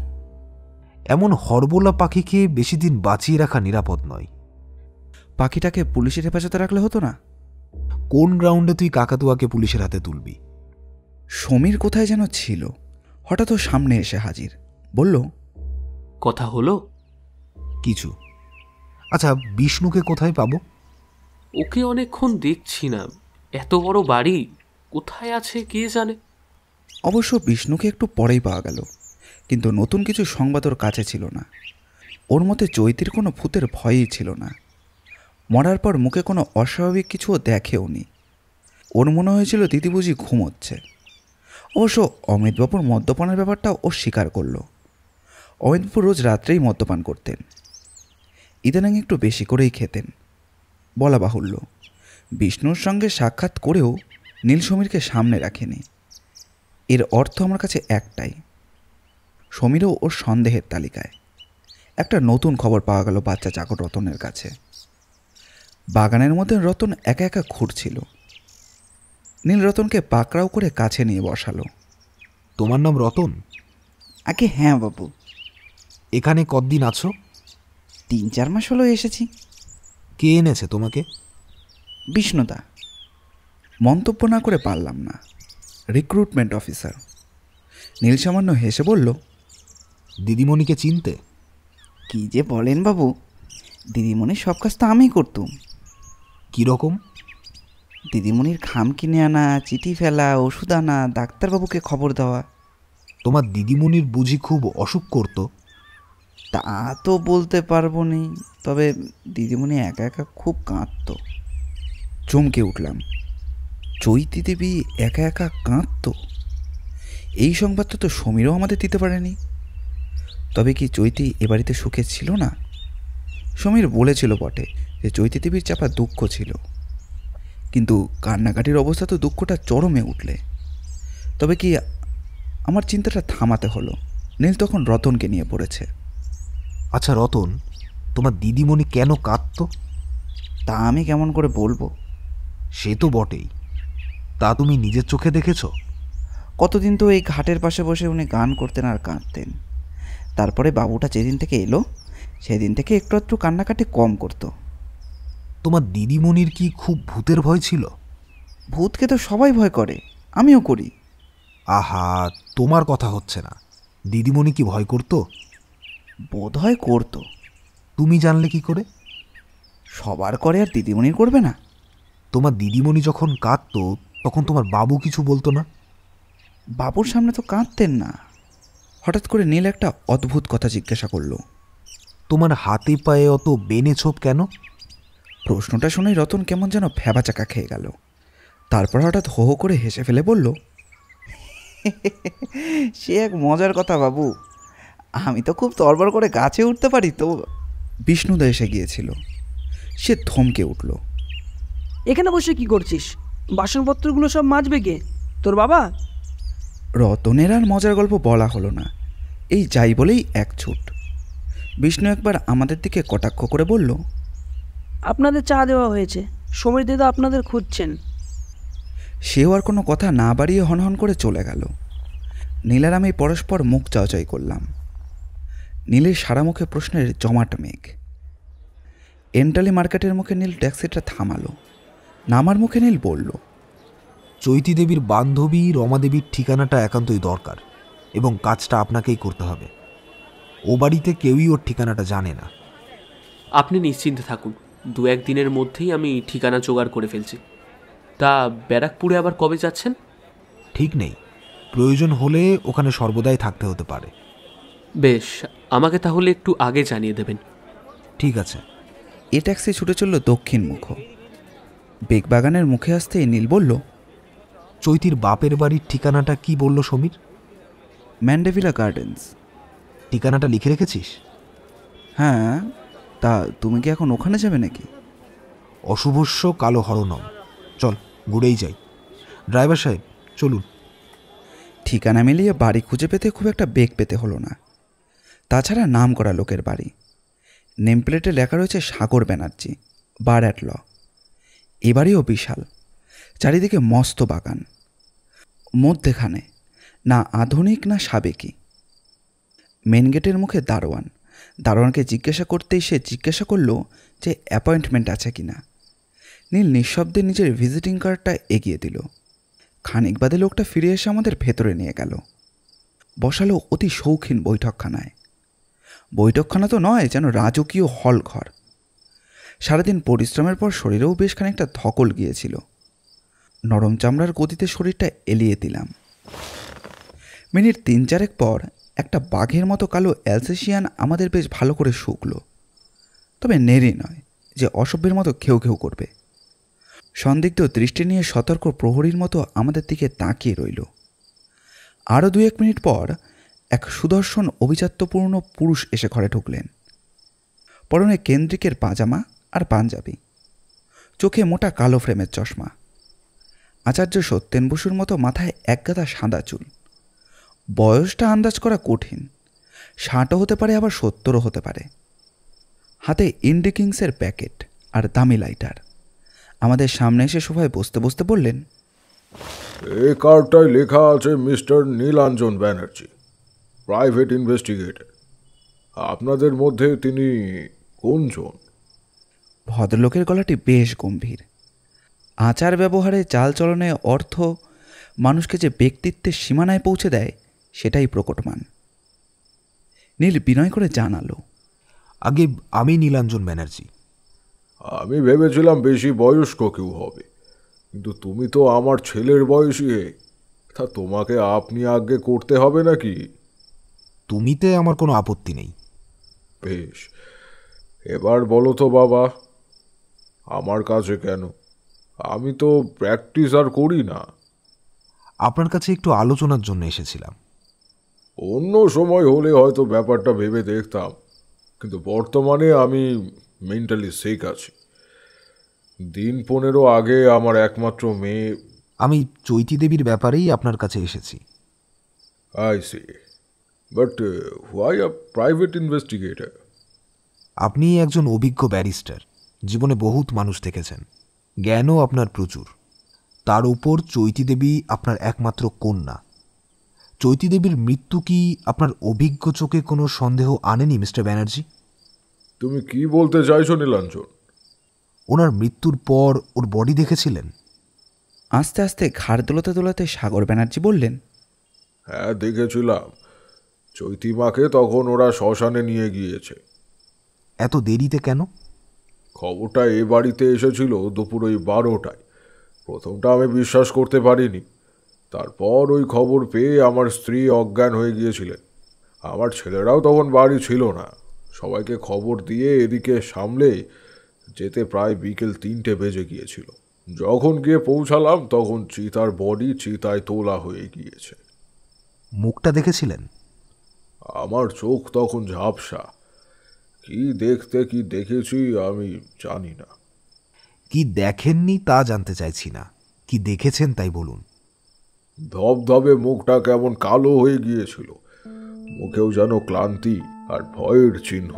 এমন হরবোলা পাখিকে বেশি দিন বাঁচিয়ে রাখা নিরাপদ নয়। পাখিটাকে পুলিশের হেফাজতে রাখলে হতো না? কোন গ্রাউন্ডে তুই কাকাতুয়াকে পুলিশের হাতে তুলবি? সমীর কোথায় যেন ছিল, হঠাৎ ও সামনে এসে হাজির। বলল, কথা হলো? কিছু। আচ্ছা, বিষ্ণুকে কোথায় পাবো? ওকে অনেকক্ষণ দেখছি না। এত বড় বাড়ি, কোথায় আছে কে জানে। অবশ্য বিষ্ণুকে একটু পরেই পাওয়া গেল। কিন্তু নতুন কিছু সংবাদ ওর কাছে ছিল না। ওর মতে চৈতির কোনো ভূতের ভয়ই ছিল না। মরার পর মুখে কোনো অস্বাভাবিক কিছুও দেখেওনি। ওর মনে হয়েছিল দিদি বুঝি ঘুমোচ্ছে। অবশ্য অমিতবাবুর মদ্যপানের ব্যাপারটাও ও স্বীকার করল। অমিতবাবু রোজ রাত্রেই মদ্যপান করতেন, ইদানিং একটু বেশি করেই খেতেন। বলা বাহুল্য, বিষ্ণুর সঙ্গে সাক্ষাৎ করেও নীল সমীরকে সামনে রাখেনি। এর অর্থ আমার কাছে একটাই, সমীরও ওর সন্দেহের তালিকায়। একটা নতুন খবর পাওয়া গেল বাচ্চা চাকর রতনের কাছে। বাগানের মধ্যে রতন একা একা ঘুরছিল। নীল রতনকে পাকড়াও করে কাছে নিয়ে বসালো। তোমার নাম রতন? আগে হ্যাঁ বাবু। এখানে কতদিন আছো? 3-4 মাস হলো এসেছি। কে এনেছে তোমাকে? বিষ্ণুদা। মন্তব্য না করে পারলাম না, রিক্রুটমেন্ট অফিসার। নীল সামান্য হেসে বলল, দিদিমণিকে চিনতে? কি যে বলেন বাবু, দিদিমণির সব কাজ তো আমিই করতুম। কীরকম? দিদিমণির খাম কিনে আনা, চিঠি ফেলা, ওষুধ আনা, ডাক্তারবাবুকে খবর দেওয়া। তোমার দিদিমণির বুঝি খুব অসুখ করতো? তা তো বলতে পারবো নি, তবে দিদিমণি একা একা খুব কাঁদত। চমকে উঠলাম, চৈতি দেবী একা একা কাঁদত? এই সংবাদটা তো সমীরও আমাদের দিতে পারেনি। তবে কি চৈতি এ বাড়িতে সুখে ছিল না? সমীর বলেছিল বটে যে চৈতি দেবীর চাপা দুঃখ ছিল, কিন্তু কান্নাকাটির অবস্থা তো দুঃখটা চরমে উঠলে। তবে কি, আমার চিন্তাটা থামাতে হলো। নীল তখন রতনকে নিয়ে পড়েছে। আচ্ছা রতন, তোমার দিদিমণি কেন কাঁদতো? তা আমি কেমন করে বলবো? সে তো বটেই, তা তুমি নিজের চোখে দেখেছ? কতদিন তো এই ঘাটের পাশে বসে উনি গান করতেন আর কাঁদতেন। তারপরে বাবুটা যেদিন থেকে এলো সেদিন থেকে একটু একটু কান্নাকাটি কম করতো। তোমার দিদিমণির কি খুব ভূতের ভয় ছিল? ভূতকে তো সবাই ভয় করে, আমিও করি। আহা, তোমার কথা হচ্ছে না। দিদিমণি কি ভয় করতো? বোধ হয় করতো। তুমি জানলে কি করে? সবার করে, আর দিদিমণির করবে না? তোমার দিদিমণি যখন কাঁদতো তখন তোমার বাবু কিছু বলতো না? বাবুর সামনে তো কাঁদতেন না। হঠাৎ করে নীল একটা অদ্ভুত কথা জিজ্ঞাসা করলো। তোমার হাতে পায়ে অত বেনে ছোপ কেন? প্রশ্নটা শুনেই রতন কেমন যেন ভ্যাবাচাকা খেয়ে গেল। তারপর হঠাৎ হো হো করে হেসে ফেলে বলল, সে এক মজার কথা বাবু, আমি তো খুব তরবর করে গাছে উঠতে পারি তো। বিষ্ণুদা এসে গিয়েছিল। সে থমকে উঠল। এখানে বসে কি করছিস? বাসনপত্রগুলো সব মাজবে কে? তোর বাবা? রতনের আর মজার গল্প বলা হলো না, এই যাই বলেই এক ছুট। বিষ্ণু একবার আমাদের দিকে কটাক্ষ করে বলল, আপনাদের চা দেওয়া হয়েছে, সমীর দাদা আপনাদের খুঁজছেন। সেও আর কোনো কথা না বাড়িয়ে হনহন করে চলে গেল। নীলার আমি পরস্পর মুখ চাওয়াচাই করলাম। নীলের সারা মুখে প্রশ্নের জমাট মেঘ। এন্টালি মার্কেটের মুখে নীল ট্যাক্সিটা থামালো। নামার মুখে নীল বলল, চৈতি দেবীর বান্ধবী রমা দেবীর ঠিকানাটা একান্তই দরকার, এবং কাজটা আপনাকেই করতে হবে। ও বাড়িতে কেউই ওর ঠিকানাটা জানে না। আপনি নিশ্চিন্তে থাকুন, 2-1 দিনের মধ্যেই আমি ঠিকানা জোগাড় করে ফেলছি। তা ব্যারাকপুরে আবার কবে যাচ্ছেন? ঠিক নেই, প্রয়োজন হলে ওখানে সর্বদাই থাকতে হতে পারে। বেশ, আমাকে তাহলে একটু আগে জানিয়ে দেবেন। ঠিক আছে। এ ট্যাক্সি ছুটে চলল দক্ষিণ মুখ। বেগবাগানের মুখে আসতেই নীল বলল, চৈতির বাপের বাড়ির ঠিকানাটা কি বলল সমীর? Mandevilla gardens. ঠিকানাটা লিখে রেখেছিস? হ্যাঁ, তা তুমি কি এখন ওখানে যাবে নাকি? অশুভস্য কালো হরণম। চল, ঘুরেই যাই। ড্রাইভার সাহেব, চলুন। ঠিকানা মিলিয়ে বাড়ি খুঁজে পেতে খুব একটা বেগ পেতে হলো না। তাছাড়া নাম করা লোকের বাড়ি। নেম প্লেটে লেখা রয়েছে সাগর ব্যানার্জি, বার অ্যাট ল। এ বাড়িও বিশাল, চারিদিকে মস্ত বাগান, মধ্যেখানে না আধুনিক না সাবেকি। মেন গেটের মুখে দারোয়ান। দারোয়ানকে জিজ্ঞাসা করতেই সে জিজ্ঞাসা করলো যে অ্যাপয়েন্টমেন্ট আছে কি না। নীল নিঃশব্দে নিজের ভিজিটিং কার্ডটা এগিয়ে দিল। খানিক বাদে লোকটা ফিরে এসে আমাদের ভেতরে নিয়ে গেল। বসালো অতি শৌখিন বৈঠকখানায়। বৈঠকখানা তো নয়, যেন রাজকীয় হল ঘর। সারাদিন পরিশ্রমের পর শরীরেও বেশ খানিকটা ধকল গিয়েছিল। নরম চামড়ার গতিতে শরীরটা এলিয়ে দিলাম। মিনিট 3-4 পর একটা বাঘের মতো কালো অ্যালসেশিয়ান আমাদের বেশ ভালো করে শুকলো, তবে নেড়ি নয় যে অসভ্যের মতো ঘেউ ঘেউ করবে। সন্দিগ্ধ দৃষ্টি নিয়ে সতর্ক প্রহরীর মতো আমাদের দিকে তাকিয়ে রইল। আরও 2-1 মিনিট পর এক সুদর্শন অভিজাত্যপূর্ণ পুরুষ এসে ঘরে ঢুকলেন। পরনে কেন্দ্রিকের পাজামা আর পাঞ্জাবি, চোখে মোটা কালো ফ্রেমের চশমা। আচার্য সত্যেন বসুর মতো মাথায় একগাদা সাদা চুল। বয়সটা আন্দাজ করা কঠিন, 60ও হতে পারে আবার 70ও হতে পারে। হাতে ইন্ডিকিংসের প্যাকেট আর দামি লাইটার। আমাদের সামনে এসে সোফায় বসতে বসতে বললেন, এই কার্ডটায় লেখা আছে mister Nilanjan Banerjee, private investigator. আপনাদের মধ্যে তিনি কোনজন? ভদ্রলোকের গলাটি বেশ গম্ভীর। আচার ব্যবহারে, চালচলনে, অর্থ, মানুষকে যে ব্যক্তিত্বের সীমানায় পৌঁছে দেয় সেটাই প্রকটমান। নীল বিনয় করে জানালো, আগে আমি নীলাঞ্জন ব্যানার্জি। আমি ভেবেছিলাম বেশি বয়স্ক কেউ হবে, কিন্তু তুমি তো আমার ছেলের বয়সী। তা তোমাকে আপনি আগে করতে হবে নাকি? তুমিতে আমার কোনো আপত্তি নেই। বেশ, এবার বলো তো বাবা, আমার কাছে কেন? আমি তো প্র্যাকটিস আর করি না। আপনার কাছে একটু আলোচনার জন্য এসেছিলাম। অন্য সময় হলে হয়তো ব্যাপারটা ভেবে দেখতাম, কিন্তু বর্তমানে আমি মেন্টালি সিক আছি। দিন 15 আগে আমার একমাত্র মেয়ে। আমি চৈতি দেবীর ব্যাপারেই আপনার কাছে এসেছি। I see, but why a private investigator? আপনি একজন অভিজ্ঞ ব্যারিস্টার, জীবনে বহুত মানুষ দেখেছেন, জ্ঞানও আপনার প্রচুর। তার উপর চৈতি দেবী আপনার একমাত্র কন্যা। চৈতি দেবীর মৃত্যু কি আপনার অভিজ্ঞ চোখে কোনো সন্দেহ আনেনি মিস্টার ব্যানার্জি? তুমি কি বলতে চাইছো নীলাঞ্জন? ওনার মৃত্যুর পর ওর বডি দেখেছিলেন? আস্তে আস্তে ঘাড় দোলাতে দোলাতে সাগর ব্যানার্জি বললেন, হ্যাঁ দেখেছিলাম। চৈতিমাকে তখন ওরা শ্মশানে নিয়ে গিয়েছে। এত দেরিতে কেন? খবরটা এ বাড়িতে এসেছিল দুপুর ওই 12টায়। প্রথমটা আমি বিশ্বাস করতে পারিনি। তারপর ওই খবর পেয়ে আমার স্ত্রী অজ্ঞান হয়ে গিয়েছিলেন। আমার ছেলেরাও তখন বাড়ি ছিল না। সবাইকে খবর দিয়ে এদিকে সামলে যেতে প্রায় বিকেল 3টে বেজে গিয়েছিল। যখন গিয়ে পৌঁছালাম তখন চিতার বডি চিতায় তোলা হয়ে গিয়েছে। মুখটা দেখেছিলেন? আমার চোখ তখন ঝাপসা। কি দেখতে কি দেখেছি আমি জানি না। কি দেখেননি তা জানতে চাইছি না, কি দেখেছেন তাই বলুন। ধবধবে মুখটা কেমন কালো হয়ে গিয়েছিল, মুখেও যেন ক্লান্তি আর ভয়ের চিহ্ন।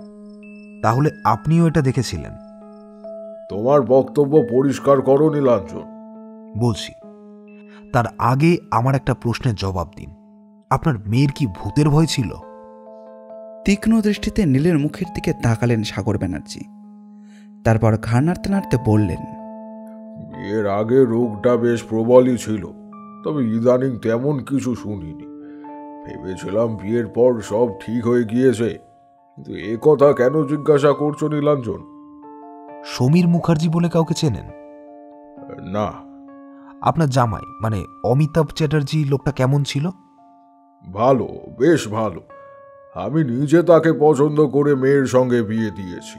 তাহলে আপনিও এটা দেখেছিলেন? তোমার বক্তব্য পরিষ্কার করো নীলাঞ্জন। বলছি, তার আগে আমার একটা প্রশ্নের জবাব দিন। আপনার মেয়ের কি ভূতের ভয় ছিল? তীক্ষ্ণ দৃষ্টিতে নীলের মুখের দিকে তাকালেন সাগর ব্যানার্জি। তারপর ঘাড় নাড়তে নাড়তে বললেন, বিয়ের আগে রোগটা বেশ প্রবলই ছিল, তবে ইদানিং তেমন কিছু শুনিনি। ভেবেছিলাম বিয়ের পর সব ঠিক হয়ে গিয়েছে, কিন্তু এ কথা কেন জিজ্ঞাসা করছো নীলাঞ্জন? সমীর মুখার্জি বলে কাউকে চেনেন? না। আপনার জামাই মানে অমিতাভ চ্যাটার্জি লোকটা কেমন ছিল? ভালো, বেশ ভালো। আমি নিজে তাকে পছন্দ করে মেয়ের সঙ্গে বিয়ে দিয়েছি।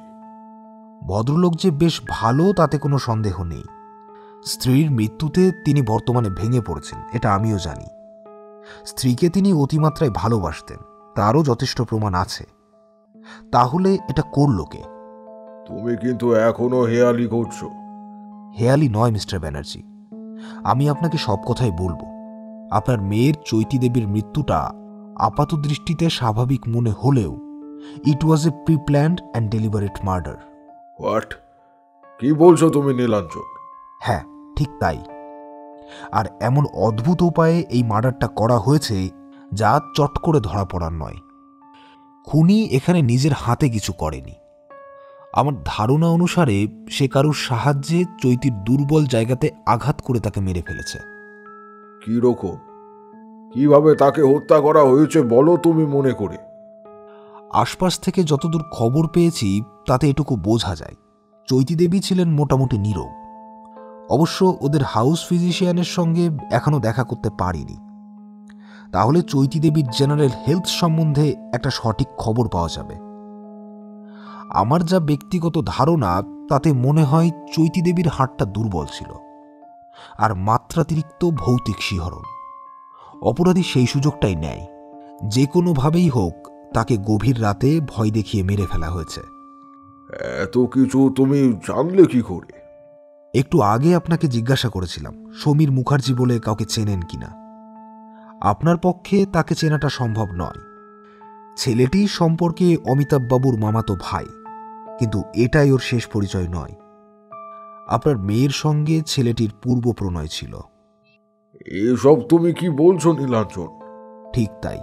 ভদ্রলোক যে বেশ ভালো তাতে কোনো সন্দেহ নেই। স্ত্রীর মৃত্যুতে তিনি বর্তমানে ভেঙে পড়েছেন, এটা আমিও জানি। স্ত্রীকে তিনি অতিমাত্রায় ভালোবাসতেন, তারও যথেষ্ট প্রমাণ আছে। তাহলে এটা করলো কে? তুমি কিন্তু এখনো হেয়ালি করছো। হেয়ালি নয় মিস্টার ব্যানার্জি, আমি আপনাকে সব কথাই বলবো। আপনার মেয়ের চৈতি দেবীর মৃত্যুটা আপাত দৃষ্টিতে স্বাভাবিক মনে হলেও it was a pre planned and deliberate murder. What? কি বলছো তুমি নীলাঞ্জন? হ্যাঁ, ঠিক তাই। আর এমন অদ্ভুত উপায়ে এই মার্ডারটা করা হয়েছে যা চট করে ধরা পড়ার নয়। খুনি এখানে নিজের হাতে কিছু করেনি। আমার ধারণা অনুসারে সে কারোর সাহায্যে চৈতির দুর্বল জায়গাতে আঘাত করে তাকে মেরে ফেলেছে। কি রকম? কিভাবে তাকে হত্যা করা হয়েছে বলো তুমি মনে করে। আশপাশ থেকে যতদূর খবর পেয়েছি তাতে এটুকু বোঝা যায়, চৈতি দেবী ছিলেন মোটামুটি নীরব। অবশ্য ওদের হাউস ফিজিশিয়ানের সঙ্গে এখনো দেখা করতে পারিনি। তাহলে চৈতি দেবীর জেনারেল হেলথ সম্বন্ধে একটা সঠিক খবর পাওয়া যাবে। আমার যা ব্যক্তিগত ধারণা তাতে মনে হয় চৈতি দেবীর হাড়টা দুর্বল ছিল, আর মাত্রাতিরিক্ত ভৌতিক শিহরণ। অপরাধী সেই সুযোগটাই নেয়, যে কোনোভাবেই হোক তাকে গভীর রাতে ভয় দেখিয়ে মেরে ফেলা হয়েছে। এত কিছু তুমি জানলে কি করে? একটু আগে আপনাকে জিজ্ঞাসা করেছিলাম সমীর মুখার্জি বলে কাউকে চেনেন কিনা। আপনার পক্ষে তাকে চেনাটা সম্ভব নয়। ছেলেটি সম্পর্কে অমিতাভ বাবুর মামাতো ভাই, কিন্তু এটাই ওর শেষ পরিচয় নয়। আপনার মেয়ের সঙ্গে ছেলেটির পূর্ব প্রণয় ছিল। এসব তুমি কি বলছো নীলাঞ্জন? ঠিক তাই।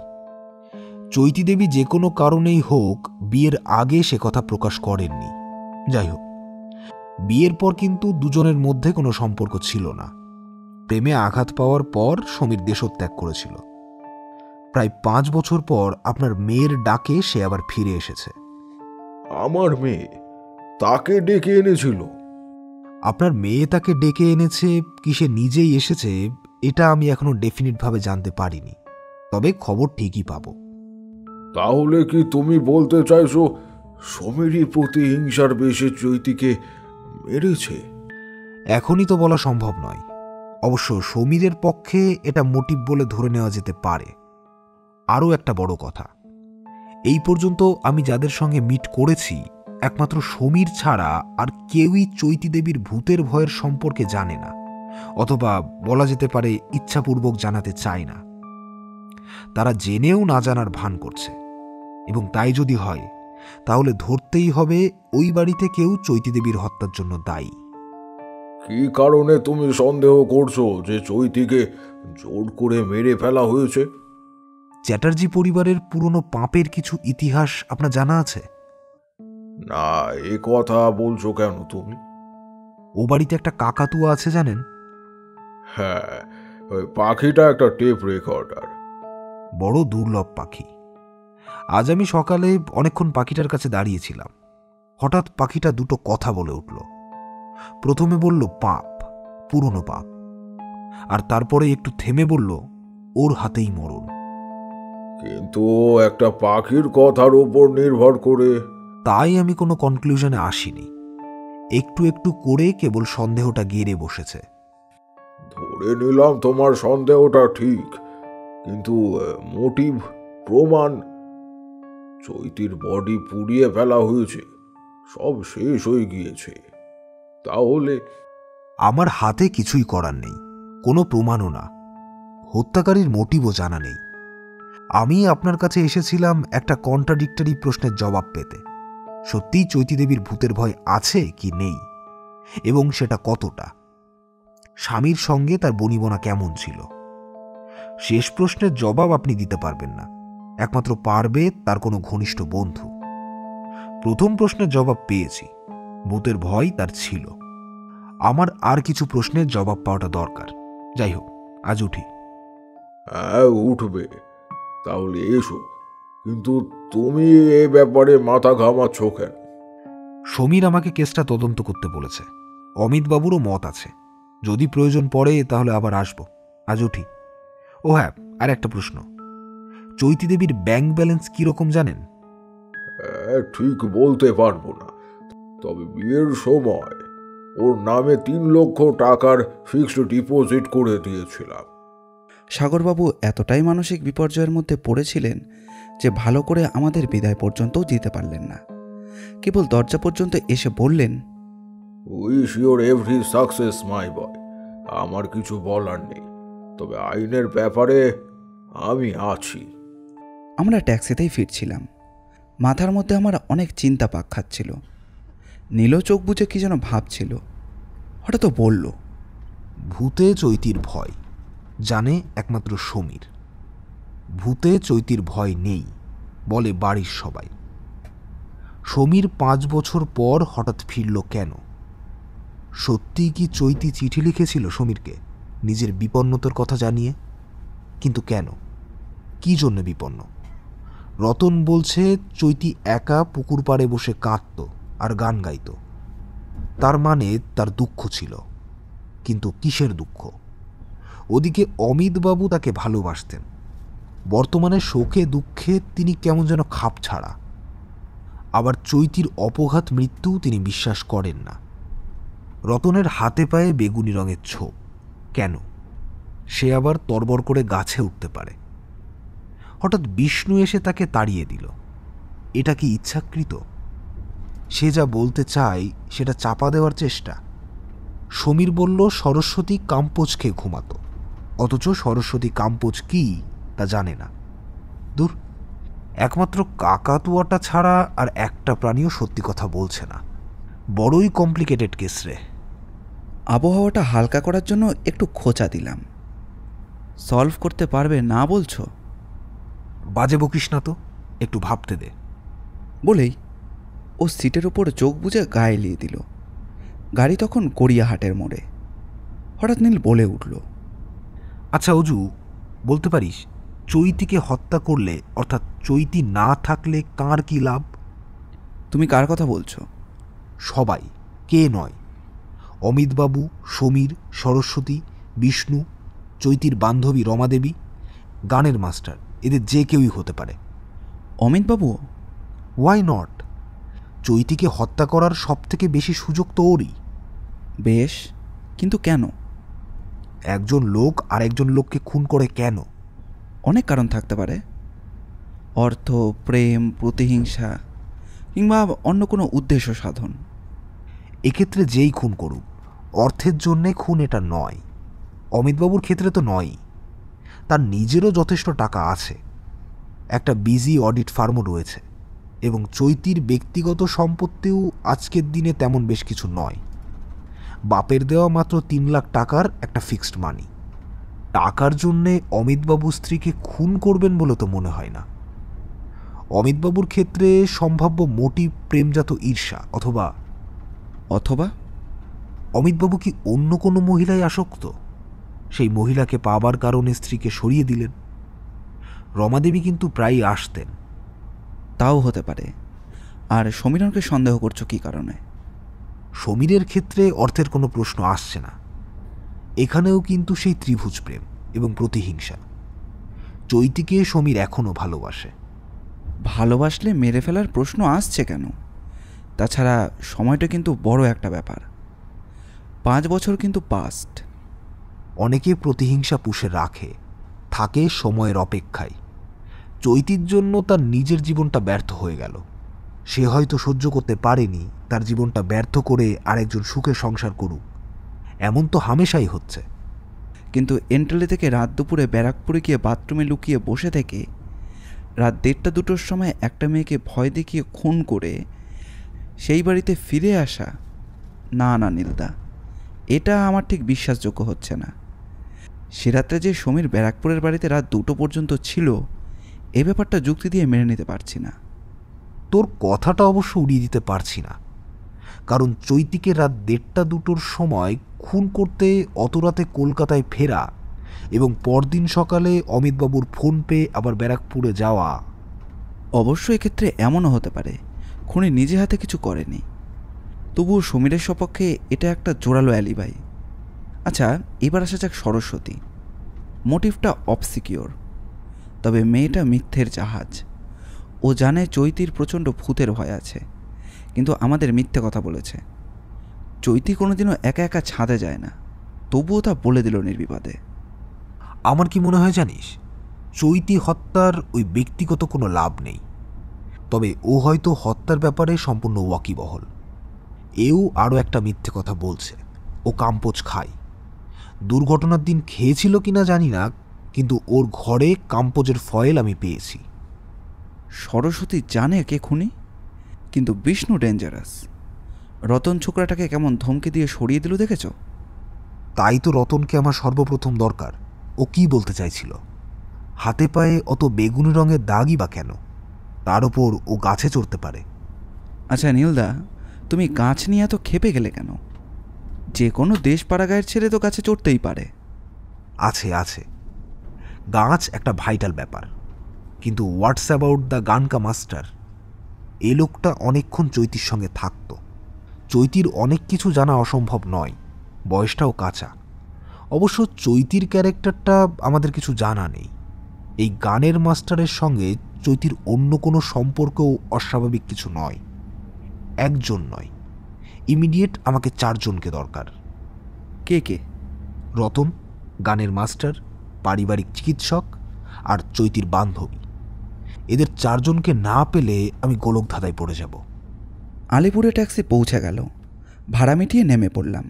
চৈতি দেবী যে কোনো কারণেই হোক বিয়ের আগে সে কথা প্রকাশ করেননি। যাই হোক, বিয়ের পর কিন্তু দুজনের মধ্যে কোনো সম্পর্ক ছিল না। প্রেমে আঘাত পাওয়ার পর সমীর দেশত্যাগ করেছিল। প্রায় 5 বছর পর আপনার মেয়ের ডাকে সে আবার ফিরে এসেছে। আমার মেয়ে তাকে ডেকে এনেছিল? আপনার মেয়ে তাকে ডেকে এনেছে কি সে নিজেই এসেছে এটা আমি এখনো ডেফিনিটভাবে জানতে পারিনি, তবে খবর ঠিকই পাবো। তাহলে কি তুমি বলতে চাইছো সমীরই প্রতি হিংসার বেশে চৈতিকে মেরেছে? এখনই তো বলা সম্ভব নয়। অবশ্য সমীরের পক্ষে এটা মোটিভ বলে ধরে নেওয়া যেতে পারে। আরও একটা বড় কথা, এই পর্যন্ত আমি যাদের সঙ্গে মিট করেছি একমাত্র সমীর ছাড়া আর কেউই চৈতি দেবীর ভূতের ভয়ের সম্পর্কে জানে না, অথবা বলা যেতে পারে ইচ্ছাপূর্বক জানাতে চায় না। তারা জেনেও না জানার ভান করছে, এবং তাই যদি হয় তাহলে ধরতেই হবে ওই বাড়িতে কেউ চৈতি দেবীর হত্যার জন্য দায়ী। কি কারণে তুমি সন্দেহ করছো যে চৈতিকে জোর করে মেরে ফেলা হয়েছে? চ্যাটার্জি পরিবারের পুরনো পাপের কিছু ইতিহাস আপনার জানা আছে? না, এ কথা বলছো কেন তুমি? ও বাড়িতে একটা কাকাতুয়া আছে জানেন? হ্যাঁ, ওই পাখিটা একটা টেপ রেকর্ডার। বড় দুর্লভ পাখি। আজ আমি সকালে অনেকক্ষণ পাখিটার কাছে দাঁড়িয়েছিলাম। হঠাৎ পাখিটা দুটো কথা বলে উঠল। প্রথমে বলল পাপ, পুরনো পাপ, আর তারপরে একটু থেমে বলল ওর হাতেই মরণ। কিন্তু একটা পাখির কথার উপর নির্ভর করে তাই আমি কোনো কনক্লুশনে আসিনি। একটু একটু করে কেবল সন্দেহটা গেড়ে বসেছে। ধরে নিলাম তোমার সন্দেহটা ঠিক, কিন্তু মোটিভ, প্রমাণ? চৈতির বডি পুড়িয়ে ফেলা হয়েছে, সব শেষ হয়ে গিয়েছে। তাহলে আমার হাতে কিছুই করার নেই, কোনো প্রমাণও না, হত্যাকারীর মোটিভও জানা নেই। আমি আপনার কাছে এসেছিলাম একটা কন্ট্রাডিক্টরি প্রশ্নের জবাব পেতে। সত্যিই চৈতি দেবীর ভূতের ভয় আছে কি নেই, এবং সেটা কতটা? স্বামীর সঙ্গে তার বনিবনা কেমন ছিল? শেষ প্রশ্নের জবাব আপনি দিতে পারবেন না, একমাত্র পারবে তার কোনো ঘনিষ্ঠ বন্ধু। প্রথম প্রশ্নের জবাব পেয়েছি, ভূতের ভয় তার ছিল। আমার আর কিছু প্রশ্নের জবাব পাওয়াটা দরকার। যাই হোক, আজ উঠি। হ্যাঁ, উঠবে। তাহলে এসো, কিন্তু তুমি এ ব্যাপারে মাথা ঘামাচ্ছ কেন? সমীর আমাকে কেসটা তদন্ত করতে বলেছে। অমিত বাবুরও মত আছে। যদি প্রয়োজন পড়ে তাহলে আবার আসব। আজ উঠি। ও হ্যাঁ, আর একটা প্রশ্ন, চৈতি দেবীর ব্যাংক ব্যালেন্স কিরকম জানেন? ঠিক বলতে পারবো না, তবে বিয়ের সময় ওর নামে 3 লক্ষ টাকার ফিক্সড ডিপোজিট করে দিয়েছিলাম। সাগরবাবু এতটাই মানসিক বিপর্যয়ের মধ্যে পড়েছিলেন যে ভালো করে আমাদের বিদায় পর্যন্তও দিতে পারলেন না। কেবল দরজা পর্যন্ত এসে বললেন, wish your every success my boy. আমার কিছু বলার নেই, তবে আইনের ব্যাপারে আমি আছি। আমরা ট্যাক্সিতেই ফিরছিলাম। মাথার মধ্যে আমার অনেক চিন্তা পাক খাচ্ছিল। নীল চোখ বুজে কি যেন ভাবছিল। হঠাৎ বলল, ভূতে চৈতির ভয় জানে একমাত্র সমীর। ভূতে চৈতির ভয় নেই বলে বাড়ির সবাই। সমীর 5 বছর পর হঠাৎ ফিরল কেন? সত্যি কি চৈতি চিঠি লিখেছিল সমীরকে নিজের বিপন্নতার কথা জানিয়ে? কিন্তু কেন, কি জন্য বিপন্ন? রতন বলছে চৈতি একা পুকুর পাড়ে বসে কাঁদত আর গান গাইত। তার মানে তার দুঃখ ছিল, কিন্তু কিসের দুঃখ? ওদিকে অমিতবাবু তাকে ভালোবাসতেন, বর্তমানে শোকে দুঃখে তিনি কেমন যেন খাপ ছাড়া। আবার চৈতির অপঘাত মৃত্যু তিনি বিশ্বাস করেন না। রতনের হাতে পায়ে বেগুনি রঙের ছোপ, কেন? সে আবার তরবর করে গাছে উঠতে পারে। হঠাৎ বিষ্ণু এসে তাকে তাড়িয়ে দিল। এটা কি ইচ্ছাকৃত? সে যা বলতে চায় সেটা চাপা দেওয়ার চেষ্টা। সমীর বলল সরস্বতী কাম্পোজ খেয়ে ঘুমাতো, অথচ সরস্বতী কাম্পোজ কি তা জানে না। দূর, একমাত্র কাকাতুয়াটা ছাড়া আর একটা প্রাণীও সত্যি কথা বলছে না। বড়ই কমপ্লিকেটেড কেস রে। আবহাওয়াটা হালকা করার জন্য একটু খোঁচা দিলাম। সলভ করতে পারবে না বলছো? বাজে বকিস না তো, একটু ভাবতে দে। বলেই ও সিটের ওপর চোখ বুজে গায়ে এলিয়ে দিল। গাড়ি তখন গড়িয়াহাটের মোড়ে। হঠাৎ নীল বলে উঠল, আচ্ছা অজু, বলতে পারিস চৈতিকে হত্যা করলে, অর্থাৎ চৈতি না থাকলে কার কি লাভ? তুমি কার কথা বলছো? সবাই, কে নয়? অমিতবাবু, সমীর, সরস্বতী, বিষ্ণু, চৈতির বান্ধবী রমাদেবী, গানের মাস্টার, এদের যে কেউই হতে পারে। অমিতবাবুও? Why not? চৈতিকে হত্যা করার সবথেকে বেশি সুযোগ তো ওরই। বেশ, কিন্তু কেন? একজন লোক আর একজন লোককে খুন করে কেন? অনেক কারণ থাকতে পারে। অর্থ, প্রেম, প্রতিহিংসা, কিংবা অন্য কোনো উদ্দেশ্য সাধন। এক্ষেত্রে যেই খুন করুক, অর্থের জন্যে খুন এটা নয়। অমিতবাবুর ক্ষেত্রে তো নয়ই। তার নিজেরও যথেষ্ট টাকা আছে, একটা বিজি অডিট ফার্মও রয়েছে, এবং চৈতির ব্যক্তিগত সম্পত্তিও আজকের দিনে তেমন বেশ কিছু নয়। বাপের দেওয়া মাত্র 3 লাখ টাকার একটা ফিক্সড মানি। টাকার জন্যে অমিতবাবু স্ত্রীকে খুন করবেন বলে তো মনে হয় না। অমিতবাবুর ক্ষেত্রে সম্ভাব্য মোটিভ প্রেমজাত ঈর্ষা, অথবা অথবা অমিতবাবু কি অন্য কোনো মহিলায় আসক্ত? সেই মহিলাকে পাবার কারণে স্ত্রীকে সরিয়ে দিলেন। রমাদেবী কিন্তু প্রায়ই আসতেন। তাও হতে পারে। আর সমীরণকে সন্দেহ করছো কি কারণে? সমীরের ক্ষেত্রে অর্থের কোনো প্রশ্ন আসছে না। এখানেও কিন্তু সেই ত্রিভুজ প্রেম এবং প্রতিহিংসা। চৈতিকে সমীর এখনও ভালোবাসে। ভালোবাসলে মেরে ফেলার প্রশ্ন আসছে কেন? তাছাড়া সময়টা কিন্তু বড় একটা ব্যাপার। 5 বছর কিন্তু পাস্ট। অনেকে প্রতিহিংসা পুষে রাখে, থাকে সময়ের অপেক্ষায়। চৈতির জন্য তার নিজের জীবনটা ব্যর্থ হয়ে গেল। সে হয়তো সহ্য করতে পারেনি তার জীবনটা ব্যর্থ করে আরেকজন সুখে সংসার করুক। এমন তো হামেশাই হচ্ছে। কিন্তু এন্ট্রেলে থেকে রাত দুপুরে ব্যারাকপুরে গিয়ে বাথরুমে লুকিয়ে বসে থেকে রাত 1:30-2টোর সময় একটা মেয়েকে ভয় দেখিয়ে খুন করে সেই বাড়িতে ফিরে আসা, না না নীলদা, এটা আমার ঠিক বিশ্বাসযোগ্য হচ্ছে না। সে রাত্রে যে সমীর ব্যারাকপুরের বাড়িতে রাত 2টো পর্যন্ত ছিল, এ ব্যাপারটা যুক্তি দিয়ে মেনে নিতে পারছি না। তোর কথাটা অবশ্য উড়িয়ে দিতে পারছি না, কারণ চৈতিকে রাত 1:30-2টোর সময় খুন করতে অত রাতে কলকাতায় ফেরা এবং পরদিন সকালে অমিতবাবুর ফোন পেয়ে আবার ব্যারাকপুরে যাওয়া। অবশ্য এক্ষেত্রে এমনও হতে পারে খুনি নিজে হাতে কিছু করেনি, তবুও সমীরের সপক্ষে এটা একটা জোরালো অ্যালিবাই। আচ্ছা, এবার আসা যাক সরস্বতী। মোটিভটা অবসিকিওর, তবে মেয়েটা মিথ্যের জাহাজ। ও জানে চৈতির প্রচণ্ড ভূতের ভয় আছে, কিন্তু আমাদের মিথ্যে কথা বলেছে। চৈতি কোনোদিনও একা একা ছাদে যায় না, তবুও তা বলে দিল নির্বিবাদে। আমার কি মনে হয় জানিস, চৈতি হত্যার ওই ব্যক্তিগত কোনো লাভ নেই, তবে ও হয়তো হত্যার ব্যাপারে সম্পূর্ণ ওয়াকিবহল। এও আরও একটা মিথ্যে কথা বলছে, ও কাম্পোজ খায়। দুর্ঘটনার দিন খেয়েছিল কিনা জানি না, কিন্তু ওর ঘরে কাম্পোজের ফয়েল আমি পেয়েছি। সরস্বতী জানে কে খুনি, কিন্তু বিষ্ণু ডেঞ্জারাস। রতন ছোকরাটাকে কেমন ধমকে দিয়ে সরিয়ে দিল দেখেছ? তাই তো রতনকে আমার সর্বপ্রথম দরকার। ও কি বলতে চাইছিল? হাতে পায়ে অত বেগুনি রঙের দাগই বা কেন? তার ওপর ও গাছে চড়তে পারে। আচ্ছা নীলদা, তুমি গাছ নিয়ে এত খেপে গেলে কেন? যে কোনো দেশ পাড়া গায়ের ছেলে তো গাছে চড়তেই পারে। আছে আছে, গাছ একটা ভাইটাল ব্যাপার, কিন্তু হোয়াটস অ্যাবাউট দ্য গানকা মাস্টার? এ লোকটা অনেকক্ষণ চৈতির সঙ্গে থাকত। চৈতির অনেক কিছু জানা অসম্ভব নয়, বয়সটাও কাঁচা। অবশ্য চৈতির ক্যারেক্টারটা আমাদের কিছু জানা নেই। এই গানের মাস্টারের সঙ্গে চৈতির অন্য কোনো সম্পর্কও অস্বাভাবিক কিছু নয়। একজন নয়, ইমিডিয়েট আমাকে 4 জনকে দরকার। কে কে? রতন, গানের মাস্টার, পারিবারিক চিকিৎসক আর চৈতির বান্ধবী। এদের 4 জনকে না পেলে আমি গোলকধাঁধায় পড়ে যাব। আলিপুরে ট্যাক্সি পৌঁছে গেল, ভাড়া মিটিয়ে নেমে পড়লাম।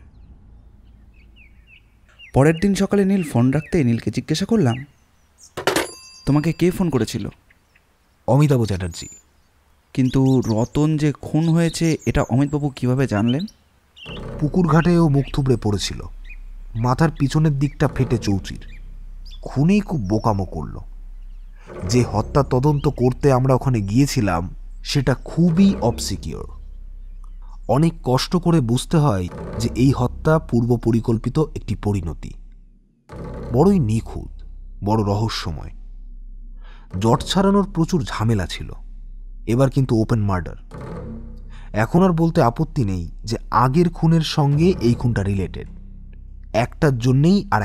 পরের দিন সকালে নীল ফোন রাখতেই নীলকে জিজ্ঞাসা করলাম, তোমাকে কে ফোন করেছিল? অমিতাভ চ্যাটার্জি। কিন্তু রতন যে খুন হয়েছে এটা অমিতবাবু কিভাবে জানলেন? পুকুর ঘাটেও মুখ থুবড়ে পড়েছিল, মাথার পিছনের দিকটা ফেটে চৌচির। খুনেই খুব বোকামো করল। যে হত্যা তদন্ত করতে আমরা ওখানে গিয়েছিলাম সেটা খুবই অবসিকিওর। অনেক কষ্ট করে বুঝতে হয় যে এই হত্যা পূর্ব পরিকল্পিত একটি পরিণতি। বড়ই নিখুঁত, বড় রহস্যময়। জট ছাড়ানোর প্রচুর ঝামেলা ছিল, এবার কিন্তু ওপেন মার্ডার। এখন আর বলতে আপত্তি নেই যে আগের খুনের সঙ্গে এই খুনটা রিলেটেড। একটার জন্যেই আর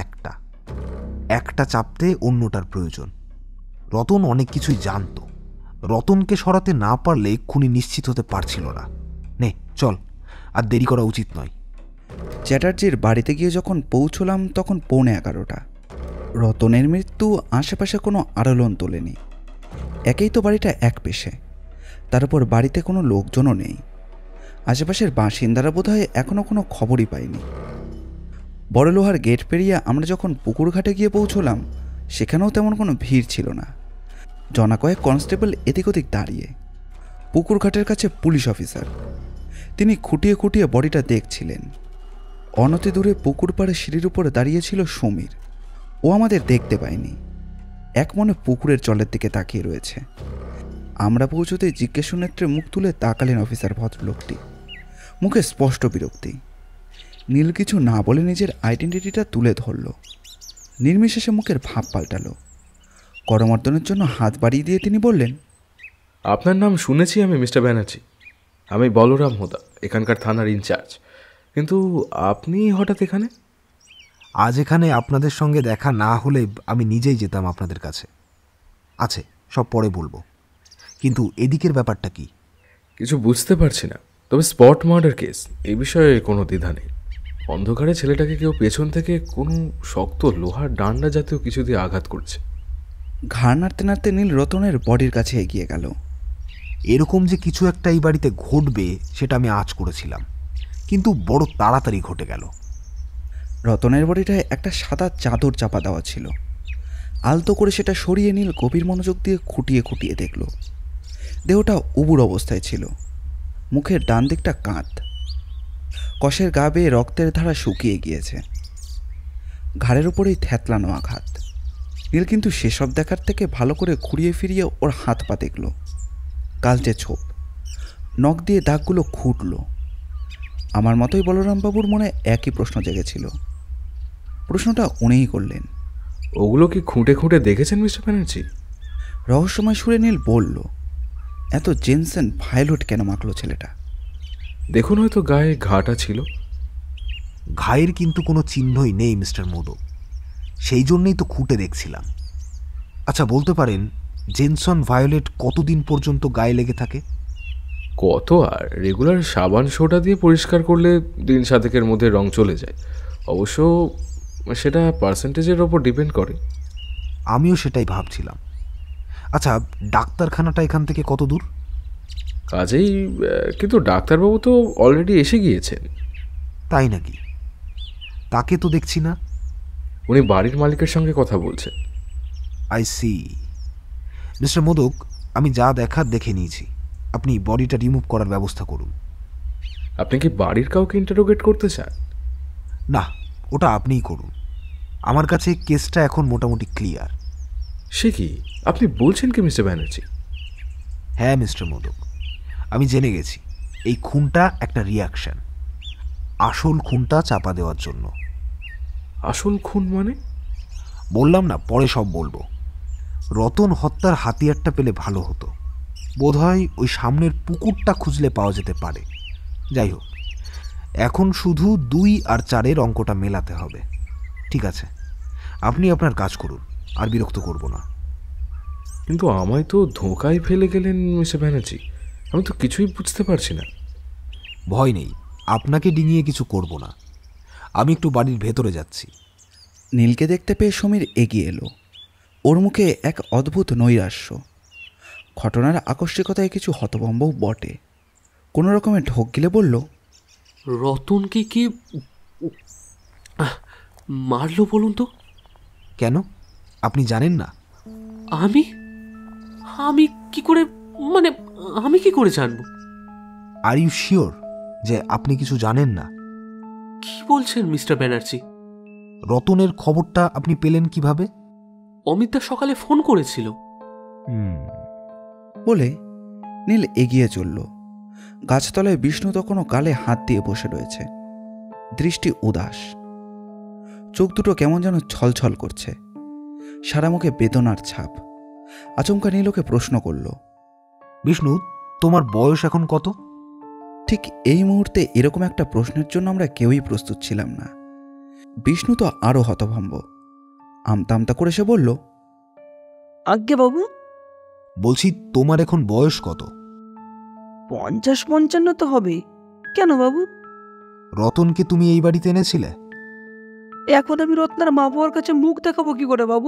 একটা চাপতে অন্যটার প্রয়োজন। রতন অনেক কিছুই জানত। রতনকে সরাতে না পারলে খুনি নিশ্চিত হতে পারছিল না। নে চল, আর দেরি করা উচিত নয়। চ্যাটার্জির বাড়িতে গিয়ে যখন পৌঁছলাম তখন 11:15। রতনের মৃত্যু আশেপাশে কোনো আলোড়ন তোলেনি। একেই তো বাড়িটা এক পেশে, তার উপর বাড়িতে কোনো লোকজনও নেই। আশেপাশের বাসিন্দারা বোধহয় এখনও কোনো খবরই পায়নি। বড় লোহার গেট পেরিয়ে আমরা যখন পুকুর ঘাটে গিয়ে পৌঁছলাম সেখানেও তেমন কোনো ভিড় ছিল না। জনা কয়েক কনস্টেবল এদিক ওদিক দাঁড়িয়ে। পুকুর ঘাটের কাছে পুলিশ অফিসার, তিনি খুঁটিয়ে খুঁটিয়ে বডিটা দেখছিলেন। অনতি দূরে পুকুর পাড়ে সিঁড়ির উপরে দাঁড়িয়েছিল সমীর। ও আমাদের দেখতে পায়নি, এক মনে পুকুরের জলের দিকে তাকিয়ে রয়েছে। আমরা পৌঁছতেই জিজ্ঞাসু নেত্রে মুখ তুলে তাকালেন অফিসার ভদ্রলোকটি, মুখে স্পষ্ট বিরক্তি। নীল কিছু না বলে নিজের আইডেন্টিটিটা তুলে ধরল। নির্বিশেষে মুখের ভাব পাল্টালো। করমর্দনের জন্য হাত বাড়িয়ে দিয়ে তিনি বললেন, আপনার নাম শুনেছি আমি মিস্টার ব্যানার্জি। আমি বলরাম হোদা, এখানকার থানার ইনচার্জ। কিন্তু আপনি হঠাৎ এখানে? আজ এখানে আপনাদের সঙ্গে দেখা না হলে আমি নিজেই যেতাম আপনাদের কাছে। আছে, সব পরে বলবো। কিন্তু এদিকের ব্যাপারটা কি? কিছু বুঝতে পারছি না, তবে স্পট মার্ডার কেস, এই বিষয়ে কোনো দ্বিধা নেই। অন্ধকারে ছেলেটাকে কেউ পেছন থেকে কোনো শক্ত লোহার ডান্ডা জাতীয় কিছু দিয়ে আঘাত করছে। ঘাড় নাড়তে নাড়তে নীল রতনের বডির কাছে এগিয়ে গেল। এরকম যে কিছু একটা এই বাড়িতে ঘটবে সেটা আমি আজ করেছিলাম, কিন্তু বড় তাড়াতাড়ি ঘটে গেল। রতনের বডিটায় একটা সাদা চাদর চাপা দেওয়া ছিল। আলতো করে সেটা সরিয়ে নীল গভীর মনোযোগ দিয়ে খুঁটিয়ে খুঁটিয়ে দেখল। দেহটা উবুর অবস্থায় ছিল, মুখের ডান দিকটা কাঁধ, কষের গা বেয়ে রক্তের ধারা শুকিয়ে গিয়েছে। ঘাড়ের উপরেই থ্যাতলানো আঘাত। নীল কিন্তু সেসব দেখার থেকে ভালো করে ঘুরিয়ে ফিরিয়ে ওর হাত পা দেখল। কালচে ছোপ, নখ দিয়ে দাগগুলো খুঁটল। আমার মতোই বলরামবাবুর মনে একই প্রশ্ন জেগেছিল। প্রশ্নটা উনিই করলেন, ওগুলো কি খুঁটে খুঁটে দেখেছেন মিস্টার ব্যানার্জি? রহস্যময় সুরে নীল বলল, এত জেনসেন ভায়োলেট কেন মাখলো ছেলেটা? দেখুন, হয়তো গায়ে ঘাটা ছিল। ঘায়ের কিন্তু কোনো চিহ্নই নেই মিস্টার মোদক, সেই জন্যেই তো খুঁটে দেখছিলাম। আচ্ছা বলতে পারেন জেনসন ভায়োলেট কতদিন পর্যন্ত গায়ে লেগে থাকে? কত আর, রেগুলার সাবান সোডা দিয়ে পরিষ্কার করলে 3 সাতেকের মধ্যে রং চলে যায়। অবশ্য সেটা পার্সেন্টেজের ওপর ডিপেন্ড করে। আমিও সেটাই ভাবছিলাম। আচ্ছা, ডাক্তারখানাটা এখান থেকে কত দূর? কাজেই, কিন্তু ডাক্তারবাবু তো অলরেডি এসে গিয়েছেন। তাই নাকি? তাকে তো দেখছি না। উনি বাড়ির মালিকের সঙ্গে কথা বলছেন। I C. মিস্টার মোদক, আমি যা দেখার দেখে নিয়েছি। আপনি বডিটা রিমুভ করার ব্যবস্থা করুন। আপনি কি বাড়ির কাউকে ইন্টারোগেট করতে চান? না, ওটা আপনিই করুন। আমার কাছে কেসটা এখন মোটামুটি ক্লিয়ার। সে কি আপনি বলছেন কি মিস্টার ব্যানার্জি? হ্যাঁ মিস্টার মোদক, আমি জেনে গেছি এই খুনটা একটা রিয়াকশন, আসল খুনটা চাপা দেওয়ার জন্য। আসল খুন মানে? বললাম না, পরে সব বলবো। রতন হত্যার হাতিয়ারটা পেলে ভালো হতো। বোধহয় ওই সামনের পুকুরটা খুঁজলে পাওয়া যেতে পারে। যাই হোক, এখন শুধু 2 আর 4-এর অঙ্কটা মেলাতে হবে। ঠিক আছে, আপনি আপনার কাজ করুন, আর বিরক্ত করব না। কিন্তু আমায় তো ধোঁকায় ফেলে গেলেন মিস্টার ব্যানার্জি। আমি তো কিছুই বুঝতে পারছি না। ভয় নেই, আপনাকে ডিঙিয়ে কিছু করব না। আমি একটু বাড়ির ভেতরে যাচ্ছি। নীলকে দেখতে পেয়ে সমীর এগিয়ে এলো। ওর মুখে এক অদ্ভুত নৈরাশ্য। ঘটনার আকস্মিকতায় কিছু হতভম্বও বটে। কোনো রকমে ঢোক গিলে বলল, রতনকে কি মারলো বলুন তো? কেন, আপনি জানেন না? আমি আমি কি করে, মানে আমি কি করে জানবো? আর ইউ শিওর যে আপনি কিছু জানেন না? কি বলছেন মিস্টার ব্যানার্জি? রতনের খবরটা আপনি পেলেন কিভাবে? অমিতদা সকালে ফোন করেছিল। বলে নীল এগিয়ে চলল। গাছতলায় বিষ্ণু তখনও গালে হাত দিয়ে বসে রয়েছে, দৃষ্টি উদাস, চোখ দুটো কেমন যেন ছলছল করছে, সারা মুখে বেদনার ছাপ। আচমকা নীল ওকে প্রশ্ন করল, বিষ্ণু, তোমার বয়স এখন কত? ঠিক এই মুহূর্তে এরকম একটা প্রশ্নের জন্য আমরা কেউই প্রস্তুত ছিলাম না। বিষ্ণু তো আরও হতভম্ব। আমতা আমতা করে সে বলল, আজ্ঞে বাবু। বলছি তোমার এখন বয়স কত? 50-55 তো হবে। কেন বাবু? রতনকে তুমি এই বাড়িতে এনেছিলে? এখন আমি রত্নার মা বাবার কাছে মুখ দেখাবো কি করে বাবু?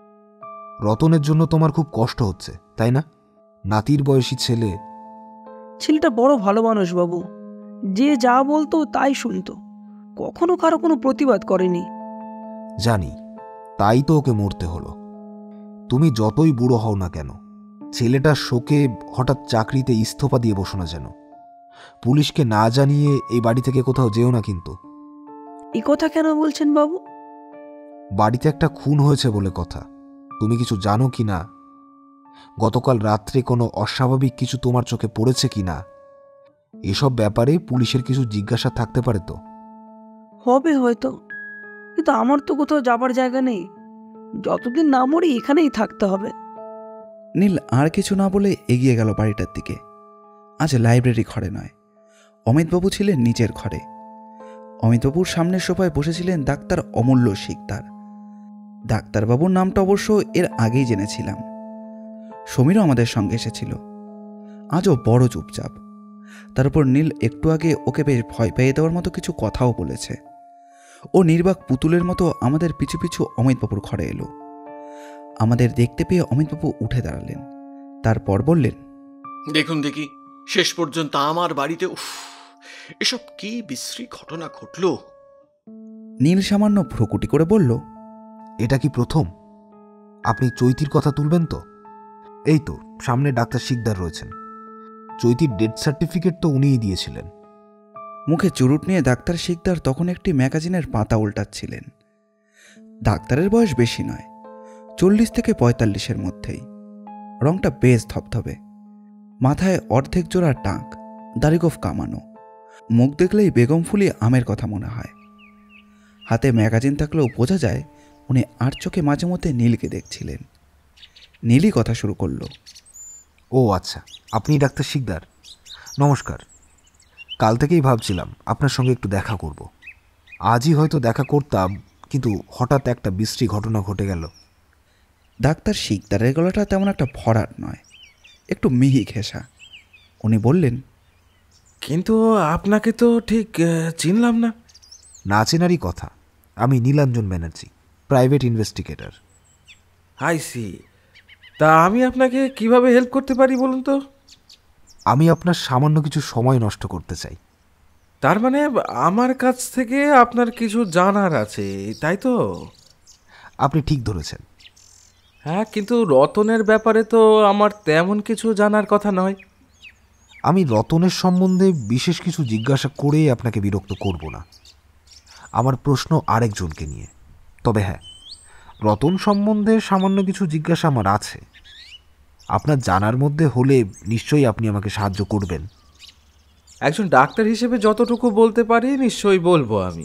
রতনের জন্য তোমার খুব কষ্ট হচ্ছে, তাই না? নাতির বয়সী ছেলে। ছেলেটা বড় ভালো মানুষ বাবু, যে যা বলতো তাই শুনতো, কখনো কারো কোনো প্রতিবাদ করেনি। জানি, তাই তো ওকে মরতে হলো। তুমি যতই বুড়ো হও না কেন, ছেলেটার শোকে হঠাৎ চাকরিতে ইস্তফা দিয়ে বসো না যেন। পুলিশকে না জানিয়ে এই বাড়ি থেকে কোথাও যেও না কিন্তু। এই কথা কেন বলছেন বাবু? বাড়িতে একটা খুন হয়েছে বলে কথা। তুমি কিছু জানো কি না? গতকাল রাত্রে কোনো অস্বাভাবিক কিছু তোমার চোখে পড়েছে কি না? এসব ব্যাপারে পুলিশের কিছু জিজ্ঞাসা থাকতে পারে তো। হবে হয়তো, কিন্তু আমার তো কোথাও যাবার জায়গা নেই। যতদিন না মরি এখানেই থাকতে হবে। নীল আর কিছু না বলে এগিয়ে গেল বাড়িটার দিকে। আজ লাইব্রেরি ঘরে নয়, অমিতবাবু ছিলেন নিচের ঘরে। অমিতবাবুর সামনের সোফায় বসেছিলেন ডাক্তার অমূল্য শিকদার। ডাক্তারবাবুর নামটা অবশ্য এর আগেই জেনেছিলাম। সমীরও আমাদের সঙ্গে এসেছিল। আজও বড় চুপচাপ। তার উপর নীল একটু আগে ওকে বেশ ভয় পেয়ে দেওয়ার মতো কিছু কথাও বলেছে। ও নির্বাক পুতুলের মতো আমাদের পিছু পিছু অমিতবাবুর ঘরে এলো। আমাদের দেখতে পেয়ে অমিতবাবু উঠে দাঁড়ালেন, তারপর বললেন, দেখুন দেখি, শেষ পর্যন্ত আমার বাড়িতে এসব কি বিশ্রী ঘটনা ঘটল। নীল সামান্য ভ্রুকুটি করে বলল, এটা কি প্রথম? আপনি চৈতির কথা তুলবেন তো? এই তো সামনে ডাক্তার শিকদার রয়েছেন। চৈতির ডেথ সার্টিফিকেট তো উনিই দিয়েছিলেন। মুখে চুরুট নিয়ে ডাক্তার শিকদার তখন একটি ম্যাগাজিনের পাতা উল্টাচ্ছিলেন। ডাক্তারের বয়স বেশি নয়, 40 থেকে 45-এর মধ্যেই। রংটা বেশ ধবধবে, মাথায় অর্ধেক জোড়া টাক, দাড়িগোফ কামানো। মুখ দেখলেই বেগম ফুলি আমের কথা মনে হয়। হাতে ম্যাগাজিন থাকলেও বোঝা যায় উনি আর চোখে মাঝে মধ্যে নীলকে দেখছিলেন। নীলই কথা শুরু করলো, ও আচ্ছা, আপনি ডাক্তার শিকদার, নমস্কার। কাল থেকেই ভাবছিলাম আপনার সঙ্গে একটু দেখা করব। আজই হয়তো দেখা করতাম, কিন্তু হঠাৎ একটা বিশ্রী ঘটনা ঘটে গেল। ডাক্তার শিকদারের গলাটা তেমন একটা ভরাট নয়, একটু মিহি ঘেঁষা। উনি বললেন, কিন্তু আপনাকে তো ঠিক চিনলাম না। না চেনারই কথা। আমি Nilanjan Banerjee, private investigator. I see. তা আমি আপনাকে কিভাবে হেল্প করতে পারি বলুন তো? আমি আপনার সামান্য কিছু সময় নষ্ট করতে চাই। তার মানে আমার কাছ থেকে আপনার কিছু জানার আছে, তাই তো? আপনি ঠিক ধরেছেন। হ্যাঁ, কিন্তু রতনের ব্যাপারে তো আমার তেমন কিছু জানার কথা নয়। আমি রতনের সম্বন্ধে বিশেষ কিছু জিজ্ঞাসা করেই আপনাকে বিরক্ত করব না। আমার প্রশ্ন আরেকজনকে নিয়ে। তবে হ্যাঁ, রতন সম্বন্ধে সামান্য কিছু জিজ্ঞাসা আমার আছে। আপনার জানার মধ্যে হলে নিশ্চয়ই আপনি আমাকে সাহায্য করবেন। একজন ডাক্তার হিসেবে যতটুকু বলতে পারি নিশ্চয়ই বলবো আমি।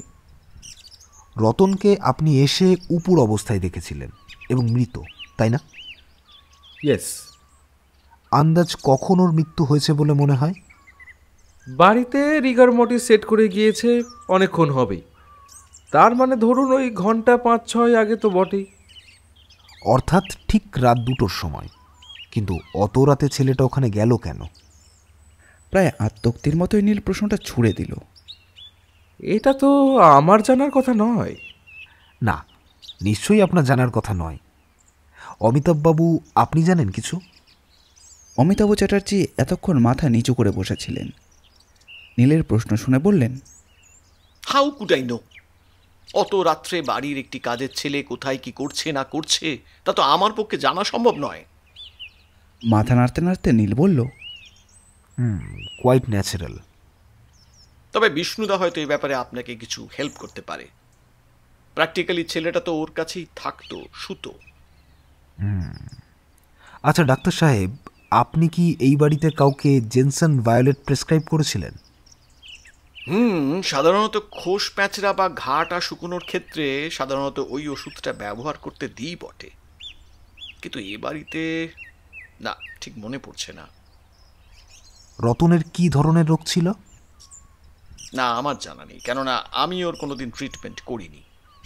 রতনকে আপনি এসে উপুর অবস্থায় দেখেছিলেন এবং মৃত, তাই না? ইয়েস। আন্দাজ কখন ওর মৃত্যু হয়েছে বলে মনে হয়? বাড়িতে রিগার মোটিভ সেট করে গিয়েছে অনেকক্ষণ হবেই। তার মানে ধরুন ওই ঘন্টা 5-6 আগে তো বটেই। অর্থাৎ ঠিক রাত 2টোর সময়। কিন্তু অত রাতে ছেলেটা ওখানে গেল কেন? প্রায় আত্মক্তির মতোই নীল প্রশ্নটা ছুড়ে দিল। এটা তো আমার জানার কথা নয়। না, নিশ্চয়ই আপনার জানার কথা নয়। অমিতাভবাবু, আপনি জানেন কিছু? অমিতাভ চ্যাটার্জি এতক্ষণ মাথা নিচু করে বসেছিলেন। নীলের প্রশ্ন শুনে বললেন, হাউ কুড আই নো? অত রাত্রে বাড়ির একটি কাজের ছেলে কোথায় কি করছে না করছে তা তো আমার পক্ষে জানা সম্ভব নয়। মাথা নাড়তে নাড়তে নীল বলল, কোয়াইট ন্যাচারাল। তবে বিষ্ণুদা হয়তো এই ব্যাপারে আপনাকে কিছু হেল্প করতে পারে। প্র্যাকটিক্যালি ছেলেটা তো ওর কাছেই থাকতো, শুতো। আচ্ছা ডাক্তার সাহেব, আপনি কি এই বাড়িতে কাউকে জেনসন ভায়োলেট প্রেসক্রাইব করেছিলেন? সাধারণত খোস প্যাঁচড়া বা ঘাটা শুকোনোর ক্ষেত্রে সাধারণত ওই ওষুধটা ব্যবহার করতে দিই বটে, কিন্তু এ বাড়িতে না, ঠিক মনে পড়ছে না। রতনের কি ধরনের রোগ ছিল? না, আমার জানা নেই, কেননা আমি ওর কোনোদিন ট্রিটমেন্ট করিনি।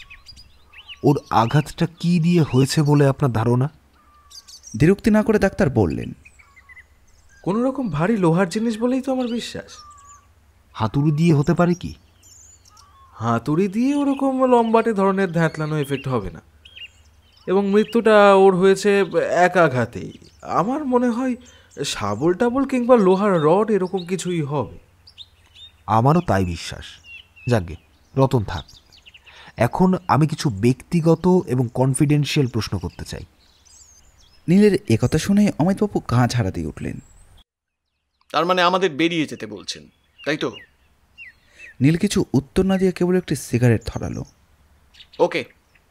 ওর আঘাতটা কি দিয়ে হয়েছে বলে আপনার ধারণা? দ্বিরুক্তি না করে ডাক্তার বললেন, কোনো রকম ভারী লোহার জিনিস বলেই তো আমার বিশ্বাস। হাতুড়ি দিয়ে হতে পারে কি? হাতুড়ি দিয়ে ওরকম লম্বাটে ধরনের ধ্যাতলানো এফেক্ট হবে না, এবং মৃত্যুটা ওর হয়েছে এক আঘাতেই। আমার মনে হয় শাবল টাবল কিংবা লোহার রড এরকম কিছুই হবে। আমারও তাই বিশ্বাস। যাকগে, রতন থাক। এখন আমি কিছু ব্যক্তিগত এবং কনফিডেন্সিয়াল প্রশ্ন করতে চাই। নীলের একথা শুনে অমিতবাবু গা ঝাড়া দিয়ে উঠলেন। তার মানে আমাদের বেরিয়ে যেতে বলছেন, তাই তো? নীল কিছু উত্তর না দিয়ে কেবল একটি সিগারেট ধরালো। ওকে,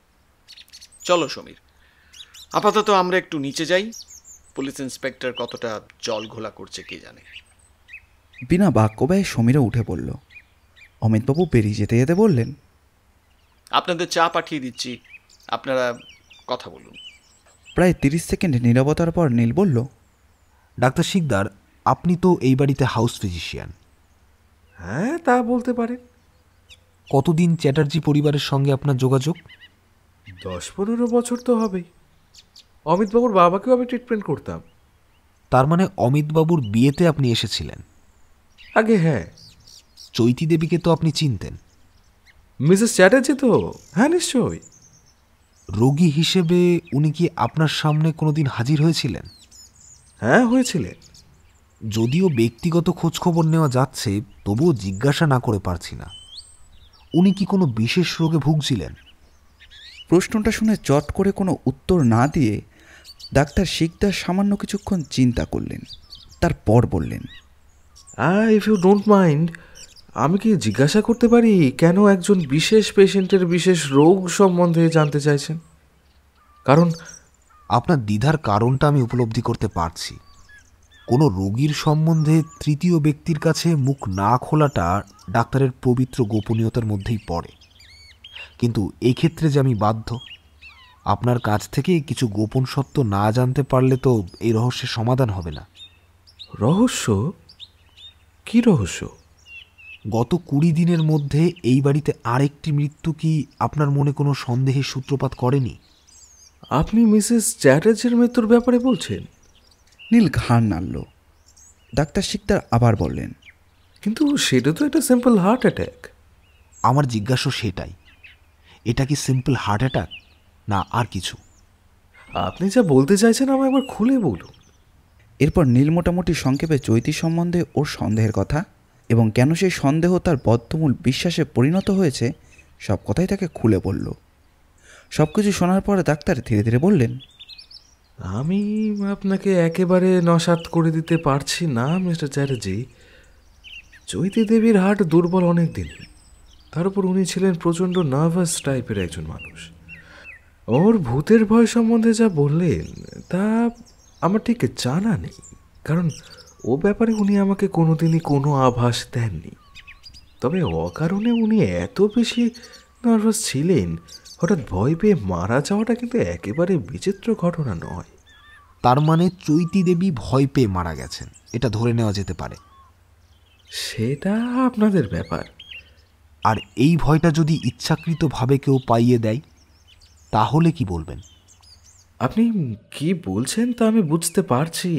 চলো সমীর, আপাতত আমরা একটু নিচে যাই। পুলিশ ইন্সপেক্টর কতটা জল ঘোলা করছে কে জানে। বিনা বাক্য ব্যয়ে সমীরও উঠে পড়ল। অমিতবাবু বেরিয়ে যেতে যেতে বললেন, আপনাদের চা পাঠিয়ে দিচ্ছি, আপনারা কথা বলুন। প্রায় 30 সেকেন্ড নীরবতার পর নীল বলল, ডাক্তার শিকদার, আপনি তো এই বাড়িতে হাউস ফিজিশিয়ান। হ্যাঁ, তা বলতে পারেন। কতদিন চ্যাটার্জি পরিবারের সঙ্গে আপনার যোগাযোগ? 10-15 বছর তো হবেই। অমিতবাবুর বাবাকেও আমি ট্রিটমেন্ট করতাম। তার মানে অমিতবাবুর বিয়েতে আপনি এসেছিলেন? আগে হ্যাঁ। চৈতি দেবীকে তো আপনি চিনতেন? মিসেস চ্যাটার্জি তো? হ্যাঁ, নিশ্চয়ই। রোগী হিসেবে উনি কি আপনার সামনে কোনোদিন হাজির হয়েছিলেন? হ্যাঁ, হয়েছিলেন। যদিও ব্যক্তিগত খোঁজখবর নেওয়া যাচ্ছে, তবুও জিজ্ঞাসা না করে পারছি না, উনি কি কোনো বিশেষ রোগে ভুগছিলেন? প্রশ্নটা শুনে চট করে কোনো উত্তর না দিয়ে ডাক্তার শিকদার সামান্য কিছুক্ষণ চিন্তা করলেন, তারপর বললেন, ইফ ইউ ডোন্ট মাইন্ড, আমি কি জিজ্ঞাসা করতে পারি কেন একজন বিশেষ পেশেন্টের বিশেষ রোগ সম্বন্ধে জানতে চাইছেন? কারণ আপনার দ্বিধার কারণটা আমি উপলব্ধি করতে পারছি। কোনো রোগীর সম্বন্ধে তৃতীয় ব্যক্তির কাছে মুখ না খোলাটা ডাক্তারের পবিত্র গোপনীয়তার মধ্যেই পড়ে, কিন্তু এক্ষেত্রে যে আমি বাধ্য। আপনার কাছ থেকে কিছু গোপন সত্য না জানতে পারলে তো এই রহস্যের সমাধান হবে না। রহস্য? কি রহস্য? গত 20 দিনের মধ্যে এই বাড়িতে আরেকটি মৃত্যু কি আপনার মনে কোনো সন্দেহের সূত্রপাত করেনি? আপনি মিসেস চ্যাটার্জির মৃত্যুর ব্যাপারে বলছেন? নীল ঘাড় নাড়ল। ডাক্তার শিকদার আবার বললেন, কিন্তু সেটা তো একটা সিম্পল হার্ট অ্যাটাক। আমার জিজ্ঞাসা সেটাই, এটা কি সিম্পল হার্ট অ্যাটাক না আর কিছু? আপনি যা বলতে চাইছেন আমায় একবার খুলে বলুন। এরপর নীল মোটামুটি সংক্ষেপে চৈতি সম্বন্ধে ওর সন্দেহের কথা এবং কেন সেই সন্দেহ তার বদ্ধমূল বিশ্বাসে পরিণত হয়েছে সব কথাই তাকে খুলে বলল। সব কিছু শোনার পরে ডাক্তার ধীরে ধীরে বললেন, আমি আপনাকে একেবারে নস্যাৎ করে দিতে পারছি না মিস্টার চ্যাটার্জি। চৈতি দেবীর হার্ট দুর্বল অনেক দিন, তার উপর উনি ছিলেন প্রচণ্ড নার্ভাস টাইপের একজন মানুষ। ওর ভূতের ভয় সম্বন্ধে যা বললেন তা আমার ঠিক জানা নেই, কারণ ও ব্যাপারে উনি আমাকে কোনোদিনই কোনো আভাস দেননি। তবে অকারণে উনি এত বেশি নার্ভাস ছিলেন, হঠাৎ ভয় পেয়ে মারা যাওয়াটা কিন্তু একেবারে বিচিত্র ঘটনা নয়। তার মানে চৈতি দেবী ভয় পেয়ে মারা গেছেন, এটা ধরে নেওয়া যেতে পারে। সেটা আপনাদের ব্যাপার। আর এই ভয়টা যদি ইচ্ছাকৃতভাবে কেউ পাইয়ে দেয় তাহলে কি বলবেন? আপনি কি বলছেন তা আমি বুঝতে পারছি,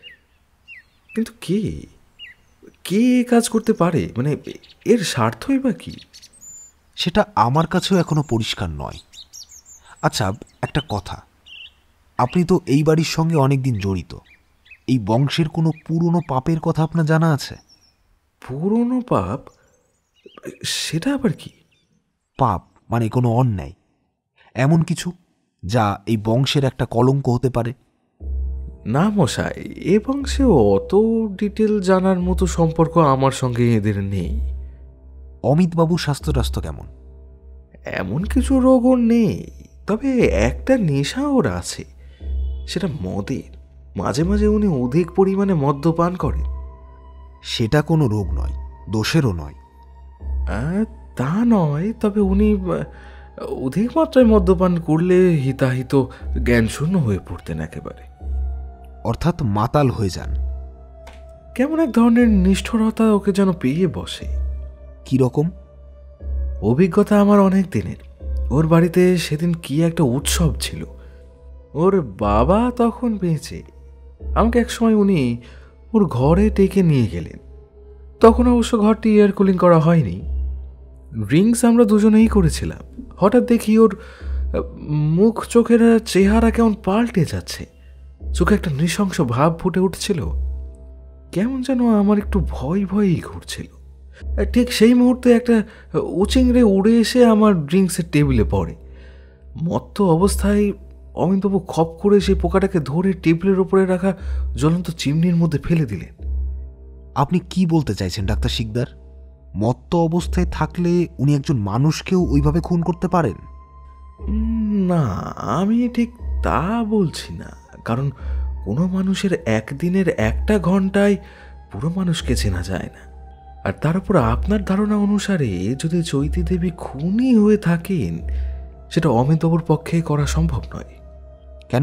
কিন্তু কে কে এ কাজ করতে পারে? মানে এর স্বার্থই বা কি? সেটা আমার কাছেও এখনো পরিষ্কার নয়। আচ্ছা, একটা কথা, আপনি তো এই বাড়ির সঙ্গে অনেকদিন জড়িত। এই বংশের কোনো পুরনো পাপের কথা আপনার জানা আছে? পুরনো পাপ? সেটা আবার কি? পাপ মানে কোনো অন্যায়, এমন কিছু যা এই বংশের একটা কলঙ্ক হতে পারে। না মশাই, এ বংশে অত ডিটেল জানার মতো সম্পর্ক আমার সঙ্গে এদের নেই। অমিতবাবুর স্বাস্থ্য টাস্থ্য কেমন? এমন কিছু রোগ ওর নেই, তবে একটা নেশা ওর আছে, সেটা মদের। মাঝে মাঝে উনি অধিক পরিমাণে মদ্যপান করেন। সেটা কোনো রোগ নয়, দোষেরও নয়। তা নয়, তবে উনি অধিক মাত্রায় মদ্যপান করলে হিতাহিত জ্ঞানশূন্য হয়ে পড়তেন একেবারে। অর্থাৎ মাতাল হয়ে যান। কেমন এক ধরনের নিষ্ঠুরতা ওকে যেন পেয়ে বসে। কীরকম? অভিজ্ঞতা আমার অনেক দিনের। ওর বাড়িতে সেদিন কি একটা উৎসব ছিল। ওর বাবা তখন বেঁচে। আমাকে একসময় উনি ওর ঘরে ডেকে নিয়ে গেলেন। তখন অবশ্য ঘরটি এয়ার কুলিং করা হয়নি। ড্রিঙ্কস আমরা দুজনেই করেছিলাম। হঠাৎ দেখি ওর মুখ চোখের চেহারা কেমন পাল্টে যাচ্ছে। চোখে একটা নৃশংস ভাব ফুটে উঠছিল। কেমন যেন আমার একটু ভয় ভয়ই ঘুরছিল। ঠিক সেই মুহূর্তে একটা উচিংড়ে উড়ে এসে আমার ড্রিঙ্কসের টেবিলে পড়ে। মত্ত অবস্থায় অমিতবাবু খপ করে সেই পোকাটাকে ধরে টেবিলের উপরে রাখা জ্বলন্ত চিমনির মধ্যে ফেলে দিলেন। আপনি কি বলতে চাইছেন ডাক্তার শিকদার? মত্ত অবস্থায় থাকলে উনি একজন মানুষকেও ওইভাবে খুন করতে পারেন? না, আমি ঠিক তা বলছি না। কারণ কোনো মানুষের একদিনের একটা ঘন্টায় পুরো মানুষকে চেনা যায় না। আর তার উপর আপনার ধারণা অনুসারে যদি চৈতি দেবী খুনি হয়ে থাকেন, সেটা অমিতবাবুর পক্ষে করা সম্ভব নয়। কেন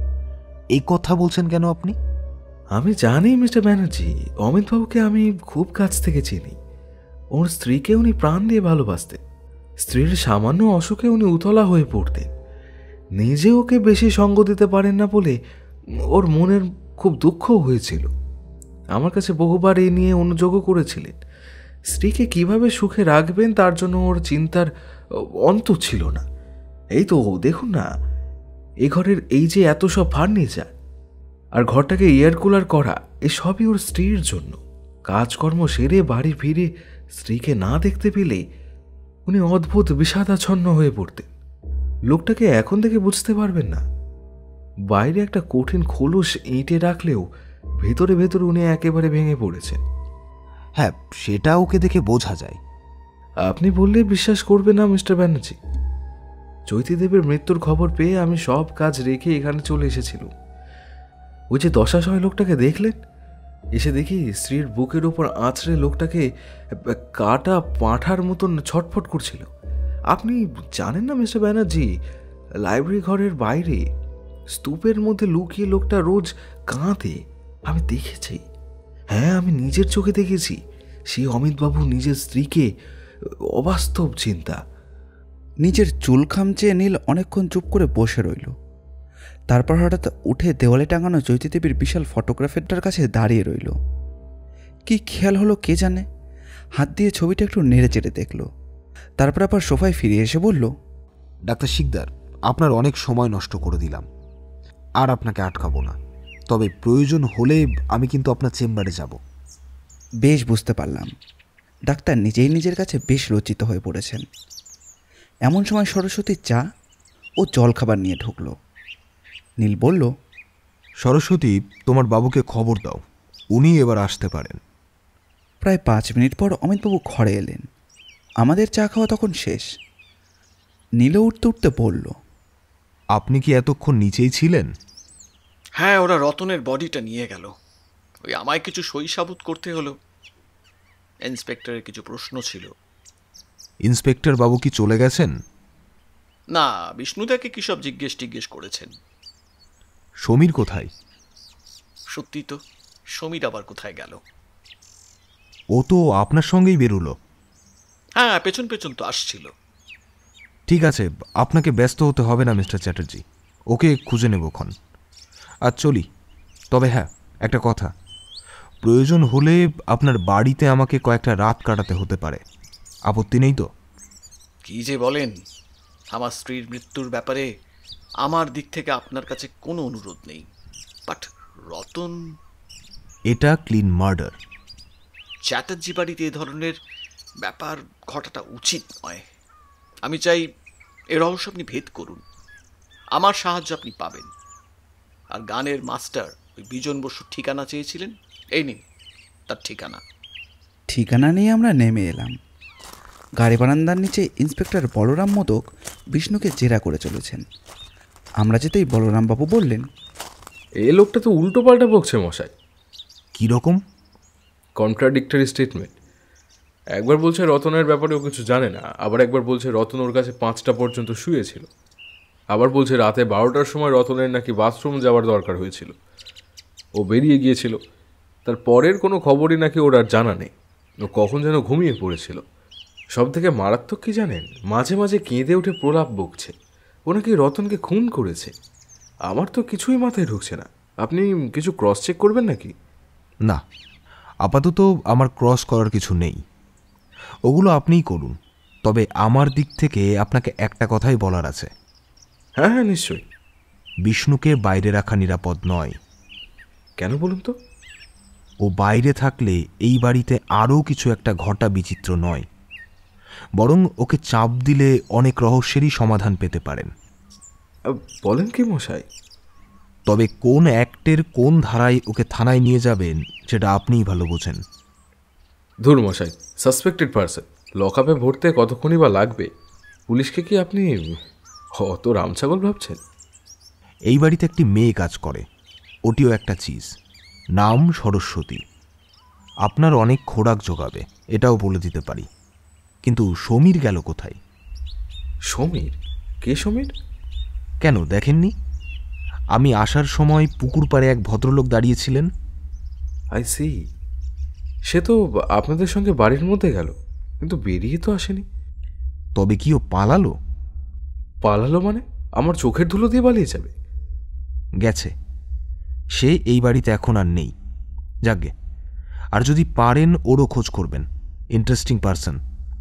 এই কথা বলছেন কেন আপনি? আমি জানি মিস্টার ব্যানার্জি, অমিতবাবুকে আমি খুব কাছ থেকে চিনি। ওর স্ত্রীকে উনি প্রাণ দিয়ে ভালোবাসতেন। স্ত্রীর সামান্য অসুখে উনি উতলা হয়ে পড়তেন। নিজে ওকে বেশি সঙ্গ দিতে পারেন না বলে ওর মনের খুব দুঃখ হয়েছিল। আমার কাছে বহুবার এই নিয়ে অনুযোগও করেছিলেন। স্ত্রীকে কিভাবে সুখে রাখবেন তার জন্য ওর চিন্তার অন্ত ছিল না। এই তো দেখুন না, এ ঘরের এই যে এত সব ফার্নিচার আর ঘরটাকে এয়ার কুলার করা, এসবই ওর স্ত্রীর জন্য। কাজকর্ম সেরে বাড়ি ফিরে স্ত্রীকে না দেখতে পেলে উনি অদ্ভুত বিষাদাচ্ছন্ন হয়ে পড়তেন। লোকটাকে এখন থেকে বুঝতে পারবেন না। বাইরে একটা কঠিন খোলস এঁটে রাখলেও ভেতরে ভেতরে উনি একেবারে ভেঙে পড়েছেন। হ্যাঁ, সেটা ওকে দেখে বোঝা যায়। আপনি বললে বিশ্বাস করবে না মিস্টার ব্যানার্জি, চৈতিদেবের মৃত্যুর খবর পেয়ে আমি সব কাজ রেখে এখানে চলে এসেছিলাম। ওই যে দশাসয় লোকটাকে দেখলেন, এসে দেখি স্ত্রীর বুকের ওপর আঁচড়ে লোকটাকে কাটা পাঁঠার মতন ছটফট করছিল। আপনি জানেন না মিস্টার ব্যানার্জি, লাইব্রেরি ঘরের বাইরে স্তূপের মধ্যে লুকিয়ে লোকটা রোজ কাঁদে। আমি দেখেছি, হ্যাঁ আমি নিজের চোখে দেখেছি। সেই অমিতবাবু নিজের স্ত্রীকে, অবাস্তব চিন্তা। নিজের চুল খামচেয়ে নীল অনেকক্ষণ চুপ করে বসে রইল। তারপর হঠাৎ উঠে দেওয়ালে টাঙানো চৈতিদেবীর বিশাল ফটোগ্রাফেরটার কাছে দাঁড়িয়ে রইল। কি খেয়াল হলো কে জানে, হাত দিয়ে ছবিটা একটু নেড়ে চেড়ে দেখল। তারপর আবার সোফায় ফিরে এসে বলল, ডাক্তার শিকদার, আপনার অনেক সময় নষ্ট করে দিলাম, আর আপনাকে আটকাবো না। তবে প্রয়োজন হলে আমি কিন্তু আপনার চেম্বারে যাব। বেশ, বুঝতে পারলাম। ডাক্তার নিজেই নিজের কাছে বেশ লজ্জিত হয়ে পড়েছেন। এমন সময় সরস্বতী চা ও জলখাবার নিয়ে ঢুকল। নীল বলল, সরস্বতী, তোমার বাবুকে খবর দাও, উনি এবার আসতে পারেন। প্রায় 5 মিনিট পর অমিতবাবু ঘরে এলেন। আমাদের চা খাওয়া তখন শেষ। নীল উঠতে উঠতে বলল, আপনি কি এতক্ষণ নিচেই ছিলেন? হ্যাঁ, ওরা রতনের বডিটা নিয়ে গেল। ওই আমায় কিছু সই সাবুত করতে হলো। ইন্সপেক্টরের কিছু প্রশ্ন ছিল। ইন্সপেক্টর বাবু কি চলে গেছেন? না, বিষ্ণুদাকে কি সব জিজ্ঞেস করেছেন। সমীর কোথায়? সত্যি তো, সমীর আবার কোথায় গেল? ও তো আপনার সঙ্গেই বেরুলো। হ্যাঁ, পেছন পেছন তো আসছিল। ঠিক আছে, আপনাকে ব্যস্ত হতে হবে না মিস্টার চ্যাটার্জি। ওকে খুঁজে নেবক্ষণ। আর চলি। তবে হ্যাঁ, একটা কথা, প্রয়োজন হলে আপনার বাড়িতে আমাকে কয়েকটা রাত কাটাতে হতে পারে, আপত্তি নেই তো? কি যে বলেন, আমার স্ত্রীর মৃত্যুর ব্যাপারে আমার দিক থেকে আপনার কাছে কোনো অনুরোধ নেই, বাট রতন... এটা ক্লিন মার্ডার। চ্যাটার্জি বাড়িতে এ ধরনের ব্যাপার ঘটাটা উচিত নয়। আমি চাই এ রহস্য আপনি ভেদ করুন, আমার সাহায্য আপনি পাবেন। আর গানের মাস্টার ওই বিজন বসুর ঠিকানা চেয়েছিলেন, এই নিন তার ঠিকানা। ঠিকানা নিয়ে আমরা নেমে এলাম। গাড়ি বারান্দার নিচে ইন্সপেক্টর বলরাম মোদক বিষ্ণুকে জেরা করে চলেছেন। আমরা যেতেই বলরামবাবু বললেন, এই লোকটা তো উল্টো পাল্টা বকছে মশাই। কীরকম? Contradictory statement. একবার বলছে রতনের ব্যাপারে ও কিছু জানে না, আবার একবার বলছে রতন ওর কাছে 5টা পর্যন্ত শুয়েছিল, আবার বলছে রাতে 12টার সময় রতনের নাকি বাথরুম যাওয়ার দরকার হয়েছিল, ও বেরিয়ে গিয়েছিল। তার পরের কোনো খবরই নাকি ওর আর জানা নেই, ও কখন যেন ঘুমিয়ে পড়েছিল। সব থেকে মারাত্মক কি জানেন, মাঝে মাঝে কেঁদে উঠে প্রলাপ বকছে, ও নাকি রতনকে খুন করেছে। আমার তো কিছুই মাথায় ঢুকছে না। আপনি কিছু ক্রস চেক করবেন নাকি? না, আপাতত আমার ক্রস করার কিছু নেই, ওগুলো আপনিই করুন। তবে আমার দিক থেকে আপনাকে একটা কথাই বলার আছে। হ্যাঁ হ্যাঁ, নিশ্চয়ই। বিষ্ণুকে বাইরে রাখা নিরাপদ নয়। কেন বলুন তো? ও বাইরে থাকলে এই বাড়িতে আরও কিছু একটা ঘটা বিচিত্র নয়, বরং ওকে চাপ দিলে অনেক রহস্যেরই সমাধান পেতে পারেন। বলেন কি মশাই? তবে কোন অ্যাক্টের কোন ধারায় ওকে থানায় নিয়ে যাবেন সেটা আপনিই ভালো বোঝেন। ধুর মশাই, সাসপেক্টেড পারসন, লকআপে ভরতে কতক্ষণই বা লাগবে? পুলিশকে কি আপনি অত রামছাগল ভাবছেন? এই বাড়িতে একটি মেয়ে কাজ করে, ওটিও একটা চিজ, নাম সরস্বতী। আপনার অনেক খোরাক জোগাবে, এটাও বলে দিতে পারি। কিন্তু সমীর গেল কোথায়? সমীর? কে সমীর? কেন দেখেননি? আমি আসার সময় পুকুর পাড়ে এক ভদ্রলোক দাঁড়িয়েছিলেন। I C. সে তো আপনাদের সঙ্গে বাড়ির মধ্যে গেল, কিন্তু বেরিয়ে তো আসেনি। তবে কি ও পালালো? পালালো মানে? আমার চোখের ধুলো দিয়ে পালিয়ে যাবে? গেছে, সে এই বাড়িতে এখন আর নেই। যাকগে, আর যদি পারেন ওরও খোঁজ করবেন, ইন্টারেস্টিং পারসন।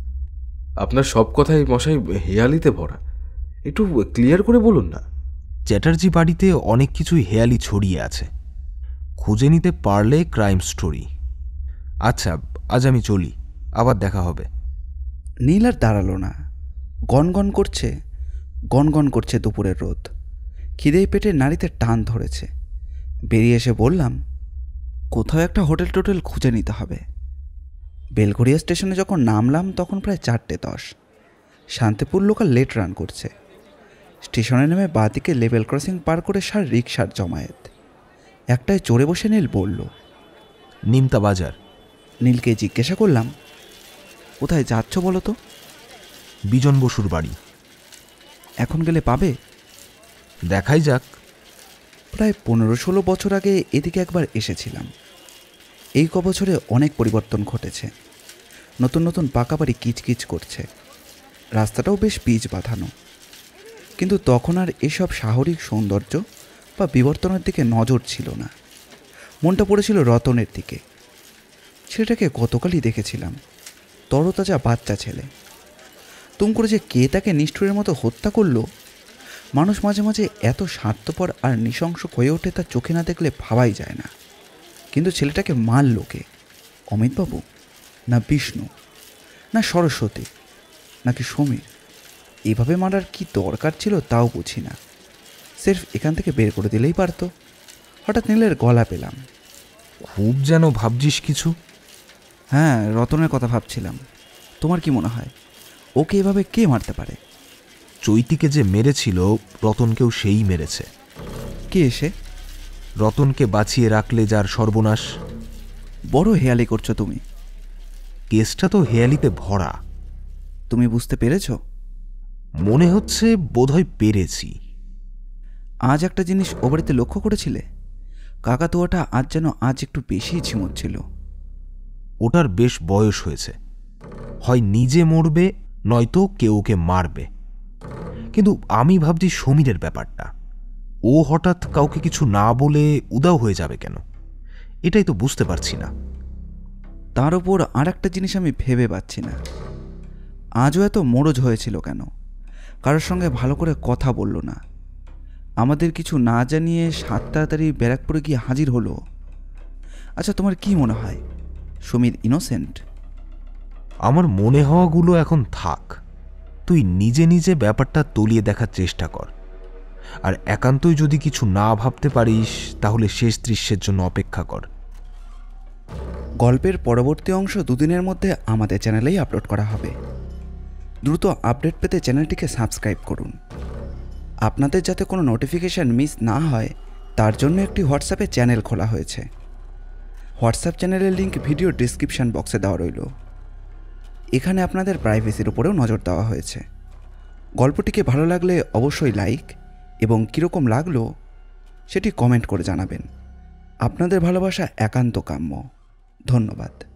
আপনার সব কথাই মশাই হেয়ালিতে ভরা, একটু ক্লিয়ার করে বলুন না। চ্যাটার্জি বাড়িতে অনেক কিছুই হেয়ালি ছড়িয়ে আছে, খুঁজে নিতে পারলে ক্রাইম স্টোরি। আচ্ছা, আজ আমি চলি, আবার দেখা হবে। নীল আর দাঁড়ালো না। গনগন করছে দুপুরের রোদ। খিদেই পেটে নাড়িতে টান ধরেছে। বেরিয়ে এসে বললাম, কোথাও একটা হোটেল টোটেল খুঁজে নিতে হবে। বেলঘরিয়া স্টেশনে যখন নামলাম তখন প্রায় 4:10। শান্তিপুর লোকাল লেট রান করছে। স্টেশনে নেমে বাঁদিকে লেভেল ক্রসিং পার করে রিকশার জমায়েত। একটায় চড়ে বসে নীল বলল, নিমতা বাজার। নীলকে জিজ্ঞাসা করলাম, কোথায় যাচ্ছ বলো তো? বিজন বসুর বাড়ি। এখন গেলে পাবে? দেখাই যাক। প্রায় 15-16 বছর আগে এদিকে একবার এসেছিলাম। এই কবছরে অনেক পরিবর্তন ঘটেছে। নতুন নতুন পাকা বাড়ি কিচকিচ করছে, রাস্তাটাও বেশ পিচ বাঁধানো। কিন্তু তখন আর এসব শহরিক সৌন্দর্য বা বিবর্তনের দিকে নজর ছিল না। মনটা পড়েছিল রতনের দিকে। ছেলেটাকে গতকালই দেখেছিলাম, তরতাজা বাচ্চা ছেলে। তুম করে যে কে তাকে নিষ্ঠুরের মতো হত্যা করলো, মানুষ মাঝে মাঝে এত স্বার্থপর আর নৃশংস হয়ে ওঠে তা চোখে না দেখলে ভাবাই যায় না। কিন্তু ছেলেটাকে মারল কে? অমিতবাবু, না বিষ্ণু, না সরস্বতী, নাকি সমীর? এইভাবে মারার কি দরকার ছিল তাও বুঝি না। সির্ফ এখান থেকে বের করে দিলেই পারতো। হঠাৎ নীলের গলা পেলাম। খুব যেন ভাবছিস কিছু? হ্যাঁ, রতনের কথা ভাবছিলাম। তোমার কি মনে হয় ওকে এভাবে কে মারতে পারে? চৈতিকে যে মেরেছিল রতনকেও সেই মেরেছে। কে এসে? রতনকে বাঁচিয়ে রাখলে যার সর্বনাশ। বড় হেয়ালি করছো তুমি। কেসটা তো হেয়ালিতে ভরা। তুমি বুঝতে পেরেছ? মনে হচ্ছে বোধহয় পেরেছি। আজ একটা জিনিস ও বাড়িতে লক্ষ্য করেছিলে? কাকাতুয়াটা আজ একটু বেশিই ঝিমোচ্ছিল। ওটার বেশ বয়স হয়েছে, হয় নিজে মরবে নয়তো কেউ ওকে মারবে। কিন্তু আমি ভাবছি সমীরের ব্যাপারটা। ও হঠাৎ কাউকে কিছু না বলে উদাও হয়ে যাবে কেন? এটাই তো বুঝতে পারছি না। তার উপর আর একটা জিনিস আমি ভেবে পাচ্ছি না, আজও এত মরজ হয়েছিল কেন? কারোর সঙ্গে ভালো করে কথা বলল না, আমাদের কিছু না জানিয়ে সাত তাড়াতাড়ি ব্যারাকপুরে গিয়ে হাজির হলো। আচ্ছা, তোমার কি মনে হয় সুমিত ইনোসেন্ট? আমার মনে হওয়াগুলো এখন থাক, তুই নিজে নিজে ব্যাপারটা তলিয়ে দেখার চেষ্টা কর। আর একান্তই যদি কিছু না ভাবতে পারিস তাহলে শেষ দৃশ্যের জন্য অপেক্ষা কর। গল্পের পরবর্তী অংশ দুদিনের মধ্যে আমাদের চ্যানেলেই আপলোড করা হবে। দ্রুত আপডেট পেতে চ্যানেলটিকে সাবস্ক্রাইব করুন। আপনাদের যাতে কোনো নোটিফিকেশান মিস না হয় তার জন্য একটি হোয়াটসঅ্যাপে চ্যানেল খোলা হয়েছে। হোয়াটসঅ্যাপ চ্যানেলের লিঙ্ক ভিডিও ডিসক্রিপশান বক্সে দেওয়া রইল। এখানে আপনাদের প্রাইভেসির উপরেও নজর দেওয়া হয়েছে। গল্পটিকে ভালো লাগলে অবশ্যই লাইক এবং কীরকম লাগলো সেটি কমেন্ট করে জানাবেন। আপনাদের ভালোবাসা একান্ত কাম্য। ধন্যবাদ।